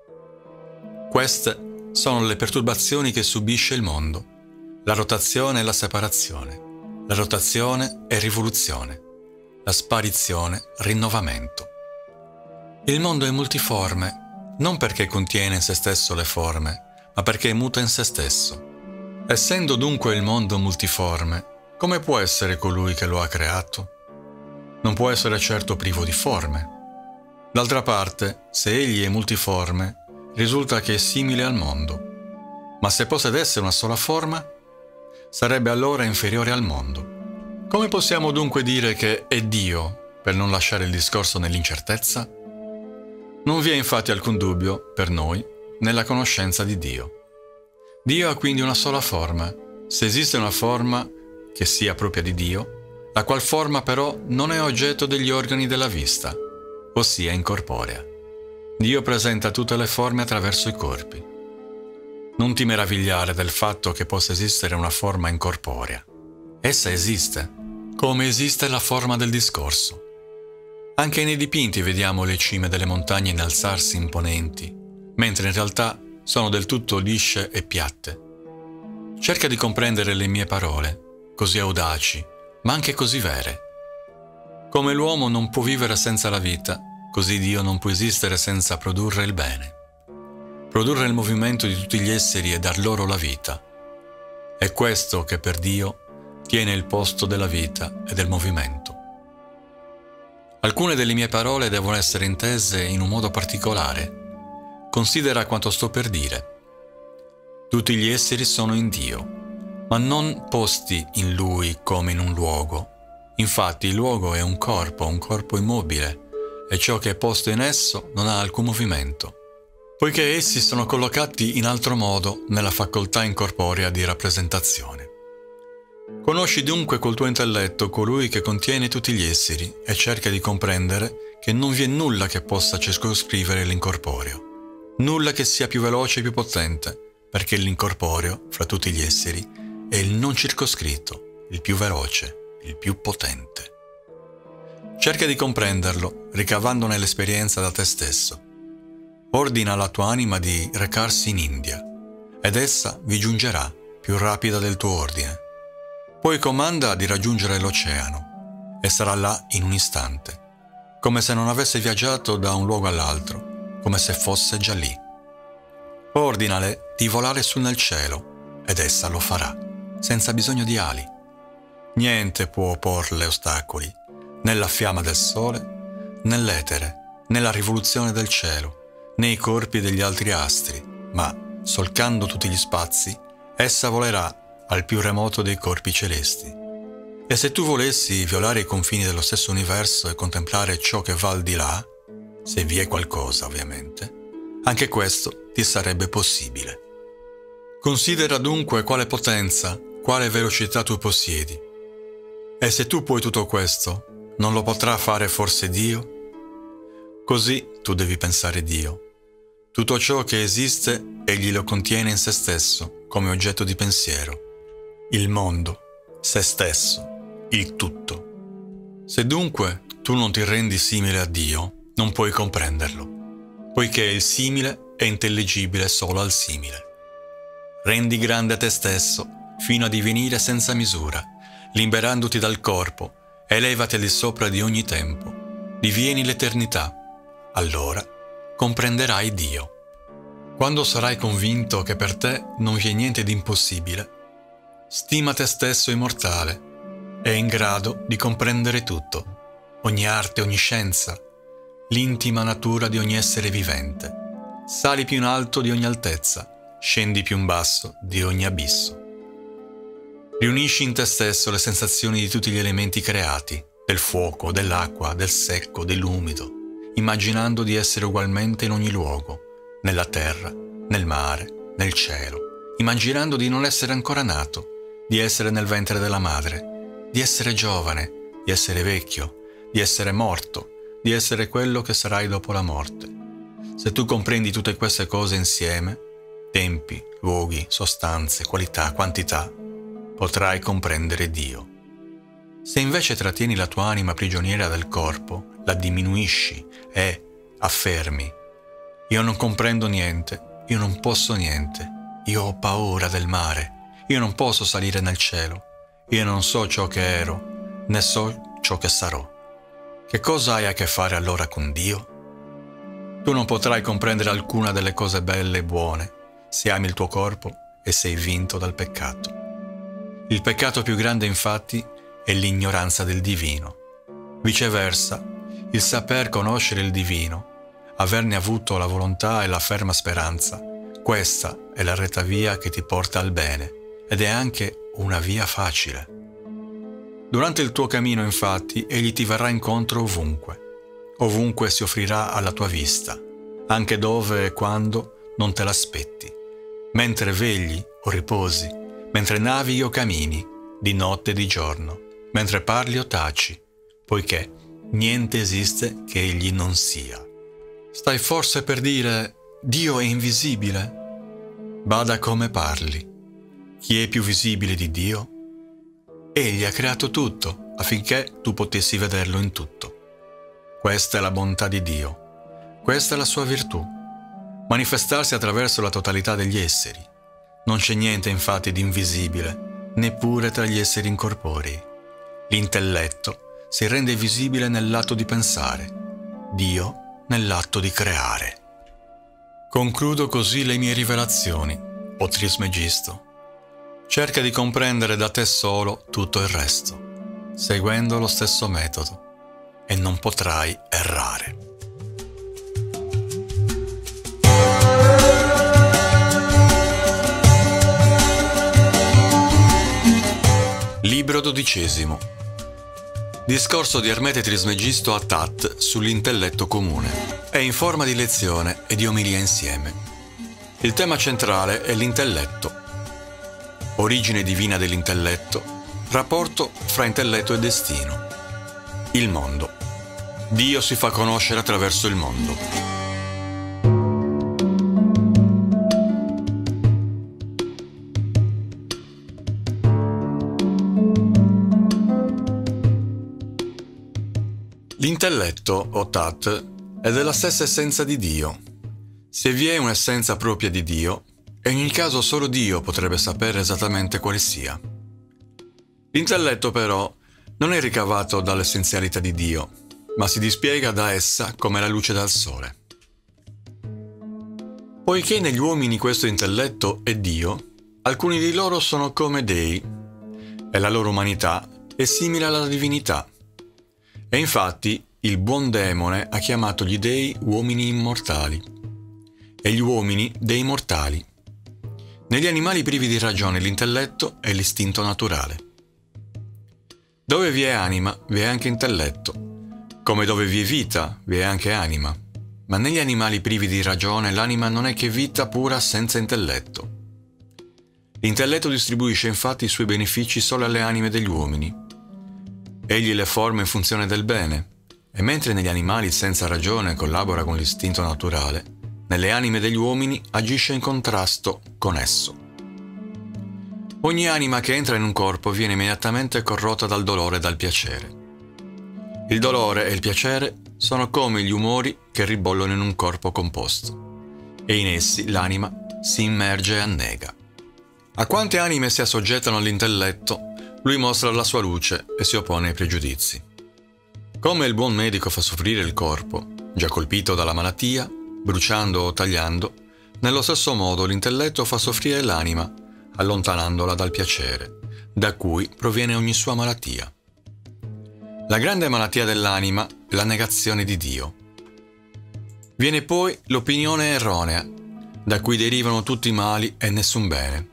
Queste sono le perturbazioni che subisce il mondo, la rotazione e la separazione. La rotazione è rivoluzione, la sparizione rinnovamento. Il mondo è multiforme, non perché contiene in se stesso le forme, ma perché muta in se stesso. Essendo dunque il mondo multiforme, come può essere colui che lo ha creato? Non può essere certo privo di forme. D'altra parte, se egli è multiforme, risulta che è simile al mondo. Ma se possedesse una sola forma, sarebbe allora inferiore al mondo. Come possiamo dunque dire che è Dio, per non lasciare il discorso nell'incertezza? Non vi è infatti alcun dubbio, per noi, nella conoscenza di Dio. Dio ha quindi una sola forma. Se esiste una forma che sia propria di Dio, la qual forma però non è oggetto degli organi della vista, ossia incorporea. Dio presenta tutte le forme attraverso i corpi. Non ti meravigliare del fatto che possa esistere una forma incorporea. Essa esiste, come esiste la forma del discorso. Anche nei dipinti vediamo le cime delle montagne innalzarsi imponenti, mentre in realtà sono del tutto lisce e piatte. Cerca di comprendere le mie parole, così audaci, ma anche così vere. Come l'uomo non può vivere senza la vita, così Dio non può esistere senza produrre il bene. Produrre il movimento di tutti gli esseri e dar loro la vita. È questo che per Dio tiene il posto della vita e del movimento. Alcune delle mie parole devono essere intese in un modo particolare. Considera quanto sto per dire. Tutti gli esseri sono in Dio, ma non posti in Lui come in un luogo. Infatti il luogo è un corpo, un corpo immobile, e ciò che è posto in esso non ha alcun movimento, poiché essi sono collocati in altro modo nella facoltà incorporea di rappresentazione. Conosci dunque col tuo intelletto colui che contiene tutti gli esseri e cerca di comprendere che non vi è nulla che possa circoscrivere l'incorporeo, nulla che sia più veloce e più potente, perché l'incorporeo, fra tutti gli esseri, è il non circoscritto, il più veloce, il più potente. Cerca di comprenderlo, ricavandone l'esperienza da te stesso. Ordina alla tua anima di recarsi in India, ed essa vi giungerà più rapida del tuo ordine. Poi comanda di raggiungere l'oceano, e sarà là in un istante, come se non avesse viaggiato da un luogo all'altro, come se fosse già lì. Ordinale di volare su nel cielo, ed essa lo farà, senza bisogno di ali. Niente può opporle ostacoli, né la fiamma del sole, né l'etere, né la rivoluzione del cielo, né i corpi degli altri astri, ma, solcando tutti gli spazi, essa volerà al più remoto dei corpi celesti. E se tu volessi violare i confini dello stesso universo e contemplare ciò che va al di là, se vi è qualcosa ovviamente, anche questo ti sarebbe possibile. Considera dunque quale potenza, quale velocità tu possiedi. E se tu puoi tutto questo, non lo potrà fare forse Dio? Così tu devi pensare Dio. Tutto ciò che esiste, egli lo contiene in se stesso, come oggetto di pensiero. Il mondo, se stesso, il tutto. Se dunque tu non ti rendi simile a Dio, non puoi comprenderlo, poiché il simile è intelligibile solo al simile. Rendi grande te stesso, fino a divenire senza misura, liberandoti dal corpo, elevati al di sopra di ogni tempo, divieni l'eternità. Allora comprenderai Dio. Quando sarai convinto che per te non vi è niente di impossibile, stima te stesso immortale e in grado di comprendere tutto, ogni arte, ogni scienza, l'intima natura di ogni essere vivente. Sali più in alto di ogni altezza, scendi più in basso di ogni abisso. Riunisci in te stesso le sensazioni di tutti gli elementi creati, del fuoco, dell'acqua, del secco, dell'umido, immaginando di essere ugualmente in ogni luogo, nella terra, nel mare, nel cielo, immaginando di non essere ancora nato, di essere nel ventre della madre, di essere giovane, di essere vecchio, di essere morto, di essere quello che sarai dopo la morte. Se tu comprendi tutte queste cose insieme, tempi, luoghi, sostanze, qualità, quantità, potrai comprendere Dio. Se invece trattieni la tua anima prigioniera del corpo, la diminuisci e affermi: io non comprendo niente, io non posso niente, io ho paura del mare, io non posso salire nel cielo, io non so ciò che ero, né so ciò che sarò. Che cosa hai a che fare allora con Dio? Tu non potrai comprendere alcuna delle cose belle e buone se ami il tuo corpo e sei vinto dal peccato. Il peccato più grande, infatti, è l'ignoranza del divino. Viceversa, il saper conoscere il divino, averne avuto la volontà e la ferma speranza, questa è la retta via che ti porta al bene ed è anche una via facile. Durante il tuo cammino, infatti, egli ti verrà incontro ovunque. Ovunque si offrirà alla tua vista, anche dove e quando non te l'aspetti, mentre vegli o riposi, mentre navighi o cammini, di notte e di giorno, mentre parli o taci, poiché niente esiste che egli non sia. Stai forse per dire: Dio è invisibile? Bada come parli. Chi è più visibile di Dio? Egli ha creato tutto affinché tu potessi vederlo in tutto. Questa è la bontà di Dio. Questa è la sua virtù. Manifestarsi attraverso la totalità degli esseri. Non c'è niente infatti di invisibile, neppure tra gli esseri incorporei. L'intelletto si rende visibile nell'atto di pensare, Dio nell'atto di creare. Concludo così le mie rivelazioni, o Trismegisto. Cerca di comprendere da te solo tutto il resto, seguendo lo stesso metodo, e non potrai errare. Libro dodicesimo. Discorso di Ermete Trismegisto a Tat sull'intelletto comune. È in forma di lezione e di omilia insieme. Il tema centrale è l'intelletto. Origine divina dell'intelletto, rapporto fra intelletto e destino. Il mondo. Dio si fa conoscere attraverso il mondo. L'intelletto, o Tat, è della stessa essenza di Dio. Se vi è un'essenza propria di Dio, e in ogni caso solo Dio potrebbe sapere esattamente quale sia. L'intelletto però non è ricavato dall'essenzialità di Dio, ma si dispiega da essa come la luce dal sole. Poiché negli uomini questo intelletto è Dio, alcuni di loro sono come dei, e la loro umanità è simile alla divinità. E infatti il buon demone ha chiamato gli dei uomini immortali, e gli uomini dei mortali. Negli animali privi di ragione l'intelletto è l'istinto naturale. Dove vi è anima, vi è anche intelletto, come dove vi è vita, vi è anche anima. Ma negli animali privi di ragione l'anima non è che vita pura senza intelletto. L'intelletto distribuisce infatti i suoi benefici solo alle anime degli uomini. Egli le forma in funzione del bene, e mentre negli animali senza ragione collabora con l'istinto naturale, nelle anime degli uomini agisce in contrasto con esso. Ogni anima che entra in un corpo viene immediatamente corrotta dal dolore e dal piacere. Il dolore e il piacere sono come gli umori che ribollono in un corpo composto, e in essi l'anima si immerge e annega. A quante anime si assoggettano all'intelletto, lui mostra la sua luce e si oppone ai pregiudizi. Come il buon medico fa soffrire il corpo, già colpito dalla malattia, bruciando o tagliando, nello stesso modo l'intelletto fa soffrire l'anima, allontanandola dal piacere, da cui proviene ogni sua malattia. La grande malattia dell'anima è la negazione di Dio. Viene poi l'opinione erronea, da cui derivano tutti i mali e nessun bene.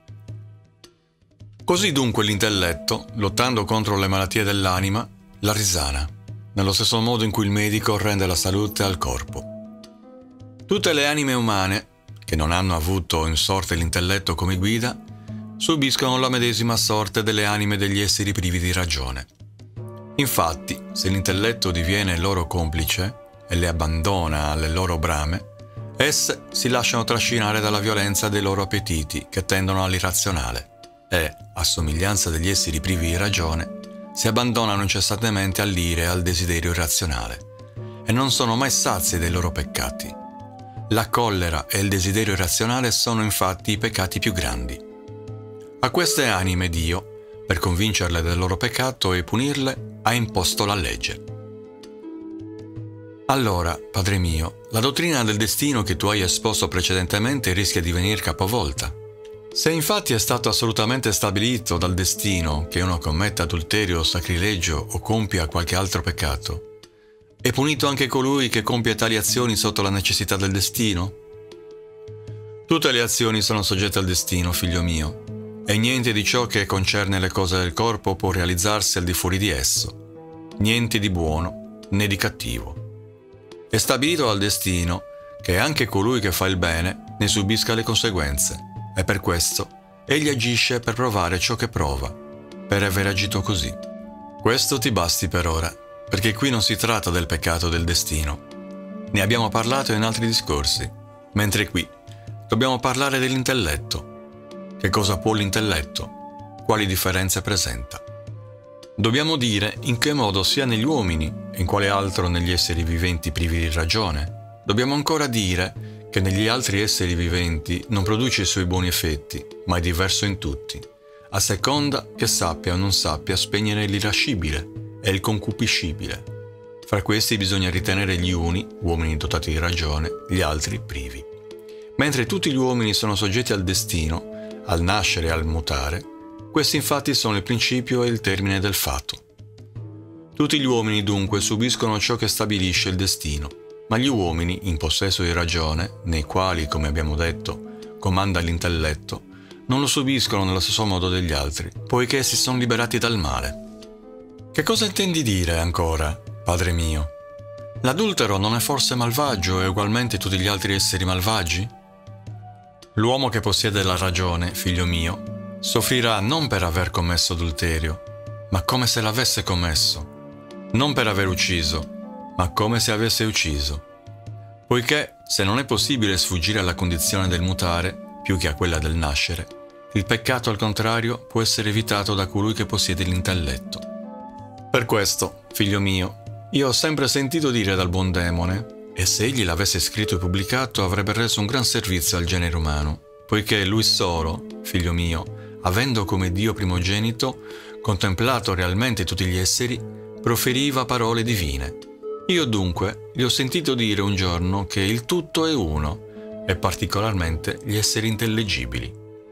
Così dunque l'intelletto, lottando contro le malattie dell'anima, la risana, nello stesso modo in cui il medico rende la salute al corpo. Tutte le anime umane, che non hanno avuto in sorte l'intelletto come guida, subiscono la medesima sorte delle anime degli esseri privi di ragione. Infatti, se l'intelletto diviene loro complice e le abbandona alle loro brame, esse si lasciano trascinare dalla violenza dei loro appetiti che tendono all'irrazionale e, a somiglianza degli esseri privi di ragione, si abbandonano incessantemente all'ira e al desiderio irrazionale e non sono mai sazi dei loro peccati. La collera e il desiderio irrazionale sono infatti i peccati più grandi. A queste anime Dio, per convincerle del loro peccato e punirle, ha imposto la legge. Allora, Padre mio, la dottrina del destino che tu hai esposto precedentemente rischia di venire capovolta. Se infatti è stato assolutamente stabilito dal destino che uno commetta adulterio, sacrilegio o compia qualche altro peccato, è punito anche colui che compie tali azioni sotto la necessità del destino? Tutte le azioni sono soggette al destino, figlio mio, e niente di ciò che concerne le cose del corpo può realizzarsi al di fuori di esso, niente di buono né di cattivo. È stabilito dal destino che anche colui che fa il bene ne subisca le conseguenze, e per questo egli agisce per provare ciò che prova, per aver agito così. Questo ti basti per ora, perché qui non si tratta del peccato del destino. Ne abbiamo parlato in altri discorsi, mentre qui dobbiamo parlare dell'intelletto. Che cosa può l'intelletto? Quali differenze presenta? Dobbiamo dire in che modo sia negli uomini e in quale altro negli esseri viventi privi di ragione. Dobbiamo ancora dire che negli altri esseri viventi non produce i suoi buoni effetti, ma è diverso in tutti, a seconda che sappia o non sappia spegnere l'irascibile e il concupiscibile. Fra questi bisogna ritenere gli uni, uomini dotati di ragione, gli altri privi. Mentre tutti gli uomini sono soggetti al destino, al nascere e al mutare, questi infatti sono il principio e il termine del fato. Tutti gli uomini dunque subiscono ciò che stabilisce il destino, ma gli uomini in possesso di ragione, nei quali, come abbiamo detto, comanda l'intelletto, non lo subiscono nello stesso modo degli altri, poiché si sono liberati dal male. Che cosa intendi dire ancora, Padre mio? L'adultero non è forse malvagio e ugualmente tutti gli altri esseri malvagi? L'uomo che possiede la ragione, figlio mio, soffrirà non per aver commesso adulterio, ma come se l'avesse commesso, non per aver ucciso, ma come se avesse ucciso. Poiché, se non è possibile sfuggire alla condizione del mutare, più che a quella del nascere, il peccato, al contrario, può essere evitato da colui che possiede l'intelletto. Per questo, figlio mio, io ho sempre sentito dire dal buon demone, e se egli l'avesse scritto e pubblicato avrebbe reso un gran servizio al genere umano, poiché lui solo, figlio mio, avendo come Dio primogenito contemplato realmente tutti gli esseri, proferiva parole divine. Io dunque gli ho sentito dire un giorno che il tutto è uno, e particolarmente gli esseri intellegibili.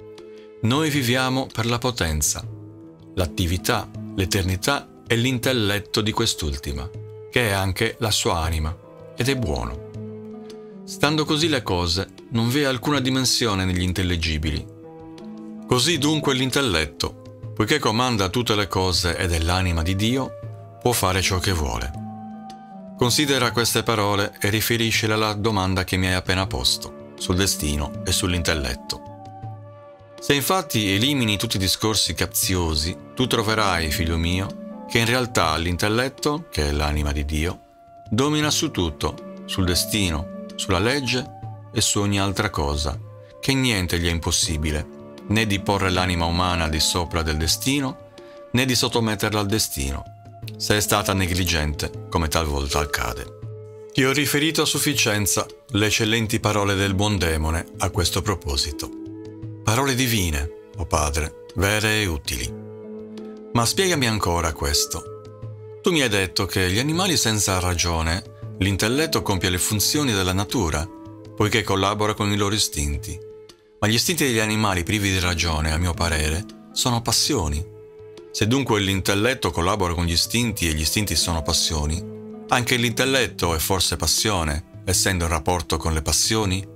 Noi viviamo per la potenza, l'attività, l'eternità e l'intelletto di quest'ultima, che è anche la sua anima, ed è buono. Stando così le cose, non vi è alcuna dimensione negli intellegibili. Così dunque l'intelletto, poiché comanda tutte le cose ed è l'anima di Dio, può fare ciò che vuole. Considera queste parole e riferiscile alla domanda che mi hai appena posto, sul destino e sull'intelletto. Se infatti elimini tutti i discorsi capziosi, tu troverai, figlio mio, che in realtà l'intelletto, che è l'anima di Dio, domina su tutto, sul destino, sulla legge e su ogni altra cosa, che niente gli è impossibile, né di porre l'anima umana di sopra del destino, né di sottometterla al destino, se è stata negligente, come talvolta accade. Ti ho riferito a sufficienza le eccellenti parole del buon demone a questo proposito. Parole divine, o oh Padre, vere e utili. Ma spiegami ancora questo. Tu mi hai detto che gli animali senza ragione, l'intelletto compie le funzioni della natura, poiché collabora con i loro istinti. Ma gli istinti degli animali privi di ragione, a mio parere, sono passioni. Se dunque l'intelletto collabora con gli istinti e gli istinti sono passioni, anche l'intelletto è forse passione, essendo in rapporto con le passioni?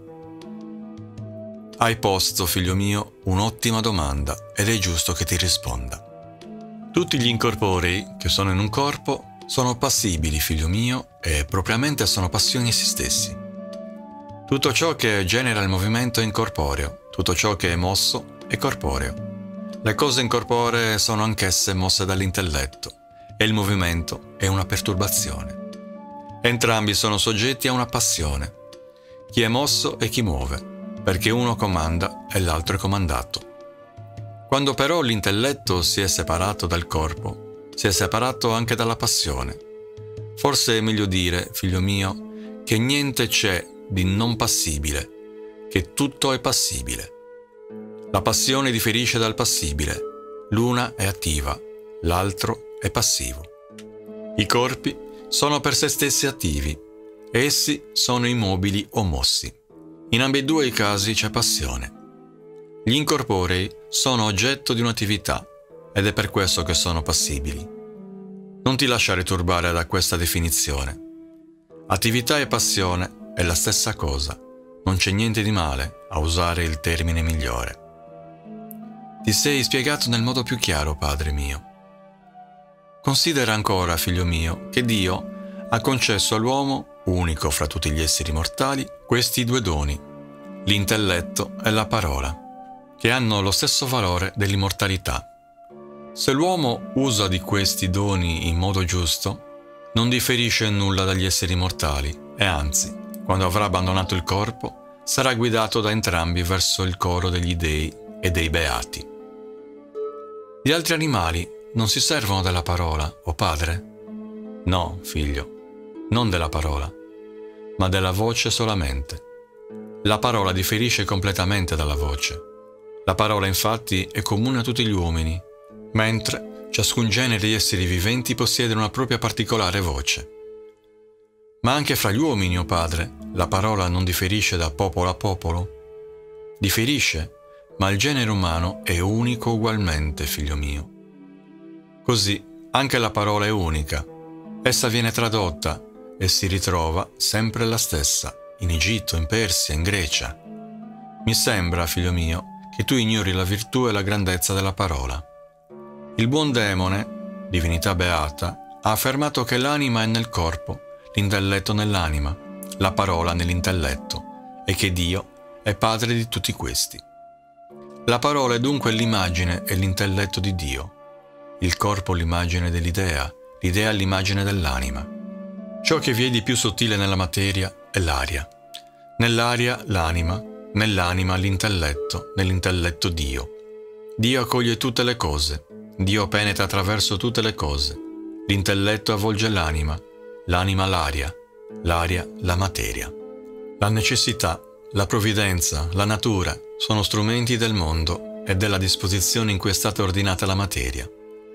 Hai posto, figlio mio, un'ottima domanda ed è giusto che ti risponda. Tutti gli incorporei che sono in un corpo sono passibili, figlio mio, e propriamente sono passioni essi stessi. Tutto ciò che genera il movimento è incorporeo, tutto ciò che è mosso è corporeo. Le cose incorporee sono anch'esse mosse dall'intelletto e il movimento è una perturbazione. Entrambi sono soggetti a una passione. Chi è mosso e chi muove, perché uno comanda e l'altro è comandato. Quando però l'intelletto si è separato dal corpo, si è separato anche dalla passione. Forse è meglio dire, figlio mio, che niente c'è di non passibile, che tutto è passibile. La passione differisce dal passibile, l'una è attiva, l'altro è passivo. I corpi sono per se stessi attivi, essi sono immobili o mossi. In ambedue i casi c'è passione. Gli incorporei sono oggetto di un'attività ed è per questo che sono passibili. Non ti lasciare turbare da questa definizione. Attività e passione è la stessa cosa, non c'è niente di male a usare il termine migliore. Ti sei spiegato nel modo più chiaro, Padre mio. Considera ancora, figlio mio, che Dio ha concesso all'uomo, unico fra tutti gli esseri mortali, questi due doni, l'intelletto e la parola, che hanno lo stesso valore dell'immortalità. Se l'uomo usa di questi doni in modo giusto, non differisce nulla dagli esseri mortali e anzi, quando avrà abbandonato il corpo, sarà guidato da entrambi verso il coro degli dei e dei beati. Gli altri animali non si servono della parola, o Padre? No, figlio, non della parola, ma della voce solamente. La parola differisce completamente dalla voce. La parola infatti è comune a tutti gli uomini, mentre ciascun genere di esseri viventi possiede una propria particolare voce. Ma anche fra gli uomini, o Padre, la parola non differisce da popolo a popolo? Differisce, ma il genere umano è unico ugualmente, figlio mio. Così anche la parola è unica. Essa viene tradotta e si ritrova sempre la stessa, in Egitto, in Persia, in Grecia. Mi sembra, figlio mio, che tu ignori la virtù e la grandezza della parola. Il buon demone, divinità beata, ha affermato che l'anima è nel corpo, l'intelletto nell'anima, la parola nell'intelletto, e che Dio è padre di tutti questi. La parola è dunque l'immagine e l'intelletto di Dio, il corpo l'immagine dell'idea, l'idea l'immagine dell'anima. Ciò che vi è di più sottile nella materia è l'aria. Nell'aria l'anima, nell'anima l'intelletto, nell'intelletto Dio. Dio accoglie tutte le cose, Dio penetra attraverso tutte le cose. L'intelletto avvolge l'anima, l'anima l'aria, l'aria la materia. La necessità, la provvidenza, la natura sono strumenti del mondo e della disposizione in cui è stata ordinata la materia.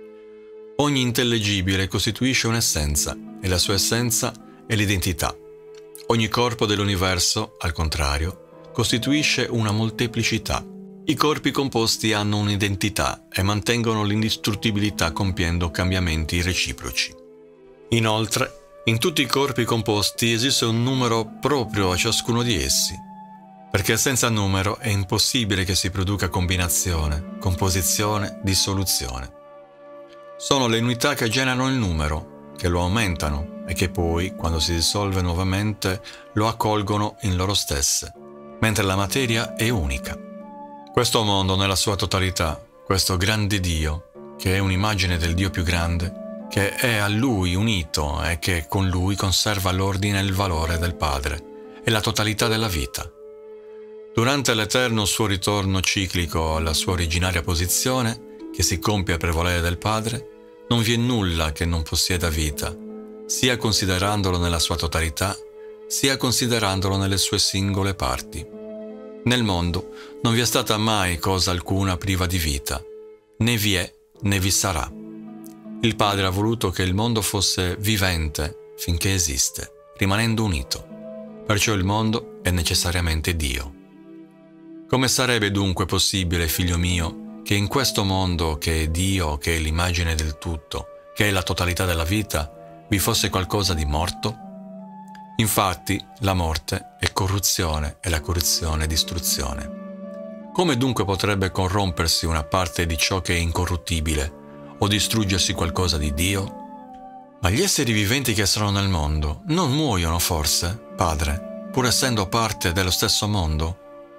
Ogni intellegibile costituisce un'essenza e la sua essenza è l'identità. Ogni corpo dell'universo, al contrario, costituisce una molteplicità. I corpi composti hanno un'identità e mantengono l'indistruttibilità compiendo cambiamenti reciproci. Inoltre, in tutti i corpi composti esiste un numero proprio a ciascuno di essi, perché senza numero è impossibile che si produca combinazione, composizione, dissoluzione. Sono le unità che generano il numero, che lo aumentano e che poi, quando si dissolve nuovamente, lo accolgono in loro stesse, mentre la materia è unica. Questo mondo nella sua totalità, questo grande Dio, che è un'immagine del Dio più grande, che è a Lui unito e che con Lui conserva l'ordine e il valore del Padre e la totalità della vita. Durante l'eterno suo ritorno ciclico alla sua originaria posizione, che si compie per volere del Padre, non vi è nulla che non possieda vita, sia considerandolo nella sua totalità, sia considerandolo nelle sue singole parti. Nel mondo non vi è stata mai cosa alcuna priva di vita, né vi è né vi sarà. Il Padre ha voluto che il mondo fosse vivente finché esiste, rimanendo unito. Perciò il mondo è necessariamente Dio. Come sarebbe dunque possibile, figlio mio, che in questo mondo che è Dio, che è l'immagine del tutto, che è la totalità della vita, vi fosse qualcosa di morto? Infatti, la morte è corruzione e la corruzione è distruzione. Come dunque potrebbe corrompersi una parte di ciò che è incorruttibile o distruggersi qualcosa di Dio? Ma gli esseri viventi che sono nel mondo non muoiono forse, Padre, pur essendo parte dello stesso mondo?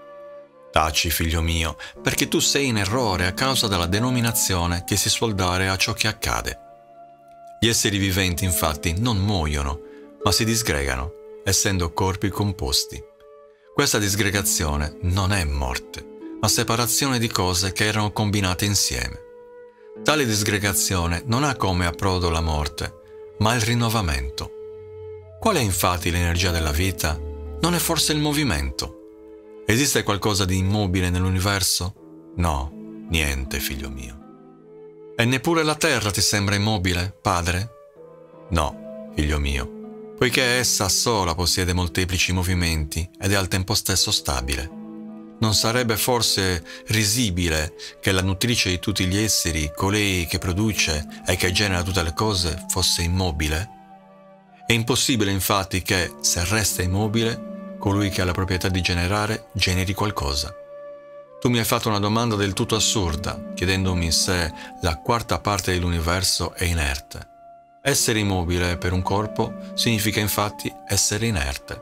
Taci, figlio mio, perché tu sei in errore a causa della denominazione che si suol dare a ciò che accade. Gli esseri viventi, infatti, non muoiono, ma si disgregano, essendo corpi composti. Questa disgregazione non è morte, ma separazione di cose che erano combinate insieme. Tale disgregazione non ha come approdo la morte, ma il rinnovamento. Qual è infatti l'energia della vita? Non è forse il movimento? Esiste qualcosa di immobile nell'universo? No, niente, figlio mio. E neppure la terra ti sembra immobile, padre? No, figlio mio, poiché essa sola possiede molteplici movimenti ed è al tempo stesso stabile. Non sarebbe forse risibile che la nutrice di tutti gli esseri, colei che produce e che genera tutte le cose, fosse immobile? È impossibile infatti che, se resta immobile, colui che ha la proprietà di generare, generi qualcosa. Tu mi hai fatto una domanda del tutto assurda, chiedendomi se la quarta parte dell'universo è inerte. Essere immobile per un corpo significa infatti essere inerte.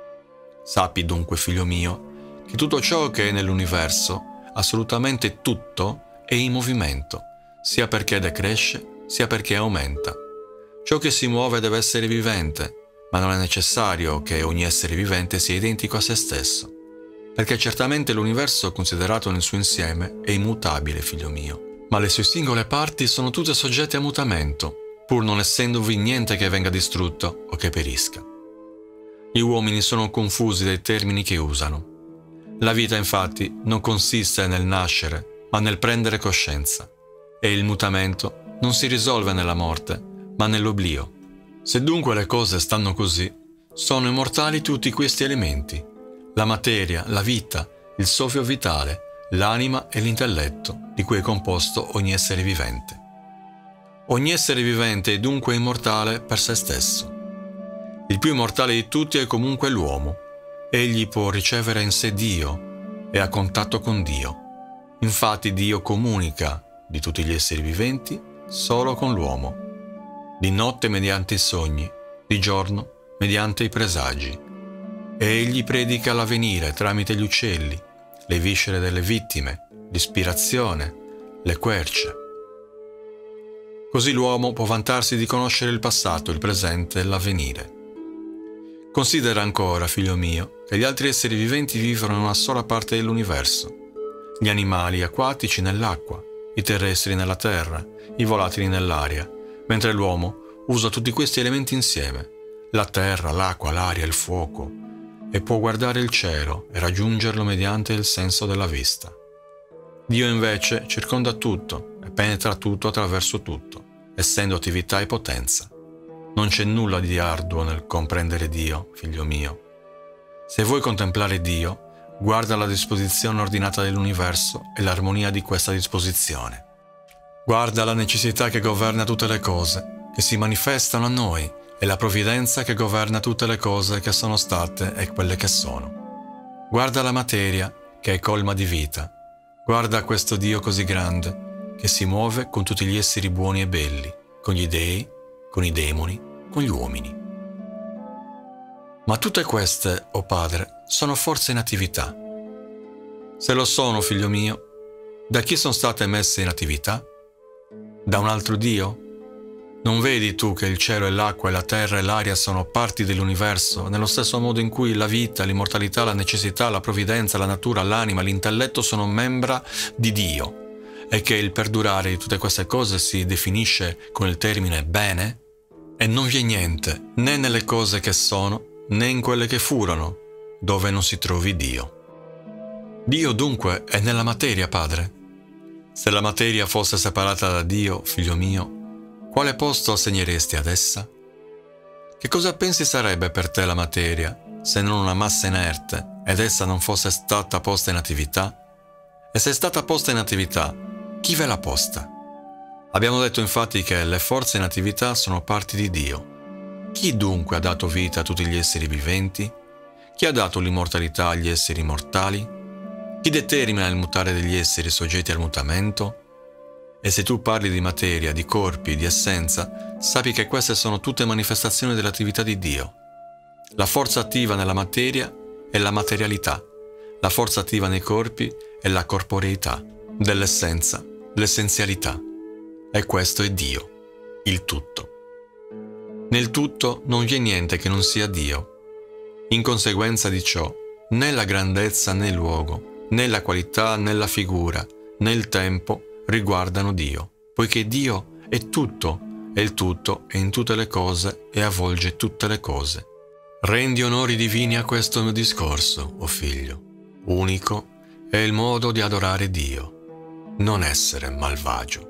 Sappi dunque, figlio mio, che tutto ciò che è nell'universo, assolutamente tutto, è in movimento, sia perché decresce, sia perché aumenta. Ciò che si muove deve essere vivente, ma non è necessario che ogni essere vivente sia identico a se stesso, perché certamente l'universo considerato nel suo insieme è immutabile, figlio mio, ma le sue singole parti sono tutte soggette a mutamento, pur non essendovi niente che venga distrutto o che perisca. Gli uomini sono confusi dai termini che usano. La vita, infatti, non consiste nel nascere, ma nel prendere coscienza, e il mutamento non si risolve nella morte, ma nell'oblio. Se dunque le cose stanno così, sono immortali tutti questi elementi: la materia, la vita, il soffio vitale, l'anima e l'intelletto, di cui è composto ogni essere vivente. Ogni essere vivente è dunque immortale per se stesso. Il più immortale di tutti è comunque l'uomo. Egli può ricevere in sé Dio e ha contatto con Dio. Infatti Dio comunica di tutti gli esseri viventi solo con l'uomo. Di notte mediante i sogni, di giorno mediante i presagi. E egli predica l'avvenire tramite gli uccelli, le viscere delle vittime, l'ispirazione, le querce. Così l'uomo può vantarsi di conoscere il passato, il presente e l'avvenire. Considera ancora, figlio mio, che gli altri esseri viventi vivono in una sola parte dell'universo. Gli animali acquatici nell'acqua, i terrestri nella terra, i volatili nell'aria, mentre l'uomo usa tutti questi elementi insieme, la terra, l'acqua, l'aria, il fuoco, e può guardare il cielo e raggiungerlo mediante il senso della vista. Dio invece circonda tutto e penetra tutto attraverso tutto, essendo attività e potenza. Non c'è nulla di arduo nel comprendere Dio, figlio mio. Se vuoi contemplare Dio, guarda la disposizione ordinata dell'universo e l'armonia di questa disposizione. Guarda la necessità che governa tutte le cose, che si manifestano a noi, e la provvidenza che governa tutte le cose che sono state e quelle che sono. Guarda la materia, che è colma di vita. Guarda questo Dio così grande, che si muove con tutti gli esseri buoni e belli, con gli dei, con i demoni, con gli uomini. Ma tutte queste, o Padre, sono forze in attività. Se lo sono, figlio mio, da chi sono state messe in attività? Da un altro Dio? Non vedi tu che il cielo e l'acqua e la terra e l'aria sono parti dell'universo, nello stesso modo in cui la vita, l'immortalità, la necessità, la provvidenza, la natura, l'anima, l'intelletto sono membra di Dio, e che il perdurare di tutte queste cose si definisce con il termine bene? E non vi è niente, né nelle cose che sono, né in quelle che furono, dove non si trovi Dio. Dio dunque è nella materia, padre. Se la materia fosse separata da Dio, figlio mio, quale posto assegneresti ad essa? Che cosa pensi sarebbe per te la materia, se non una massa inerte, ed essa non fosse stata posta in attività? E se è stata posta in attività, chi ve l'ha posta? Abbiamo detto infatti che le forze in attività sono parti di Dio. Chi dunque ha dato vita a tutti gli esseri viventi? Chi ha dato l'immortalità agli esseri mortali? Chi determina il mutare degli esseri soggetti al mutamento? E se tu parli di materia, di corpi, di essenza, sappi che queste sono tutte manifestazioni dell'attività di Dio. La forza attiva nella materia è la materialità, la forza attiva nei corpi è la corporeità, dell'essenza, l'essenzialità. E questo è Dio, il tutto. Nel tutto non vi è niente che non sia Dio. In conseguenza di ciò, né la grandezza né il luogo, né la qualità né la figura, né il tempo riguardano Dio, poiché Dio è tutto, e il tutto è in tutte le cose e avvolge tutte le cose. Rendi onori divini a questo mio discorso, o figlio. Unico è il modo di adorare Dio, non essere malvagio.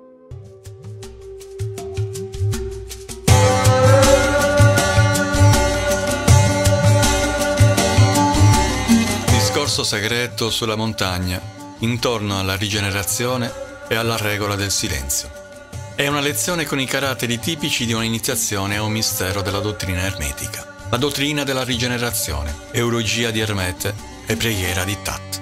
Discorso segreto sulla montagna, intorno alla rigenerazione e alla regola del silenzio. È una lezione con i caratteri tipici di un'iniziazione a un mistero della dottrina ermetica, la dottrina della rigenerazione, eulogia di Ermete e preghiera di Tat.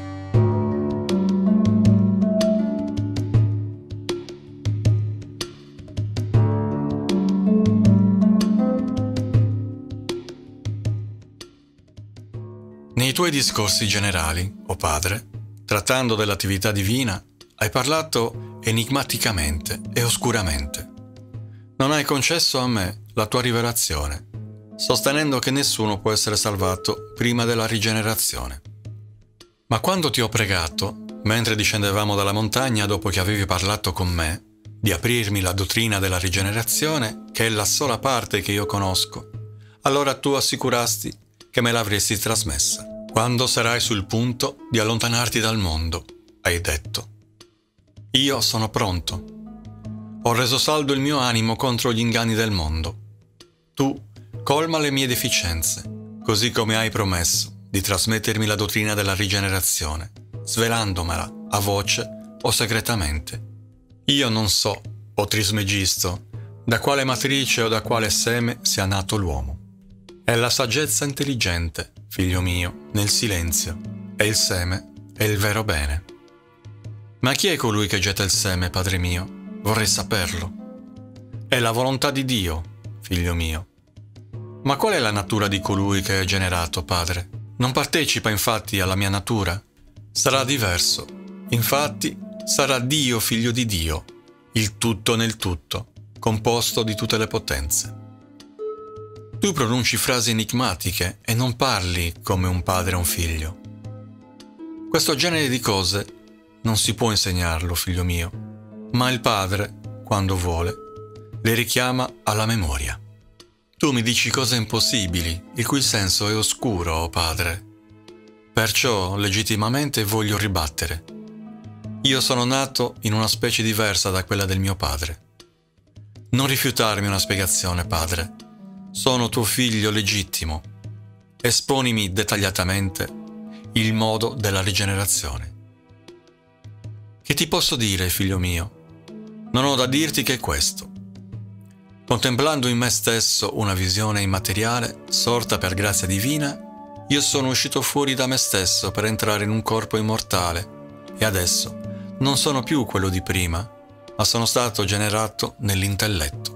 Nei tuoi discorsi generali, o padre, trattando dell'attività divina, hai parlato enigmaticamente e oscuramente. Non hai concesso a me la tua rivelazione, sostenendo che nessuno può essere salvato prima della rigenerazione. Ma quando ti ho pregato, mentre discendevamo dalla montagna dopo che avevi parlato con me, di aprirmi la dottrina della rigenerazione, che è la sola parte che io conosco, allora tu assicurasti che me l'avresti trasmessa. Quando sarai sul punto di allontanarti dal mondo, hai detto. Io sono pronto. Ho reso saldo il mio animo contro gli inganni del mondo. Tu colma le mie deficienze, così come hai promesso di trasmettermi la dottrina della rigenerazione, svelandomela a voce o segretamente. Io non so, o Trismegisto, da quale matrice o da quale seme sia nato l'uomo. È la saggezza intelligente, figlio mio, nel silenzio, e il seme è il vero bene. Ma chi è colui che getta il seme, padre mio? Vorrei saperlo. È la volontà di Dio, figlio mio. Ma qual è la natura di colui che è generato, padre? Non partecipa infatti alla mia natura? Sarà diverso. Infatti, sarà Dio figlio di Dio, il tutto nel tutto, composto di tutte le potenze. Tu pronunci frasi enigmatiche e non parli come un padre a un figlio. Questo genere di cose non si può insegnarlo, figlio mio, ma il padre, quando vuole, le richiama alla memoria. Tu mi dici cose impossibili, il cui senso è oscuro, o padre. Perciò, legittimamente, voglio ribattere. Io sono nato in una specie diversa da quella del mio padre. Non rifiutarmi una spiegazione, padre. Sono tuo figlio legittimo. Esponimi dettagliatamente il modo della rigenerazione. Che ti posso dire, figlio mio? Non ho da dirti che questo. Contemplando in me stesso una visione immateriale, sorta per grazia divina, io sono uscito fuori da me stesso per entrare in un corpo immortale e adesso non sono più quello di prima, ma sono stato generato nell'intelletto.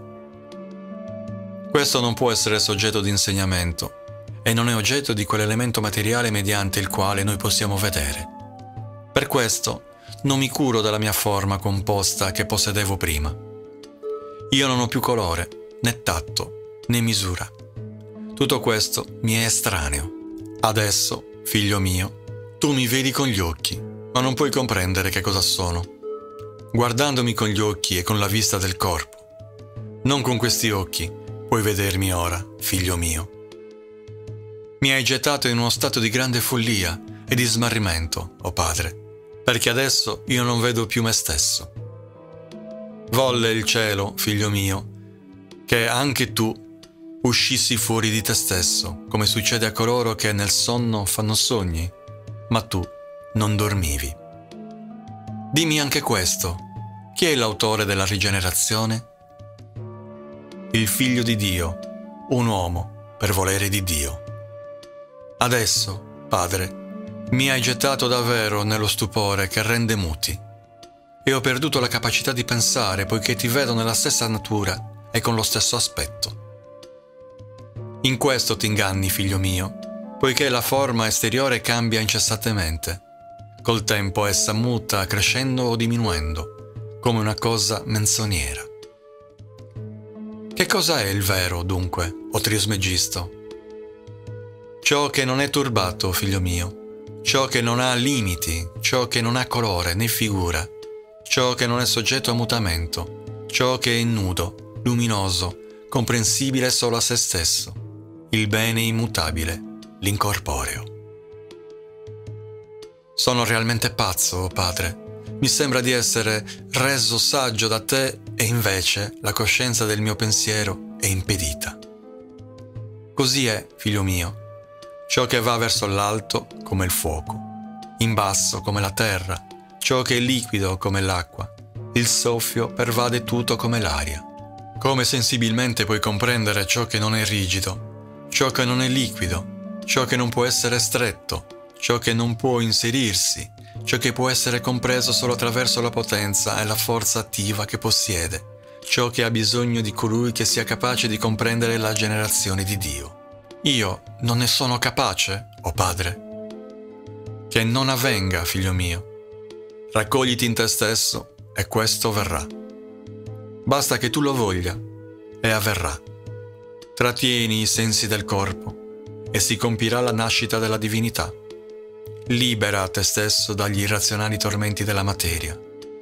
Questo non può essere soggetto di insegnamento e non è oggetto di quell'elemento materiale mediante il quale noi possiamo vedere. Per questo non mi curo della mia forma composta che possedevo prima. Io non ho più colore, né tatto, né misura. Tutto questo mi è estraneo. Adesso, figlio mio, tu mi vedi con gli occhi, ma non puoi comprendere che cosa sono. Guardandomi con gli occhi e con la vista del corpo, non con questi occhi puoi vedermi ora, figlio mio. Mi hai gettato in uno stato di grande follia e di smarrimento, o padre, perché adesso io non vedo più me stesso. Volle il cielo, figlio mio, che anche tu uscissi fuori di te stesso, come succede a coloro che nel sonno fanno sogni, ma tu non dormivi. Dimmi anche questo, chi è l'autore della rigenerazione? Il Figlio di Dio, un uomo per volere di Dio. Adesso, Padre, mi hai gettato davvero nello stupore che rende muti, e ho perduto la capacità di pensare poiché ti vedo nella stessa natura e con lo stesso aspetto. In questo ti inganni, figlio mio, poiché la forma esteriore cambia incessantemente. Col tempo essa muta crescendo o diminuendo, come una cosa menzognera. Che cosa è il vero, dunque, o Trismegisto? Ciò che non è turbato, figlio mio, ciò che non ha limiti, ciò che non ha colore né figura, ciò che non è soggetto a mutamento, ciò che è nudo, luminoso, comprensibile solo a se stesso, il bene immutabile, l'incorporeo. Sono realmente pazzo, oh padre. Mi sembra di essere reso saggio da te e invece la coscienza del mio pensiero è impedita. Così è, figlio mio, ciò che va verso l'alto come il fuoco, in basso come la terra, ciò che è liquido come l'acqua, il soffio pervade tutto come l'aria. Come sensibilmente puoi comprendere ciò che non è rigido, ciò che non è liquido, ciò che non può essere stretto, ciò che non può inserirsi, ciò che può essere compreso solo attraverso la potenza e la forza attiva che possiede, ciò che ha bisogno di colui che sia capace di comprendere la generazione di Dio. Io non ne sono capace, o Padre? Che non avvenga, figlio mio. Raccogliti in te stesso e questo verrà. Basta che tu lo voglia e avverrà. Trattieni i sensi del corpo e si compirà la nascita della divinità. Libera te stesso dagli irrazionali tormenti della materia.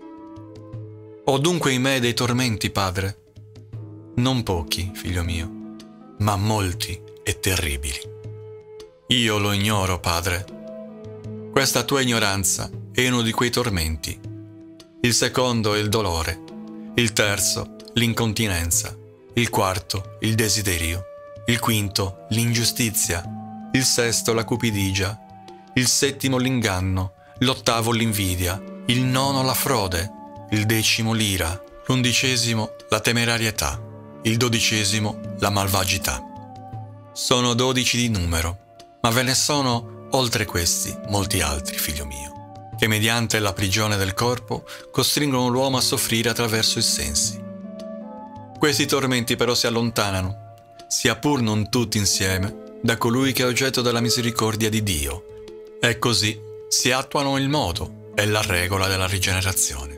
Ho dunque in me dei tormenti, padre? Non pochi, figlio mio, ma molti e terribili. Io lo ignoro, padre. Questa tua ignoranza è uno di quei tormenti. Il secondo è il dolore, il terzo l'incontinenza, il quarto il desiderio, il quinto l'ingiustizia, il sesto la cupidigia, il settimo l'inganno, l'ottavo l'invidia, il nono la frode, il decimo l'ira, l'undicesimo la temerarietà, il dodicesimo la malvagità. Sono dodici di numero, ma ve ne sono, oltre questi, molti altri, figlio mio, che mediante la prigione del corpo costringono l'uomo a soffrire attraverso i sensi. Questi tormenti però si allontanano, sia pur non tutti insieme, da colui che è oggetto della misericordia di Dio, e così si attuano il modo e la regola della rigenerazione.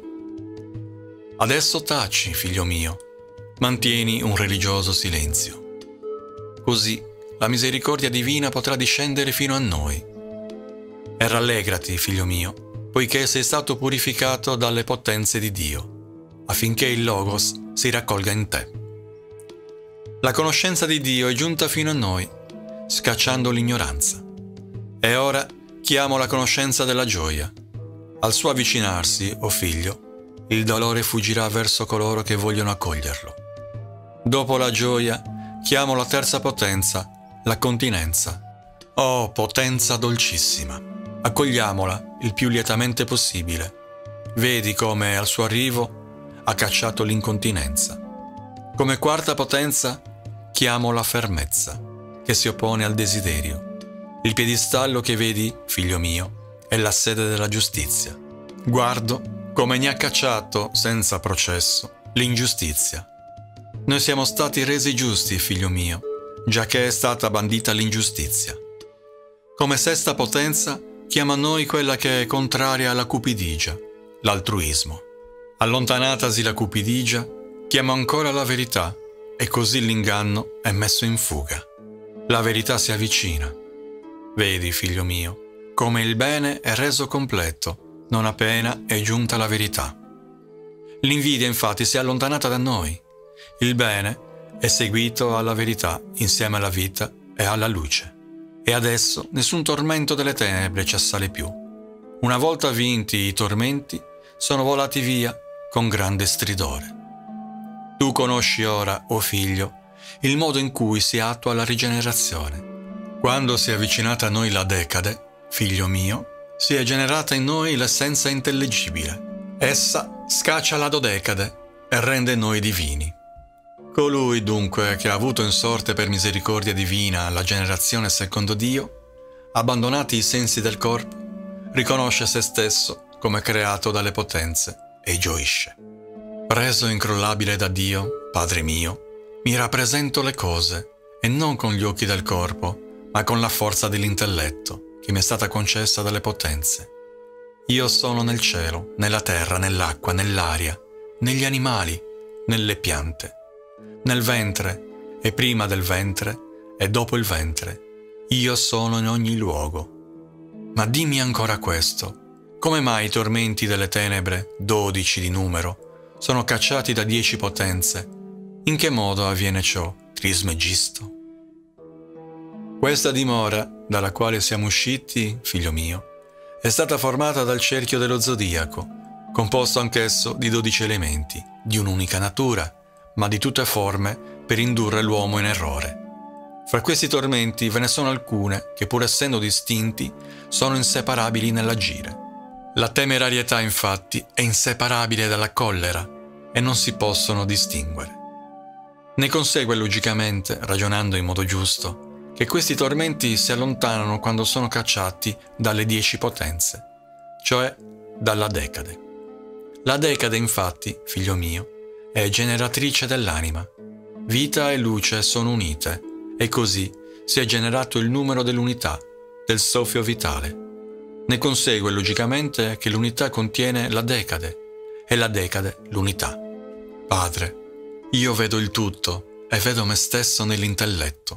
Adesso taci, figlio mio, mantieni un religioso silenzio. Così la misericordia divina potrà discendere fino a noi. E rallegrati, figlio mio, poiché sei stato purificato dalle potenze di Dio, affinché il Logos si raccolga in te. La conoscenza di Dio è giunta fino a noi, scacciando l'ignoranza. E ora chiamo la conoscenza della gioia. Al suo avvicinarsi, o figlio, il dolore fuggirà verso coloro che vogliono accoglierlo. Dopo la gioia, chiamo la terza potenza, la continenza. Oh, potenza dolcissima! Accogliamola il più lietamente possibile. Vedi come al suo arrivo ha cacciato l'incontinenza. Come quarta potenza, chiamo la fermezza, che si oppone al desiderio. Il piedistallo che vedi, figlio mio, è la sede della giustizia. Guardo come ne ha cacciato, senza processo, l'ingiustizia. Noi siamo stati resi giusti, figlio mio, giacché è stata bandita l'ingiustizia. Come sesta potenza, chiama a noi quella che è contraria alla cupidigia, l'altruismo. Allontanatasi la cupidigia, chiama ancora la verità, e così l'inganno è messo in fuga. La verità si avvicina. Vedi, figlio mio, come il bene è reso completo, non appena è giunta la verità. L'invidia infatti si è allontanata da noi. Il bene è seguito alla verità insieme alla vita e alla luce. E adesso nessun tormento delle tenebre ci assale più. Una volta vinti i tormenti, sono volati via con grande stridore. Tu conosci ora, o figlio, il modo in cui si attua la rigenerazione. Quando si è avvicinata a noi la decade, figlio mio, si è generata in noi l'essenza intellegibile. Essa scaccia la dodecade e rende noi divini. Colui dunque che ha avuto in sorte per misericordia divina la generazione secondo Dio, abbandonati i sensi del corpo, riconosce se stesso come creato dalle potenze e gioisce. Preso incrollabile da Dio, Padre mio, mi rappresento le cose, e non con gli occhi del corpo, ma con la forza dell'intelletto che mi è stata concessa dalle potenze. Io sono nel cielo, nella terra, nell'acqua, nell'aria, negli animali, nelle piante, nel ventre e prima del ventre e dopo il ventre. Io sono in ogni luogo. Ma dimmi ancora questo: come mai i tormenti delle tenebre, dodici di numero, sono cacciati da dieci potenze? In che modo avviene ciò, Trismegisto? Questa dimora, dalla quale siamo usciti, figlio mio, è stata formata dal cerchio dello zodiaco, composto anch'esso di dodici elementi, di un'unica natura, ma di tutte forme per indurre l'uomo in errore. Fra questi tormenti ve ne sono alcune che, pur essendo distinti, sono inseparabili nell'agire. La temerarietà, infatti, è inseparabile dalla collera e non si possono distinguere. Ne consegue logicamente, ragionando in modo giusto, che questi tormenti si allontanano quando sono cacciati dalle dieci potenze, cioè dalla decade. La decade, infatti, figlio mio, è generatrice dell'anima. Vita e luce sono unite, e così si è generato il numero dell'unità, del soffio vitale. Ne consegue logicamente che l'unità contiene la decade, e la decade l'unità. Padre, io vedo il tutto e vedo me stesso nell'intelletto.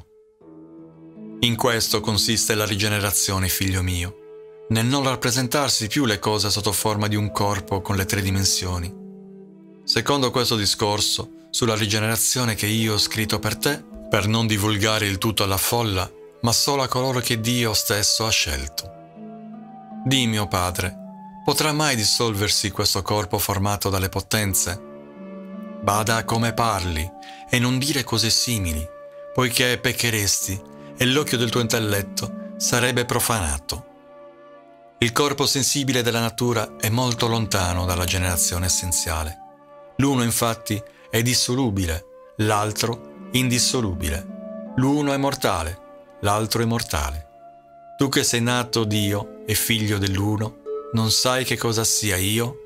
In questo consiste la rigenerazione, figlio mio, nel non rappresentarsi più le cose sotto forma di un corpo con le tre dimensioni. Secondo questo discorso sulla rigenerazione che io ho scritto per te, per non divulgare il tutto alla folla, ma solo a coloro che Dio stesso ha scelto. Dimmi, o Padre, potrà mai dissolversi questo corpo formato dalle potenze? Bada a come parli e non dire cose simili, poiché peccheresti e l'occhio del tuo intelletto sarebbe profanato. Il corpo sensibile della natura è molto lontano dalla generazione essenziale. L'uno infatti è dissolubile, l'altro indissolubile. L'uno è mortale, l'altro è mortale. Tu che sei nato Dio e figlio dell'uno, non sai che cosa sia io?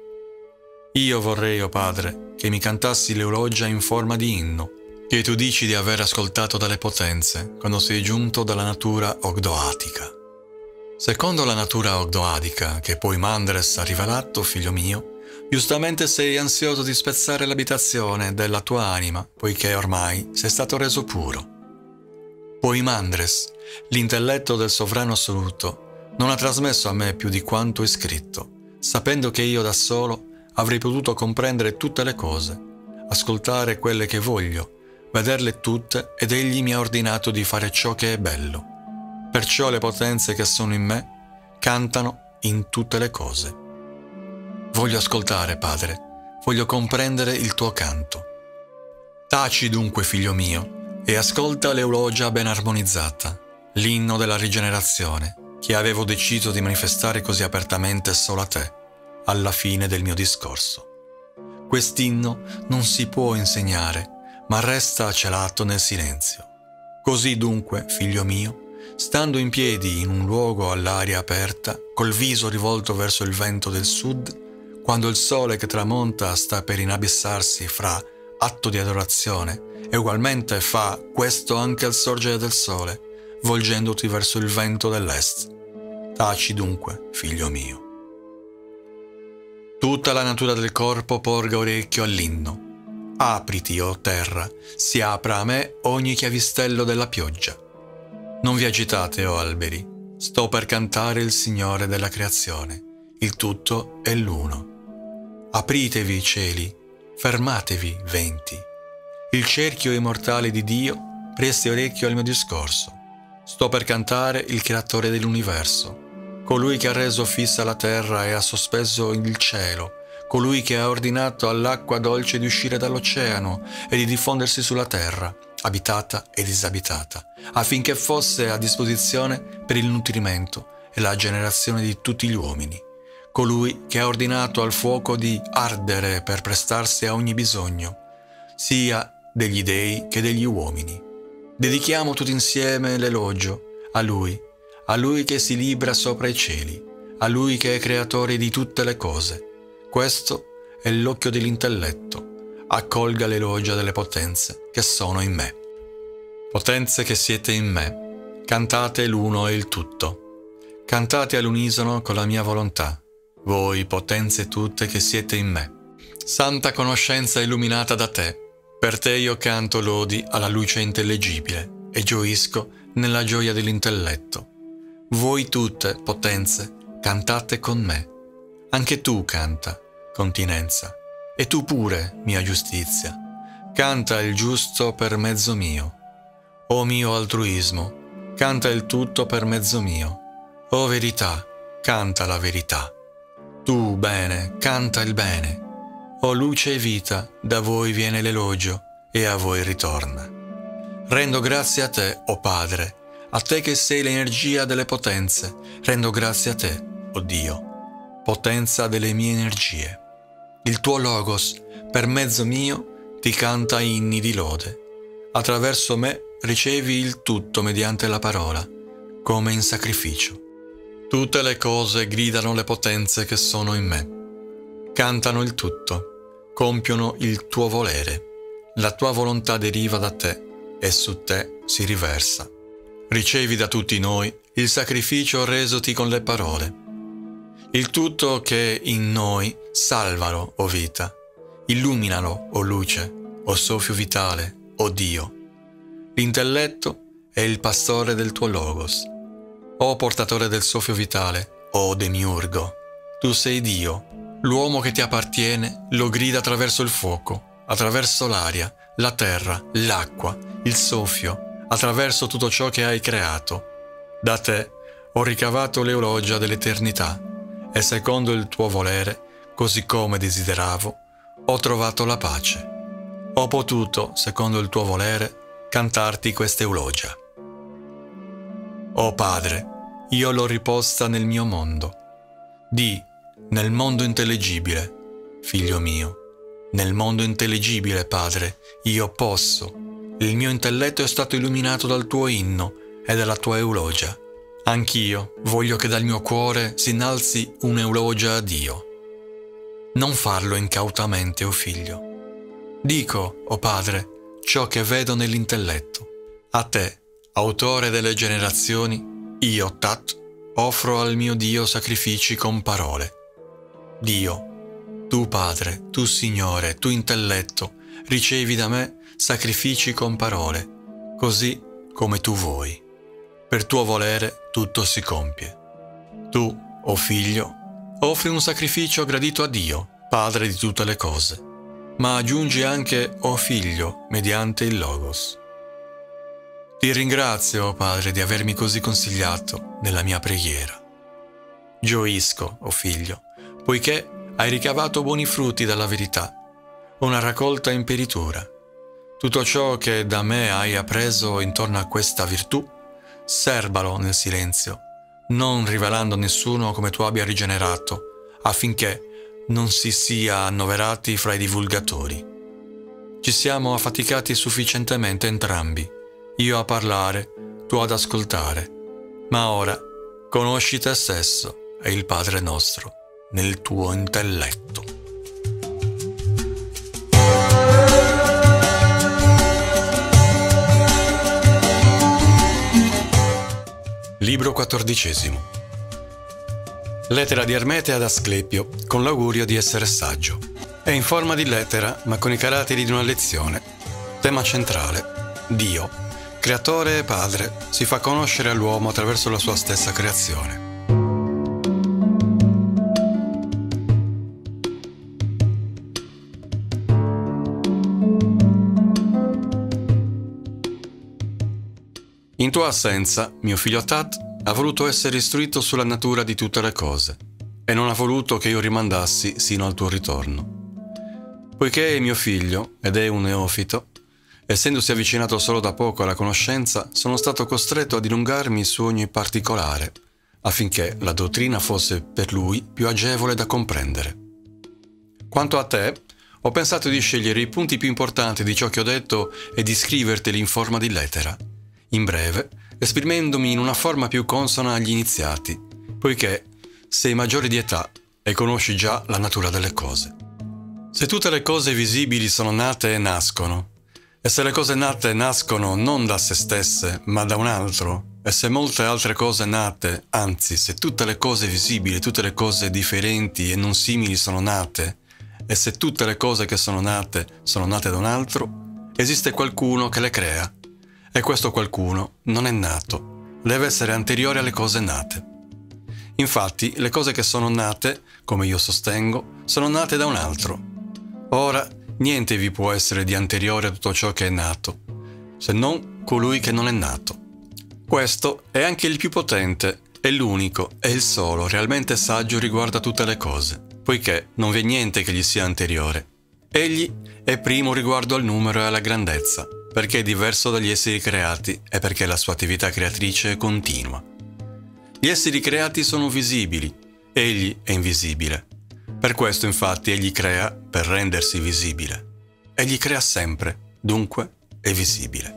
Io vorrei, o Padre, che mi cantassi l'eulogia in forma di inno, che tu dici di aver ascoltato dalle potenze, quando sei giunto dalla natura ogdoatica. Secondo la natura ogdoadica, che poi Mandres ha rivelato, figlio mio, giustamente sei ansioso di spezzare l'abitazione della tua anima, poiché ormai sei stato reso puro. Poi Mandres, l'intelletto del sovrano assoluto, non ha trasmesso a me più di quanto è scritto, sapendo che io da solo avrei potuto comprendere tutte le cose, ascoltare quelle che voglio, vederle tutte, ed egli mi ha ordinato di fare ciò che è bello. Perciò le potenze che sono in me cantano in tutte le cose. Voglio ascoltare, Padre, voglio comprendere il tuo canto. Taci dunque, figlio mio, e ascolta l'eulogia ben armonizzata, l'inno della rigenerazione, che avevo deciso di manifestare così apertamente solo a te, alla fine del mio discorso. Quest'inno non si può insegnare, ma resta celato nel silenzio. Così dunque, figlio mio, stando in piedi in un luogo all'aria aperta, col viso rivolto verso il vento del sud, quando il sole che tramonta sta per inabissarsi fra atto di adorazione, e ugualmente fa questo anche al sorgere del sole, volgendoti verso il vento dell'est. Taci dunque, figlio mio. Tutta la natura del corpo porga orecchio all'inno. Apriti, o terra, si apra a me ogni chiavistello della pioggia. Non vi agitate, o alberi, sto per cantare il Signore della creazione. Il tutto è l'uno. Apritevi, cieli, fermatevi, venti. Il cerchio immortale di Dio presti orecchio al mio discorso. Sto per cantare il creatore dell'universo, colui che ha reso fissa la terra e ha sospeso il cielo, colui che ha ordinato all'acqua dolce di uscire dall'oceano e di diffondersi sulla terra, abitata e disabitata, affinché fosse a disposizione per il nutrimento e la generazione di tutti gli uomini, colui che ha ordinato al fuoco di ardere per prestarsi a ogni bisogno, sia degli dei che degli uomini. Dedichiamo tutti insieme l'elogio a Lui, a Lui che si libra sopra i cieli, a Lui che è creatore di tutte le cose. Questo è l'occhio dell'intelletto. Accolga l'elogio delle potenze che sono in me. Potenze che siete in me, cantate l'uno e il tutto. Cantate all'unisono con la mia volontà, voi potenze tutte che siete in me. Santa conoscenza illuminata da te, per te io canto lodi alla luce intellegibile e gioisco nella gioia dell'intelletto. Voi tutte, potenze, cantate con me. Anche tu canta, continenza, e tu pure, mia giustizia. Canta il giusto per mezzo mio. O mio altruismo, canta il tutto per mezzo mio. O verità, canta la verità. Tu, bene, canta il bene. O luce e vita, da voi viene l'elogio e a voi ritorna. Rendo grazie a te, o Padre, a te che sei l'energia delle potenze. Rendo grazie a te, o Dio, potenza delle mie energie. Il tuo Logos, per mezzo mio, ti canta inni di lode. Attraverso me ricevi il tutto mediante la parola, come in sacrificio. Tutte le cose gridano le potenze che sono in me. Cantano il tutto. Compiono il tuo volere, la tua volontà deriva da te e su te si riversa. Ricevi da tutti noi il sacrificio resoti con le parole. Il tutto che in noi salvalo, o vita, illuminalo, o luce, o soffio vitale, o Dio. L'intelletto è il pastore del tuo Logos. O portatore del soffio vitale, o demiurgo, tu sei Dio. L'uomo che ti appartiene lo grida attraverso il fuoco, attraverso l'aria, la terra, l'acqua, il soffio, attraverso tutto ciò che hai creato. Da te ho ricavato l'eulogia dell'eternità e secondo il tuo volere, così come desideravo, ho trovato la pace. Ho potuto, secondo il tuo volere, cantarti questa eulogia. O Padre, io l'ho riposta nel mio mondo. Di nel mondo intellegibile, figlio mio, nel mondo intellegibile, Padre, io posso. Il mio intelletto è stato illuminato dal tuo inno e dalla tua eulogia. Anch'io voglio che dal mio cuore si innalzi un'eulogia a Dio. Non farlo incautamente, o figlio. Dico, o Padre, ciò che vedo nell'intelletto. A te, autore delle generazioni, io, Tat, offro al mio Dio sacrifici con parole. Dio, tu Padre, tu Signore, tu intelletto, ricevi da me sacrifici con parole, così come tu vuoi. Per tuo volere tutto si compie. Tu, o Figlio, offri un sacrificio gradito a Dio, Padre di tutte le cose, ma aggiungi anche, o Figlio, mediante il Logos. Ti ringrazio, o Padre, di avermi così consigliato nella mia preghiera. Gioisco, o Figlio, poiché hai ricavato buoni frutti dalla verità, una raccolta in peritura. Tutto ciò che da me hai appreso intorno a questa virtù, serbalo nel silenzio, non rivelando a nessuno come tu abbia rigenerato, affinché non si sia annoverati fra i divulgatori. Ci siamo affaticati sufficientemente entrambi, io a parlare, tu ad ascoltare, ma ora conosci te stesso e il Padre nostro nel tuo intelletto. Libro quattordicesimo. Lettera di Ermete ad Asclepio, con l'augurio di essere saggio. È in forma di lettera, ma con i caratteri di una lezione. Tema centrale: Dio, creatore e padre, si fa conoscere all'uomo attraverso la sua stessa creazione. In tua assenza, mio figlio Tat ha voluto essere istruito sulla natura di tutte le cose e non ha voluto che io rimandassi sino al tuo ritorno. Poiché è mio figlio ed è un neofito, essendosi avvicinato solo da poco alla conoscenza, sono stato costretto a dilungarmi su ogni particolare, affinché la dottrina fosse per lui più agevole da comprendere. Quanto a te, ho pensato di scegliere i punti più importanti di ciò che ho detto e di scriverteli in forma di lettera, in breve, esprimendomi in una forma più consona agli iniziati, poiché sei maggiore di età e conosci già la natura delle cose. Se tutte le cose visibili sono nate e nascono, e se le cose nate nascono non da se stesse, ma da un altro, e se molte altre cose nate, anzi, se tutte le cose visibili, tutte le cose differenti e non simili sono nate, e se tutte le cose che sono nate sono nate da un altro, esiste qualcuno che le crea. E questo qualcuno non è nato, deve essere anteriore alle cose nate. Infatti, le cose che sono nate, come io sostengo, sono nate da un altro. Ora, niente vi può essere di anteriore a tutto ciò che è nato, se non colui che non è nato. Questo è anche il più potente, è l'unico, è il solo, realmente saggio riguardo a tutte le cose, poiché non v'è niente che gli sia anteriore. Egli è primo riguardo al numero e alla grandezza, perché è diverso dagli esseri creati e perché la sua attività creatrice è continua. Gli esseri creati sono visibili, egli è invisibile. Per questo infatti egli crea per rendersi visibile. Egli crea sempre, dunque è visibile.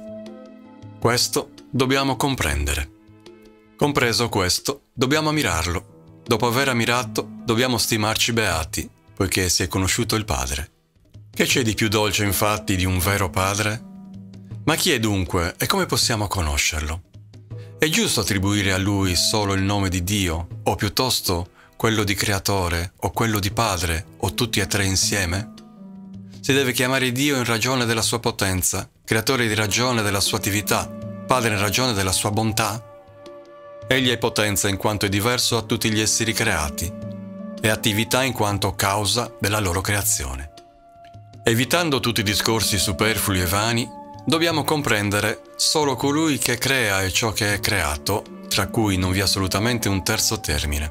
Questo dobbiamo comprendere. Compreso questo, dobbiamo ammirarlo. Dopo aver ammirato, dobbiamo stimarci beati, poiché si è conosciuto il Padre. Che c'è di più dolce infatti di un vero Padre? Ma chi è dunque e come possiamo conoscerlo? È giusto attribuire a lui solo il nome di Dio, o piuttosto quello di Creatore, o quello di Padre, o tutti e tre insieme? Si deve chiamare Dio in ragione della sua potenza, Creatore in ragione della sua attività, Padre in ragione della sua bontà? Egli è potenza in quanto è diverso a tutti gli esseri creati, e attività in quanto causa della loro creazione. Evitando tutti i discorsi superflui e vani, dobbiamo comprendere solo colui che crea e ciò che è creato, tra cui non vi è assolutamente un terzo termine.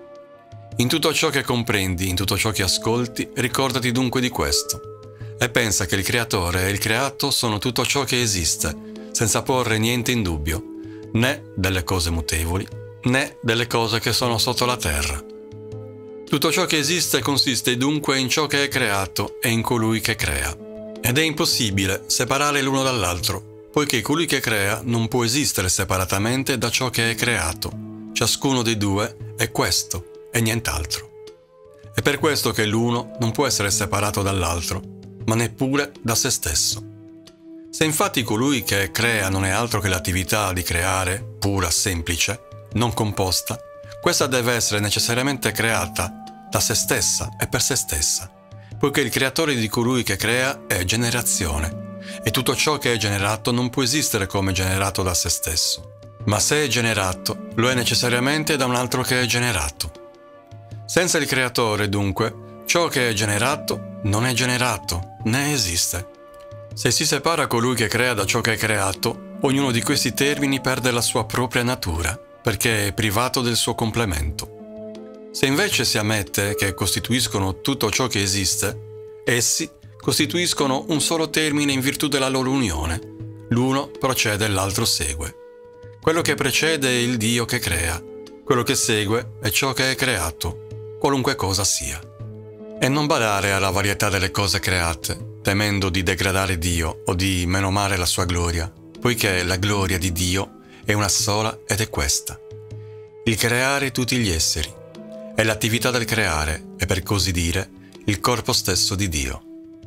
In tutto ciò che comprendi, in tutto ciò che ascolti, ricordati dunque di questo, e pensa che il creatore e il creato sono tutto ciò che esiste, senza porre niente in dubbio, né delle cose mutevoli, né delle cose che sono sotto la terra. Tutto ciò che esiste consiste dunque in ciò che è creato e in colui che crea. Ed è impossibile separare l'uno dall'altro, poiché colui che crea non può esistere separatamente da ciò che è creato. Ciascuno dei due è questo e nient'altro. È per questo che l'uno non può essere separato dall'altro, ma neppure da se stesso. Se infatti colui che crea non è altro che l'attività di creare, pura, semplice, non composta, questa deve essere necessariamente creata da se stessa e per se stessa, poiché il creatore di colui che crea è generazione, e tutto ciò che è generato non può esistere come generato da se stesso, ma se è generato, lo è necessariamente da un altro che è generato. Senza il creatore, dunque, ciò che è generato non è generato, né esiste. Se si separa colui che crea da ciò che è creato, ognuno di questi termini perde la sua propria natura, perché è privato del suo complemento. Se invece si ammette che costituiscono tutto ciò che esiste, essi costituiscono un solo termine in virtù della loro unione. L'uno procede e l'altro segue. Quello che precede è il Dio che crea, quello che segue è ciò che è creato, qualunque cosa sia. E non badare alla varietà delle cose create, temendo di degradare Dio o di menomare la sua gloria, poiché la gloria di Dio è una sola ed è questa: il creare tutti gli esseri. È l'attività del creare, e per così dire, il corpo stesso di Dio.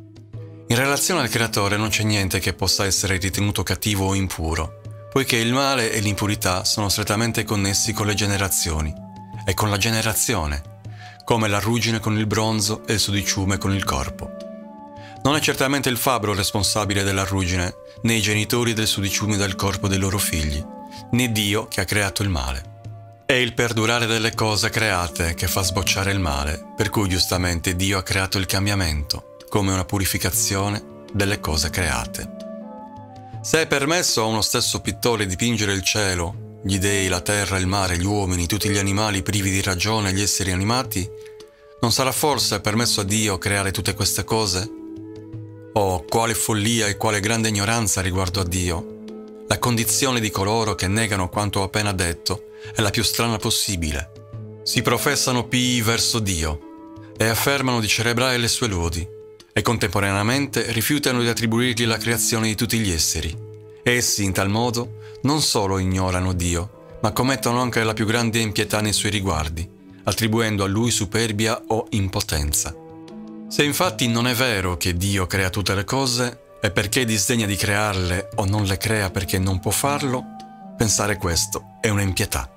In relazione al creatore non c'è niente che possa essere ritenuto cattivo o impuro, poiché il male e l'impurità sono strettamente connessi con le generazioni, e con la generazione, come la ruggine con il bronzo e il sudiciume con il corpo. Non è certamente il fabbro responsabile della ruggine, né i genitori del sudiciume del corpo dei loro figli, né Dio che ha creato il male. È il perdurare delle cose create che fa sbocciare il male, per cui giustamente Dio ha creato il cambiamento, come una purificazione delle cose create. Se è permesso a uno stesso pittore dipingere il cielo, gli dei, la terra, il mare, gli uomini, tutti gli animali privi di ragione e gli esseri animati, non sarà forse permesso a Dio creare tutte queste cose? Oh, quale follia e quale grande ignoranza riguardo a Dio! La condizione di coloro che negano quanto ho appena detto è la più strana possibile. Si professano pii verso Dio e affermano di celebrare le sue lodi e contemporaneamente rifiutano di attribuirgli la creazione di tutti gli esseri. Essi, in tal modo, non solo ignorano Dio, ma commettono anche la più grande impietà nei suoi riguardi, attribuendo a Lui superbia o impotenza. Se infatti non è vero che Dio crea tutte le cose, e perché disdegna di crearle o non le crea perché non può farlo, pensare questo è un'impietà.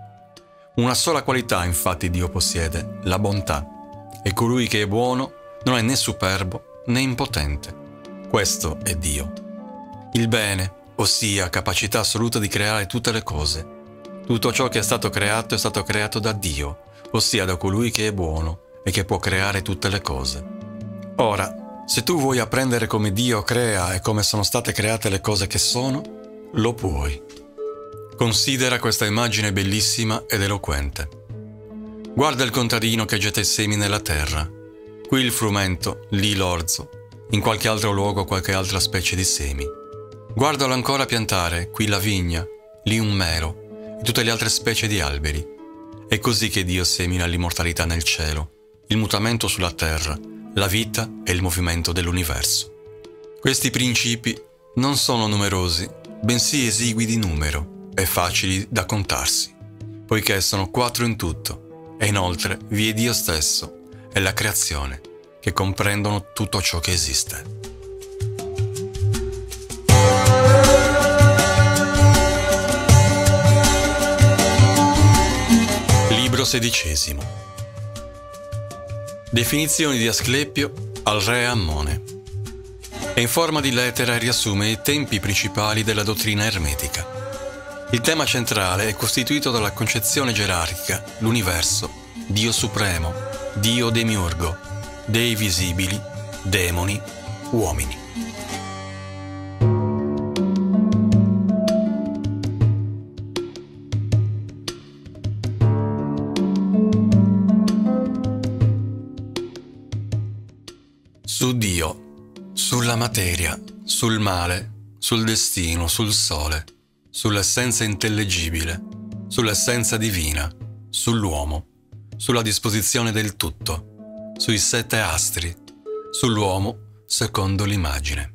Una sola qualità infatti Dio possiede, la bontà, e colui che è buono non è né superbo né impotente. Questo è Dio. Il bene, ossia capacità assoluta di creare tutte le cose. Tutto ciò che è stato creato è stato creato da Dio, ossia da colui che è buono e che può creare tutte le cose. Ora, se tu vuoi apprendere come Dio crea e come sono state create le cose che sono, lo puoi. Considera questa immagine bellissima ed eloquente. Guarda il contadino che getta i semi nella terra. Qui il frumento, lì l'orzo, in qualche altro luogo qualche altra specie di semi. Guardalo ancora piantare, qui la vigna, lì un melo e tutte le altre specie di alberi. È così che Dio semina l'immortalità nel cielo, il mutamento sulla terra, la vita e il movimento dell'universo. Questi principi non sono numerosi, bensì esigui di numero e facili da contarsi, poiché sono quattro in tutto, e inoltre vi è Dio stesso e la creazione, che comprendono tutto ciò che esiste. Libro sedicesimo. Definizioni di Asclepio al re Ammone. È in forma di lettera e riassume i tempi principali della dottrina ermetica. Il tema centrale è costituito dalla concezione gerarchica, l'universo, Dio supremo, Dio demiurgo, dei visibili, demoni, uomini. Su Dio, sulla materia, sul male, sul destino, sul sole, sull'essenza intellegibile, sull'essenza divina, sull'uomo, sulla disposizione del tutto, sui sette astri, sull'uomo secondo l'immagine.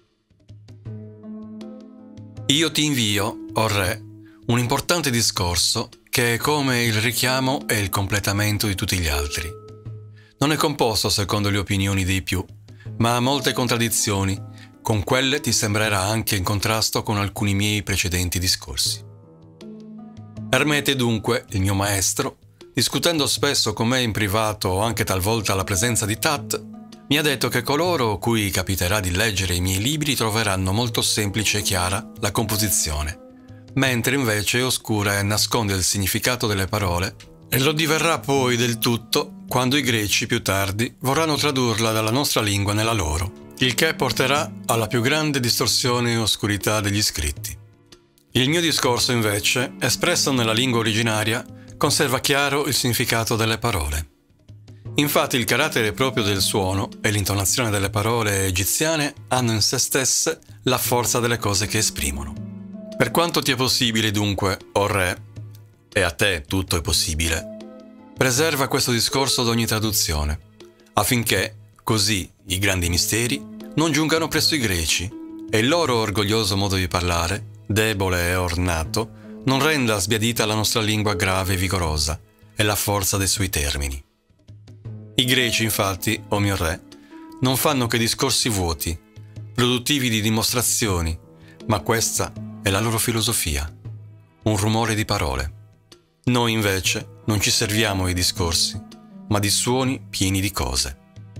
Io ti invio, o Re, un importante discorso che è come il richiamo e il completamento di tutti gli altri. Non è composto secondo le opinioni dei più, ma ha molte contraddizioni, con quelle ti sembrerà anche in contrasto con alcuni miei precedenti discorsi. Ermete dunque, il mio maestro, discutendo spesso con me in privato o anche talvolta alla presenza di Tat, mi ha detto che coloro cui capiterà di leggere i miei libri troveranno molto semplice e chiara la composizione, mentre invece è oscura e nasconde il significato delle parole, e lo diverrà poi del tutto quando i greci più tardi vorranno tradurla dalla nostra lingua nella loro, il che porterà alla più grande distorsione e oscurità degli scritti. Il mio discorso, invece, espresso nella lingua originaria, conserva chiaro il significato delle parole. Infatti il carattere proprio del suono e l'intonazione delle parole egiziane hanno in se stesse la forza delle cose che esprimono. Per quanto ti è possibile, dunque, o Re, e a te tutto è possibile, preserva questo discorso d'ogni traduzione, affinché, così, i grandi misteri non giungano presso i greci e il loro orgoglioso modo di parlare, debole e ornato, non renda sbiadita la nostra lingua grave e vigorosa e la forza dei suoi termini. I greci, infatti, o mio Re, non fanno che discorsi vuoti, produttivi di dimostrazioni, ma questa è la loro filosofia, un rumore di parole. Noi, invece, non ci serviamo di discorsi, ma di suoni pieni di cose.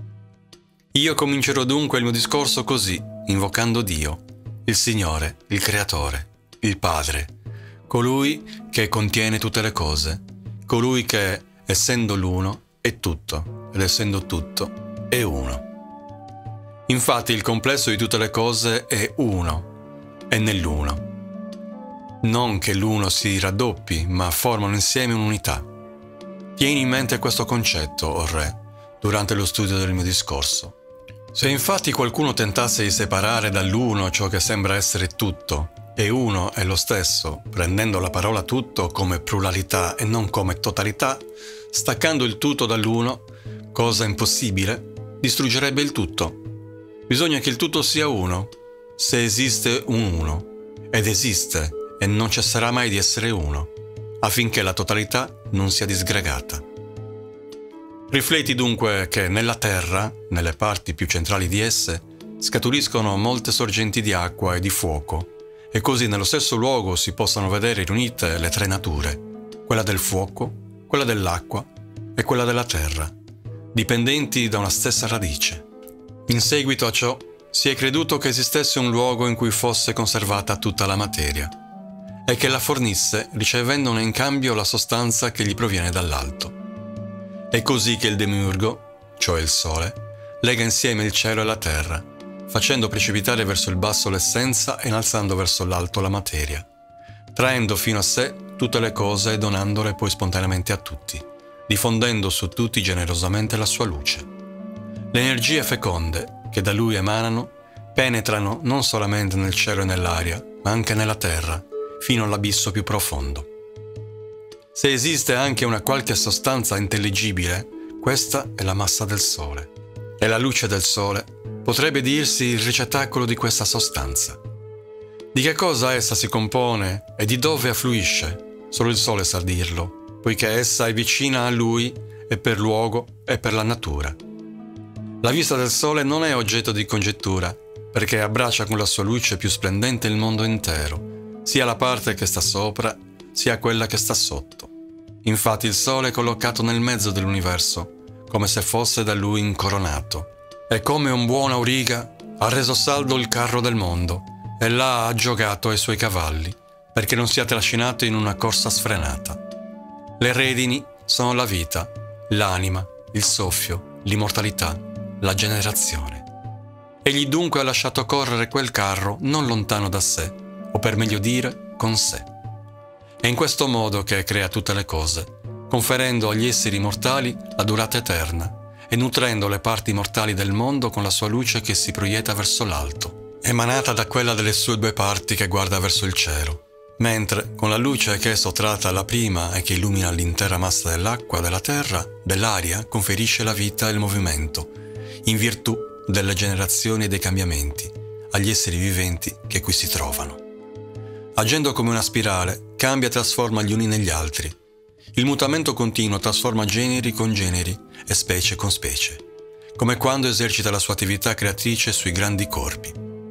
Io comincerò dunque il mio discorso così, invocando Dio, il Signore, il Creatore, il Padre, colui che contiene tutte le cose, colui che, essendo l'uno, è tutto, ed essendo tutto, è uno. Infatti il complesso di tutte le cose è uno, è nell'uno. Non che l'uno si raddoppi, ma formano insieme un'unità. Tieni in mente questo concetto, o Re, durante lo studio del mio discorso. Se infatti qualcuno tentasse di separare dall'uno ciò che sembra essere tutto, e uno è lo stesso, prendendo la parola tutto come pluralità e non come totalità, staccando il tutto dall'uno, cosa impossibile, distruggerebbe il tutto. Bisogna che il tutto sia uno, se esiste un uno, ed esiste e non cesserà mai di essere uno, affinché la totalità non sia disgregata. Rifletti dunque che nella terra, nelle parti più centrali di esse, scaturiscono molte sorgenti di acqua e di fuoco, e così nello stesso luogo si possano vedere riunite le tre nature, quella del fuoco, quella dell'acqua e quella della terra, dipendenti da una stessa radice. In seguito a ciò, si è creduto che esistesse un luogo in cui fosse conservata tutta la materia, e che la fornisse ricevendone in cambio la sostanza che gli proviene dall'alto. È così che il demiurgo, cioè il Sole, lega insieme il cielo e la terra, facendo precipitare verso il basso l'essenza e innalzando verso l'alto la materia, traendo fino a sé tutte le cose e donandole poi spontaneamente a tutti, diffondendo su tutti generosamente la sua luce. Le energie feconde che da lui emanano penetrano non solamente nel cielo e nell'aria, ma anche nella terra, fino all'abisso più profondo. Se esiste anche una qualche sostanza intelligibile, questa è la massa del Sole. E la luce del Sole potrebbe dirsi il ricettacolo di questa sostanza. Di che cosa essa si compone e di dove affluisce, solo il Sole sa dirlo, poiché essa è vicina a lui e per luogo e per la natura. La vista del Sole non è oggetto di congettura, perché abbraccia con la sua luce più splendente il mondo intero, sia la parte che sta sopra, sia quella che sta sotto. Infatti il Sole è collocato nel mezzo dell'universo, come se fosse da lui incoronato, e come un buon auriga ha reso saldo il carro del mondo, e là ha giogato ai suoi cavalli, perché non sia trascinato in una corsa sfrenata. Le redini sono la vita, l'anima, il soffio, l'immortalità, la generazione. Egli dunque ha lasciato correre quel carro non lontano da sé, o per meglio dire, con sé. È in questo modo che crea tutte le cose, conferendo agli esseri mortali la durata eterna e nutrendo le parti mortali del mondo con la sua luce che si proietta verso l'alto, emanata da quella delle sue due parti che guarda verso il cielo, mentre con la luce che è sottratta alla prima e che illumina l'intera massa dell'acqua, della terra, dell'aria, conferisce la vita e il movimento, in virtù delle generazioni e dei cambiamenti, agli esseri viventi che qui si trovano. Agendo come una spirale, cambia e trasforma gli uni negli altri. Il mutamento continuo trasforma generi con generi e specie con specie, come quando esercita la sua attività creatrice sui grandi corpi.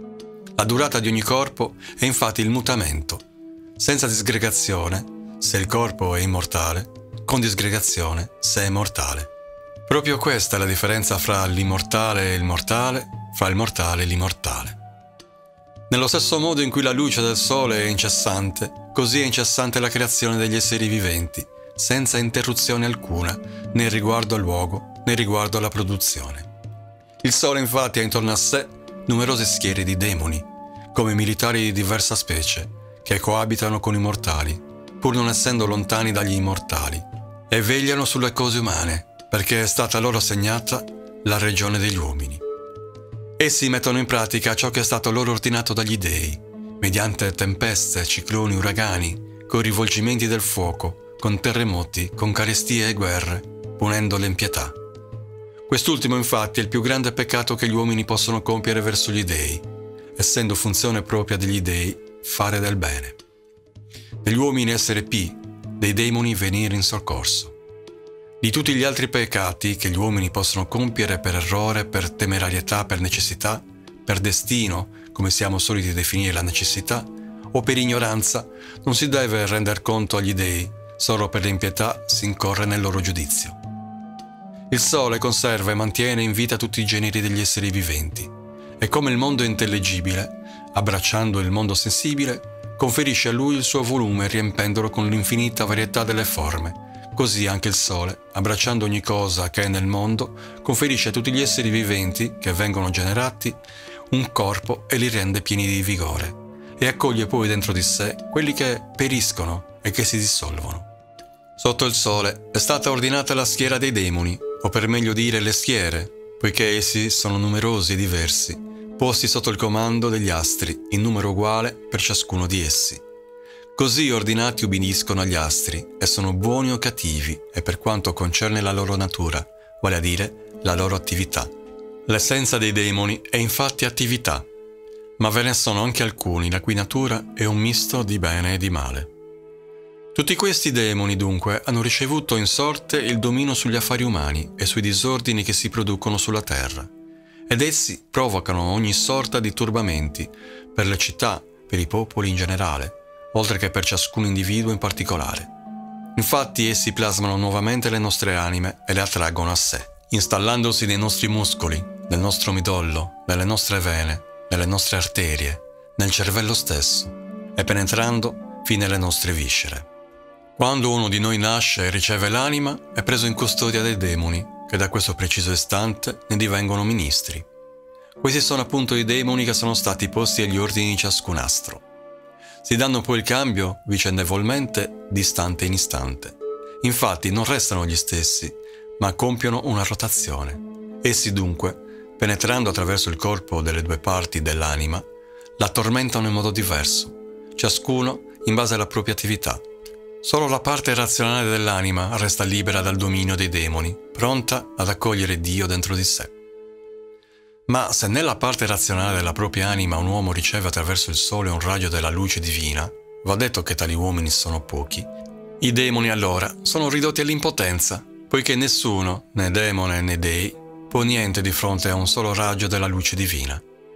La durata di ogni corpo è infatti il mutamento, senza disgregazione, se il corpo è immortale, con disgregazione, se è mortale. Proprio questa è la differenza fra l'immortale e il mortale, fra il mortale e l'immortale. Nello stesso modo in cui la luce del Sole è incessante, così è incessante la creazione degli esseri viventi, senza interruzione alcuna, né riguardo al luogo, né riguardo alla produzione. Il Sole infatti ha intorno a sé numerose schiere di demoni, come militari di diversa specie, che coabitano con i mortali, pur non essendo lontani dagli immortali, e vegliano sulle cose umane, perché è stata loro assegnata la regione degli uomini. Essi mettono in pratica ciò che è stato loro ordinato dagli dei, mediante tempeste, cicloni, uragani, con rivolgimenti del fuoco, con terremoti, con carestie e guerre, punendo l'impietà. Quest'ultimo infatti è il più grande peccato che gli uomini possono compiere verso gli dei, essendo funzione propria degli dei fare del bene. Degli uomini essere pii, dei demoni venire in soccorso. Di tutti gli altri peccati che gli uomini possono compiere per errore, per temerarietà, per necessità, per destino, come siamo soliti definire la necessità, o per ignoranza, non si deve render conto agli dei, solo per l'impietà si incorre nel loro giudizio. Il Sole conserva e mantiene in vita tutti i generi degli esseri viventi e come il mondo intellegibile, abbracciando il mondo sensibile, conferisce a lui il suo volume riempendolo con l'infinita varietà delle forme. Così anche il Sole, abbracciando ogni cosa che è nel mondo, conferisce a tutti gli esseri viventi che vengono generati un corpo e li rende pieni di vigore, e accoglie poi dentro di sé quelli che periscono e che si dissolvono. Sotto il Sole è stata ordinata la schiera dei demoni, o per meglio dire le schiere, poiché essi sono numerosi e diversi, posti sotto il comando degli astri, in numero uguale per ciascuno di essi. Così ordinati ubbidiscono agli astri e sono buoni o cattivi e per quanto concerne la loro natura, vale a dire la loro attività. L'essenza dei demoni è infatti attività, ma ve ne sono anche alcuni la cui natura è un misto di bene e di male. Tutti questi demoni dunque hanno ricevuto in sorte il dominio sugli affari umani e sui disordini che si producono sulla terra, ed essi provocano ogni sorta di turbamenti per le città, per i popoli in generale, oltre che per ciascun individuo in particolare. Infatti essi plasmano nuovamente le nostre anime e le attraggono a sé, installandosi nei nostri muscoli, nel nostro midollo, nelle nostre vene, nelle nostre arterie, nel cervello stesso e penetrando fino alle nostre viscere. Quando uno di noi nasce e riceve l'anima, è preso in custodia dai demoni, che da questo preciso istante ne divengono ministri. Questi sono appunto i demoni che sono stati posti agli ordini di ciascun astro. Si danno poi il cambio vicendevolmente di istante in istante. Infatti non restano gli stessi, ma compiono una rotazione. Essi dunque, penetrando attraverso il corpo delle due parti dell'anima, la tormentano in modo diverso, ciascuno in base alla propria attività. Solo la parte razionale dell'anima resta libera dal dominio dei demoni, pronta ad accogliere Dio dentro di sé. Ma se nella parte razionale della propria anima un uomo riceve attraverso il sole un raggio della luce divina, va detto che tali uomini sono pochi, i demoni allora sono ridotti all'impotenza, poiché nessuno, né demone né dei, può niente di fronte a un solo raggio della luce divina.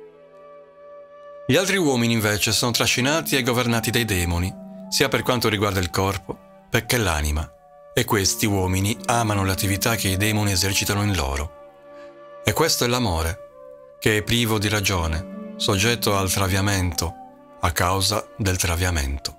Gli altri uomini invece sono trascinati e governati dai demoni, sia per quanto riguarda il corpo, perché l'anima, e questi uomini amano le attività che i demoni esercitano in loro. E questo è l'amore, che è privo di ragione, soggetto al traviamento, a causa del traviamento.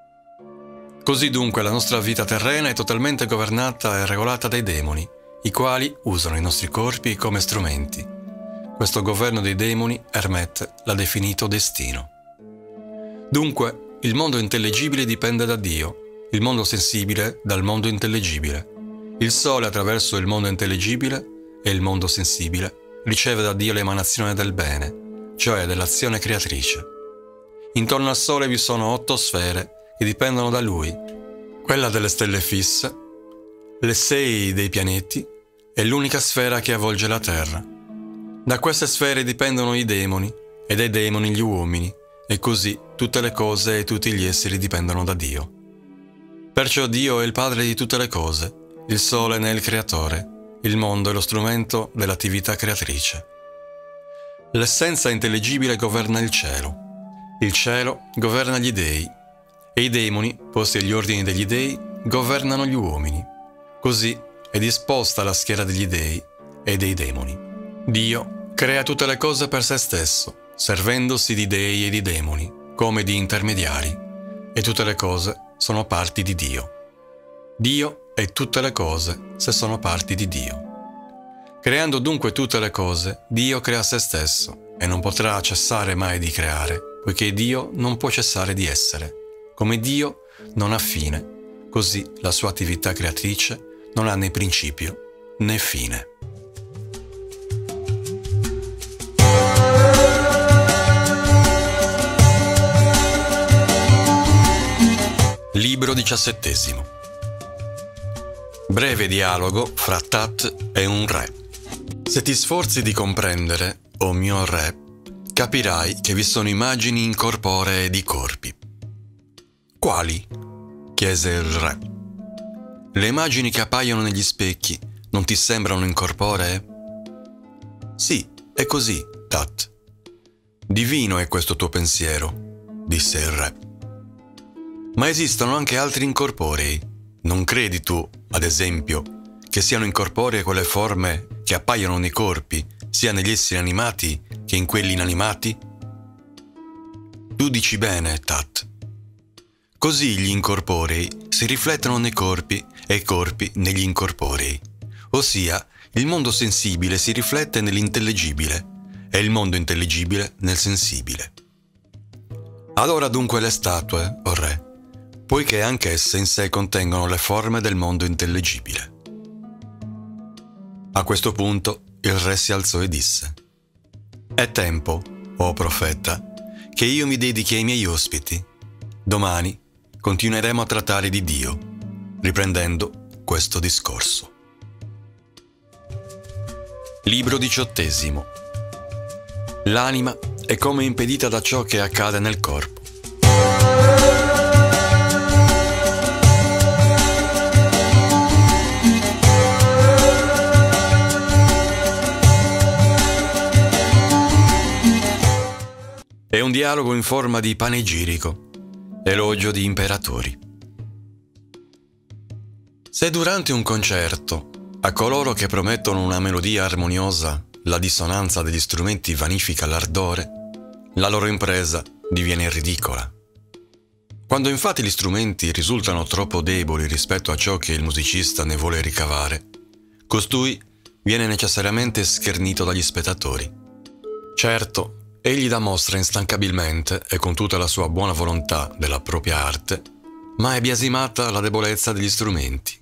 Così dunque la nostra vita terrena è totalmente governata e regolata dai demoni, i quali usano i nostri corpi come strumenti. Questo governo dei demoni Hermette l'ha definito destino. Dunque, il mondo intellegibile dipende da Dio, il mondo sensibile dal mondo intellegibile. Il Sole attraverso il mondo intellegibile e il mondo sensibile riceve da Dio l'emanazione del bene, cioè dell'azione creatrice. Intorno al Sole vi sono otto sfere che dipendono da Lui, quella delle stelle fisse, le sei dei pianeti e l'unica sfera che avvolge la Terra. Da queste sfere dipendono i demoni e dai demoni gli uomini, e così tutte le cose e tutti gli esseri dipendono da Dio. Perciò Dio è il Padre di tutte le cose, il Sole ne è il Creatore, il mondo è lo strumento dell'attività creatrice. L'essenza intellegibile governa il cielo, il cielo governa gli dei, e i demoni, posti agli ordini degli dei, governano gli uomini. Così è disposta la schiera degli dei e dei demoni. Dio crea tutte le cose per se stesso, servendosi di dei e di demoni, come di intermediari, e tutte le cose sono parti di Dio. Dio è tutte le cose se sono parti di Dio. Creando dunque tutte le cose, Dio crea se stesso, e non potrà cessare mai di creare, poiché Dio non può cessare di essere. Come Dio non ha fine, così la sua attività creatrice non ha né principio né fine. Libro diciassettesimo. Breve dialogo fra Tat e un re. Se ti sforzi di comprendere, o mio re, capirai che vi sono immagini incorporee di corpi. Quali? Chiese il re. Le immagini che appaiono negli specchi non ti sembrano incorporee? Sì, è così, Tat. Divino è questo tuo pensiero, disse il re. Ma esistono anche altri incorporei, Non credi tu, ad esempio, che siano incorporee quelle forme che appaiono nei corpi, sia negli esseri animati che in quelli inanimati? Tu dici bene, Tat. Così gli incorporei si riflettono nei corpi e i corpi negli incorporei, ossia il mondo sensibile si riflette nell'intellegibile e il mondo intelligibile nel sensibile. Allora dunque le statue, o re, poiché anch'esse in sé contengono le forme del mondo intellegibile. A questo punto il re si alzò e disse: «È tempo, o profeta, che io mi dedichi ai miei ospiti. Domani continueremo a trattare di Dio, riprendendo questo discorso». Libro diciottesimo. L'anima è come impedita da ciò che accade nel corpo. È un dialogo in forma di panegirico, elogio di imperatori. Se durante un concerto a coloro che promettono una melodia armoniosa la dissonanza degli strumenti vanifica l'ardore, la loro impresa diviene ridicola. Quando infatti gli strumenti risultano troppo deboli rispetto a ciò che il musicista ne vuole ricavare, costui viene necessariamente schernito dagli spettatori. Certo, egli dà mostra instancabilmente e con tutta la sua buona volontà della propria arte, ma è biasimata la debolezza degli strumenti.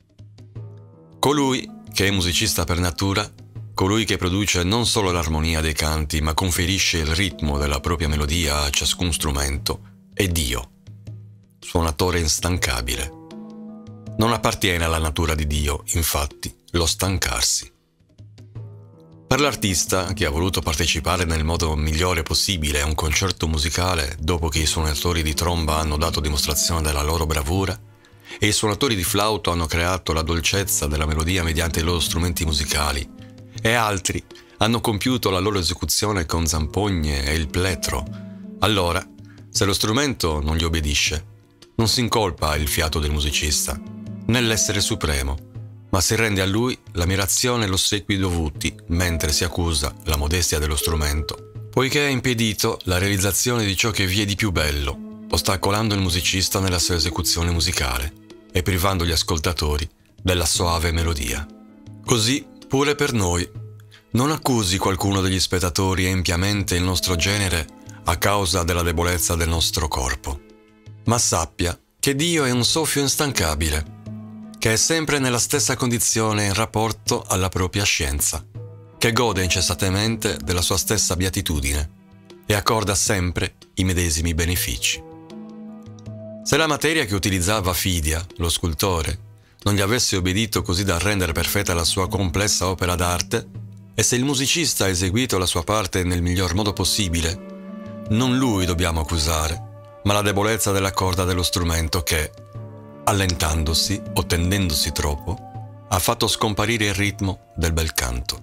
Colui che è musicista per natura, colui che produce non solo l'armonia dei canti, ma conferisce il ritmo della propria melodia a ciascun strumento, è Dio, suonatore instancabile. Non appartiene alla natura di Dio, infatti, lo stancarsi. Per l'artista, che ha voluto partecipare nel modo migliore possibile a un concerto musicale dopo che i suonatori di tromba hanno dato dimostrazione della loro bravura e i suonatori di flauto hanno creato la dolcezza della melodia mediante i loro strumenti musicali e altri hanno compiuto la loro esecuzione con zampogne e il plettro, allora, se lo strumento non gli obbedisce, non si incolpa il fiato del musicista, né l'essere supremo, ma si rende a lui l'ammirazione e l'ossequio dovuti, mentre si accusa la modestia dello strumento, poiché ha impedito la realizzazione di ciò che vi è di più bello, ostacolando il musicista nella sua esecuzione musicale e privando gli ascoltatori della soave melodia. Così, pure per noi, non accusi qualcuno degli spettatori empiamente il nostro genere a causa della debolezza del nostro corpo, ma sappia che Dio è un soffio instancabile, che è sempre nella stessa condizione in rapporto alla propria scienza, che gode incessantemente della sua stessa beatitudine e accorda sempre i medesimi benefici. Se la materia che utilizzava Fidia, lo scultore, non gli avesse obbedito così da rendere perfetta la sua complessa opera d'arte, e se il musicista ha eseguito la sua parte nel miglior modo possibile, non lui dobbiamo accusare, ma la debolezza della corda dello strumento che, allentandosi o tendendosi troppo, ha fatto scomparire il ritmo del bel canto.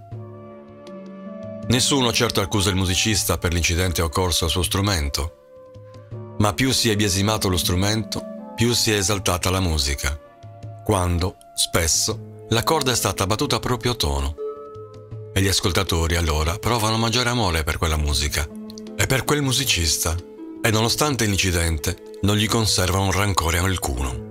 Nessuno certo accusa il musicista per l'incidente occorso al suo strumento, ma più si è biasimato lo strumento, più si è esaltata la musica, quando, spesso, la corda è stata battuta a proprio tono, e gli ascoltatori allora provano maggiore amore per quella musica e per quel musicista, e nonostante l'incidente non gli conservano rancore alcuno.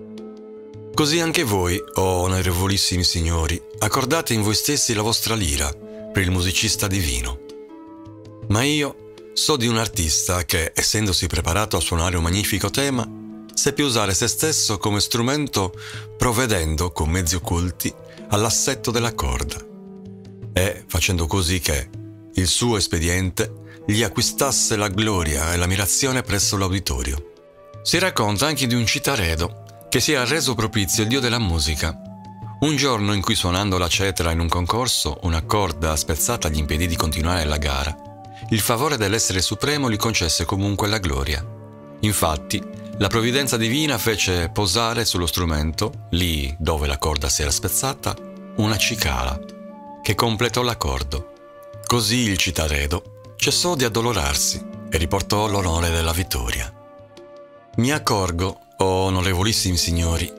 Così anche voi, o oh onorevolissimi signori, accordate in voi stessi la vostra lira per il musicista divino. Ma io so di un artista che, essendosi preparato a suonare un magnifico tema, seppe usare se stesso come strumento provvedendo con mezzi occulti all'assetto della corda e facendo così che il suo espediente gli acquistasse la gloria e l'ammirazione presso l'uditorio. Si racconta anche di un citaredo che si era reso propizio il dio della musica. Un giorno in cui, suonando la cetera in un concorso, una corda spezzata gli impedì di continuare la gara, il favore dell'essere supremo gli concesse comunque la gloria. Infatti, la provvidenza divina fece posare sullo strumento, lì dove la corda si era spezzata, una cicala, che completò l'accordo. Così il citaredo cessò di addolorarsi e riportò l'onore della vittoria. Mi accorgo, oh onorevolissimi signori, che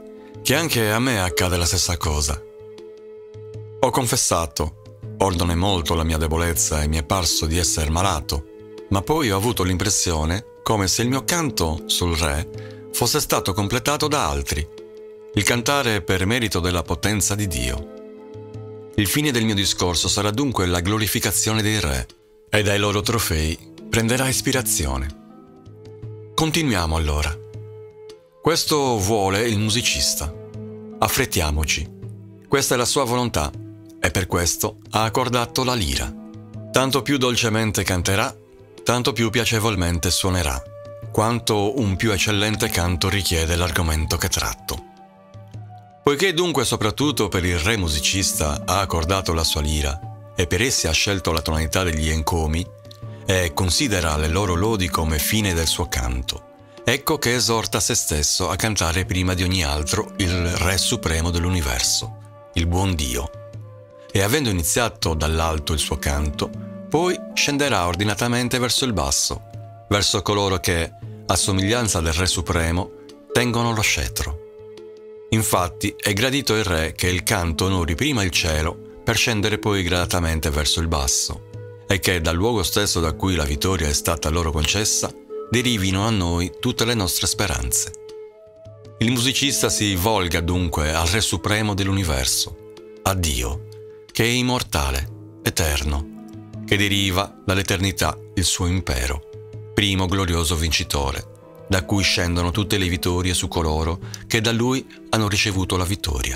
che anche a me accade la stessa cosa. Ho confessato, or non è molto la mia debolezza e mi è parso di essere malato, ma poi ho avuto l'impressione come se il mio canto sul Re fosse stato completato da altri, il cantare per merito della potenza di Dio. Il fine del mio discorso sarà dunque la glorificazione dei re, e dai loro trofei prenderà ispirazione. Continuiamo allora. Questo vuole il musicista. Affrettiamoci. Questa è la sua volontà, e per questo ha accordato la lira. Tanto più dolcemente canterà, tanto più piacevolmente suonerà, quanto un più eccellente canto richiede l'argomento che tratto. Poiché dunque soprattutto per il re musicista ha accordato la sua lira e per essi ha scelto la tonalità degli encomi e considera le loro lodi come fine del suo canto, ecco che esorta se stesso a cantare prima di ogni altro il Re Supremo dell'universo, il buon Dio. E avendo iniziato dall'alto il suo canto, poi scenderà ordinatamente verso il basso, verso coloro che, a somiglianza del Re Supremo, tengono lo scettro. Infatti è gradito il Re che il canto onori prima il cielo per scendere poi gradatamente verso il basso, e che dal luogo stesso da cui la vittoria è stata loro concessa derivino a noi tutte le nostre speranze. Il musicista si volga dunque al Re Supremo dell'universo, a Dio, che è immortale, eterno, che deriva dall'eternità il suo impero, primo glorioso vincitore, da cui scendono tutte le vittorie su coloro che da lui hanno ricevuto la vittoria.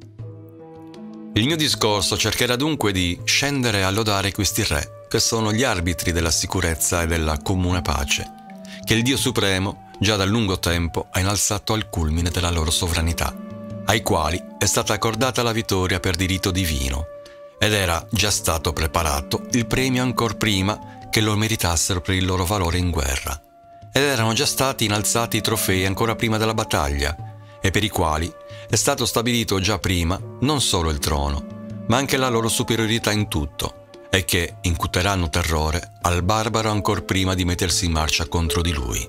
Il mio discorso cercherà dunque di scendere a lodare questi re, che sono gli arbitri della sicurezza e della comune pace, che il Dio Supremo già da lungo tempo ha innalzato al culmine della loro sovranità, ai quali è stata accordata la vittoria per diritto divino, ed era già stato preparato il premio ancor prima che lo meritassero per il loro valore in guerra, ed erano già stati innalzati i trofei ancora prima della battaglia, e per i quali è stato stabilito già prima non solo il trono, ma anche la loro superiorità in tutto, e che incuteranno terrore al barbaro ancor prima di mettersi in marcia contro di lui.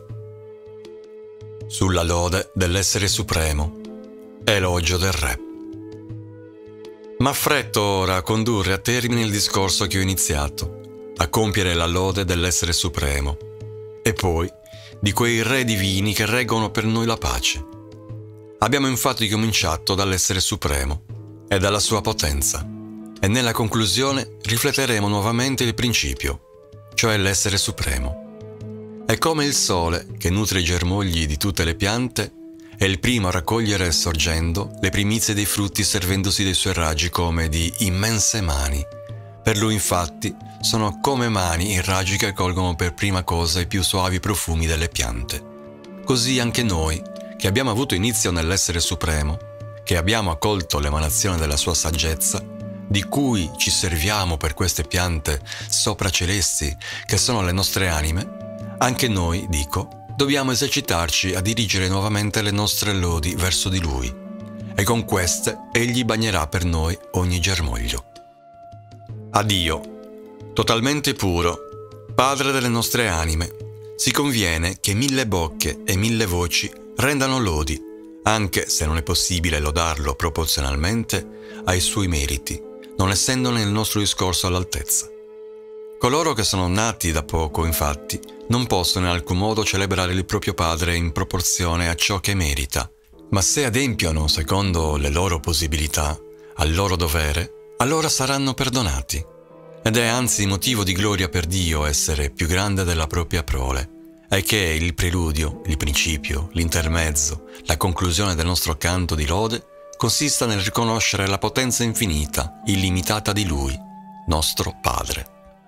Sulla lode dell'essere supremo, elogio del Re. M'affretto ora a condurre a termine il discorso che ho iniziato, a compiere la lode dell'essere supremo, e poi di quei re divini che reggono per noi la pace. Abbiamo infatti cominciato dall'essere supremo e dalla sua potenza, e nella conclusione rifletteremo nuovamente il principio, cioè l'essere supremo. È come il sole che nutre i germogli di tutte le piante, è il primo a raccogliere sorgendo le primizie dei frutti servendosi dei suoi raggi come di immense mani. Per lui infatti sono come mani i raggi che colgono per prima cosa i più suavi profumi delle piante. Così anche noi, che abbiamo avuto inizio nell'essere supremo, che abbiamo accolto l'emanazione della sua saggezza, di cui ci serviamo per queste piante sopracelesti che sono le nostre anime, anche noi, dico, dobbiamo esercitarci a dirigere nuovamente le nostre lodi verso di Lui, e con queste Egli bagnerà per noi ogni germoglio. A Dio, totalmente puro, Padre delle nostre anime, si conviene che mille bocche e mille voci rendano lodi, anche se non è possibile lodarlo proporzionalmente ai suoi meriti, non essendo nel nostro discorso all'altezza. Coloro che sono nati da poco, infatti, non possono in alcun modo celebrare il proprio Padre in proporzione a ciò che merita, ma se adempiono secondo le loro possibilità, al loro dovere, allora saranno perdonati. Ed è anzi motivo di gloria per Dio essere più grande della propria prole, e che il preludio, il principio, l'intermezzo, la conclusione del nostro canto di lode consista nel riconoscere la potenza infinita, illimitata di Lui, nostro Padre.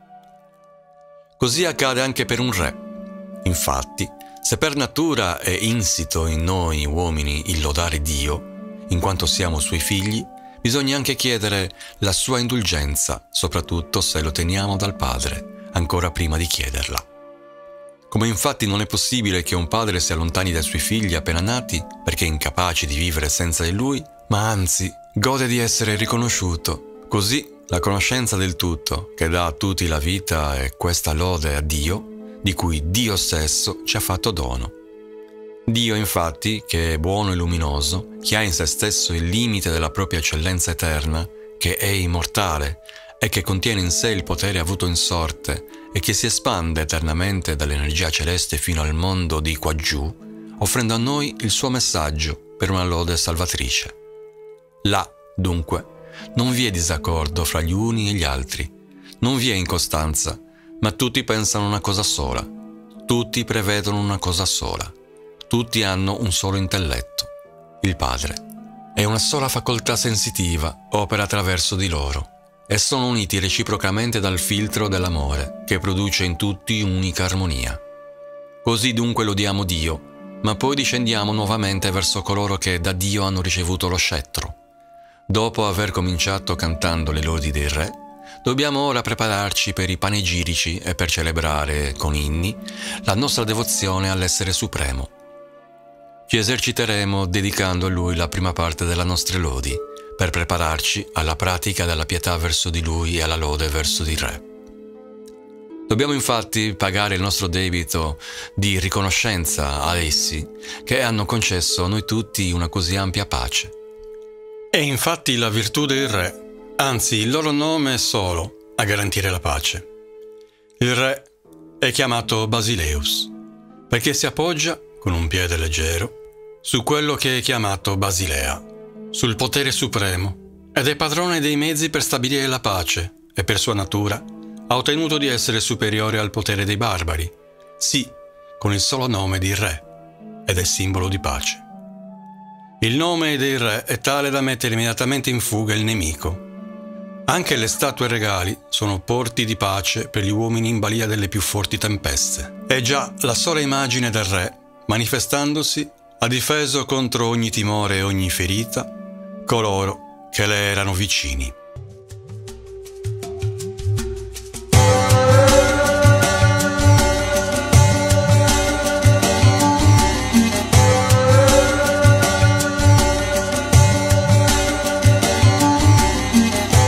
Così accade anche per un re. Infatti, se per natura è insito in noi uomini il lodare Dio, in quanto siamo Suoi figli, bisogna anche chiedere la sua indulgenza, soprattutto se lo teniamo dal Padre, ancora prima di chiederla. Come infatti non è possibile che un padre si allontani dai suoi figli appena nati perché è incapace di vivere senza di lui, ma anzi gode di essere riconosciuto. Così la conoscenza del tutto, che dà a tutti la vita, è questa lode a Dio, di cui Dio stesso ci ha fatto dono. Dio, infatti, che è buono e luminoso, che ha in se stesso il limite della propria eccellenza eterna, che è immortale e che contiene in sé il potere avuto in sorte e che si espande eternamente dall'energia celeste fino al mondo di quaggiù, offrendo a noi il suo messaggio per una lode salvatrice. Là, dunque, non vi è disaccordo fra gli uni e gli altri, non vi è incostanza, ma tutti pensano una cosa sola, tutti prevedono una cosa sola, tutti hanno un solo intelletto, il Padre, e una sola facoltà sensitiva opera attraverso di loro, e sono uniti reciprocamente dal filtro dell'amore, che produce in tutti un'unica armonia. Così dunque lodiamo Dio, ma poi discendiamo nuovamente verso coloro che da Dio hanno ricevuto lo scettro. Dopo aver cominciato cantando le lodi dei re, dobbiamo ora prepararci per i panegirici e per celebrare, con inni, la nostra devozione all'Essere Supremo. Ci eserciteremo dedicando a Lui la prima parte delle nostre lodi, per prepararci alla pratica della pietà verso di Lui e alla lode verso di Re. Dobbiamo infatti pagare il nostro debito di riconoscenza ad essi, che hanno concesso a noi tutti una così ampia pace. È infatti la virtù del Re, anzi il loro nome è solo, a garantire la pace. Il Re è chiamato Basileus, perché si appoggia, con un piede leggero, su quello che è chiamato Basilea, sul potere supremo, ed è padrone dei mezzi per stabilire la pace, e per sua natura ha ottenuto di essere superiore al potere dei barbari, sì, con il solo nome di Re, ed è simbolo di pace. Il nome dei re è tale da mettere immediatamente in fuga il nemico. Anche le statue regali sono porti di pace per gli uomini in balia delle più forti tempeste. E già la sola immagine del re, manifestandosi, ha difeso contro ogni timore e ogni ferita coloro che le erano vicini.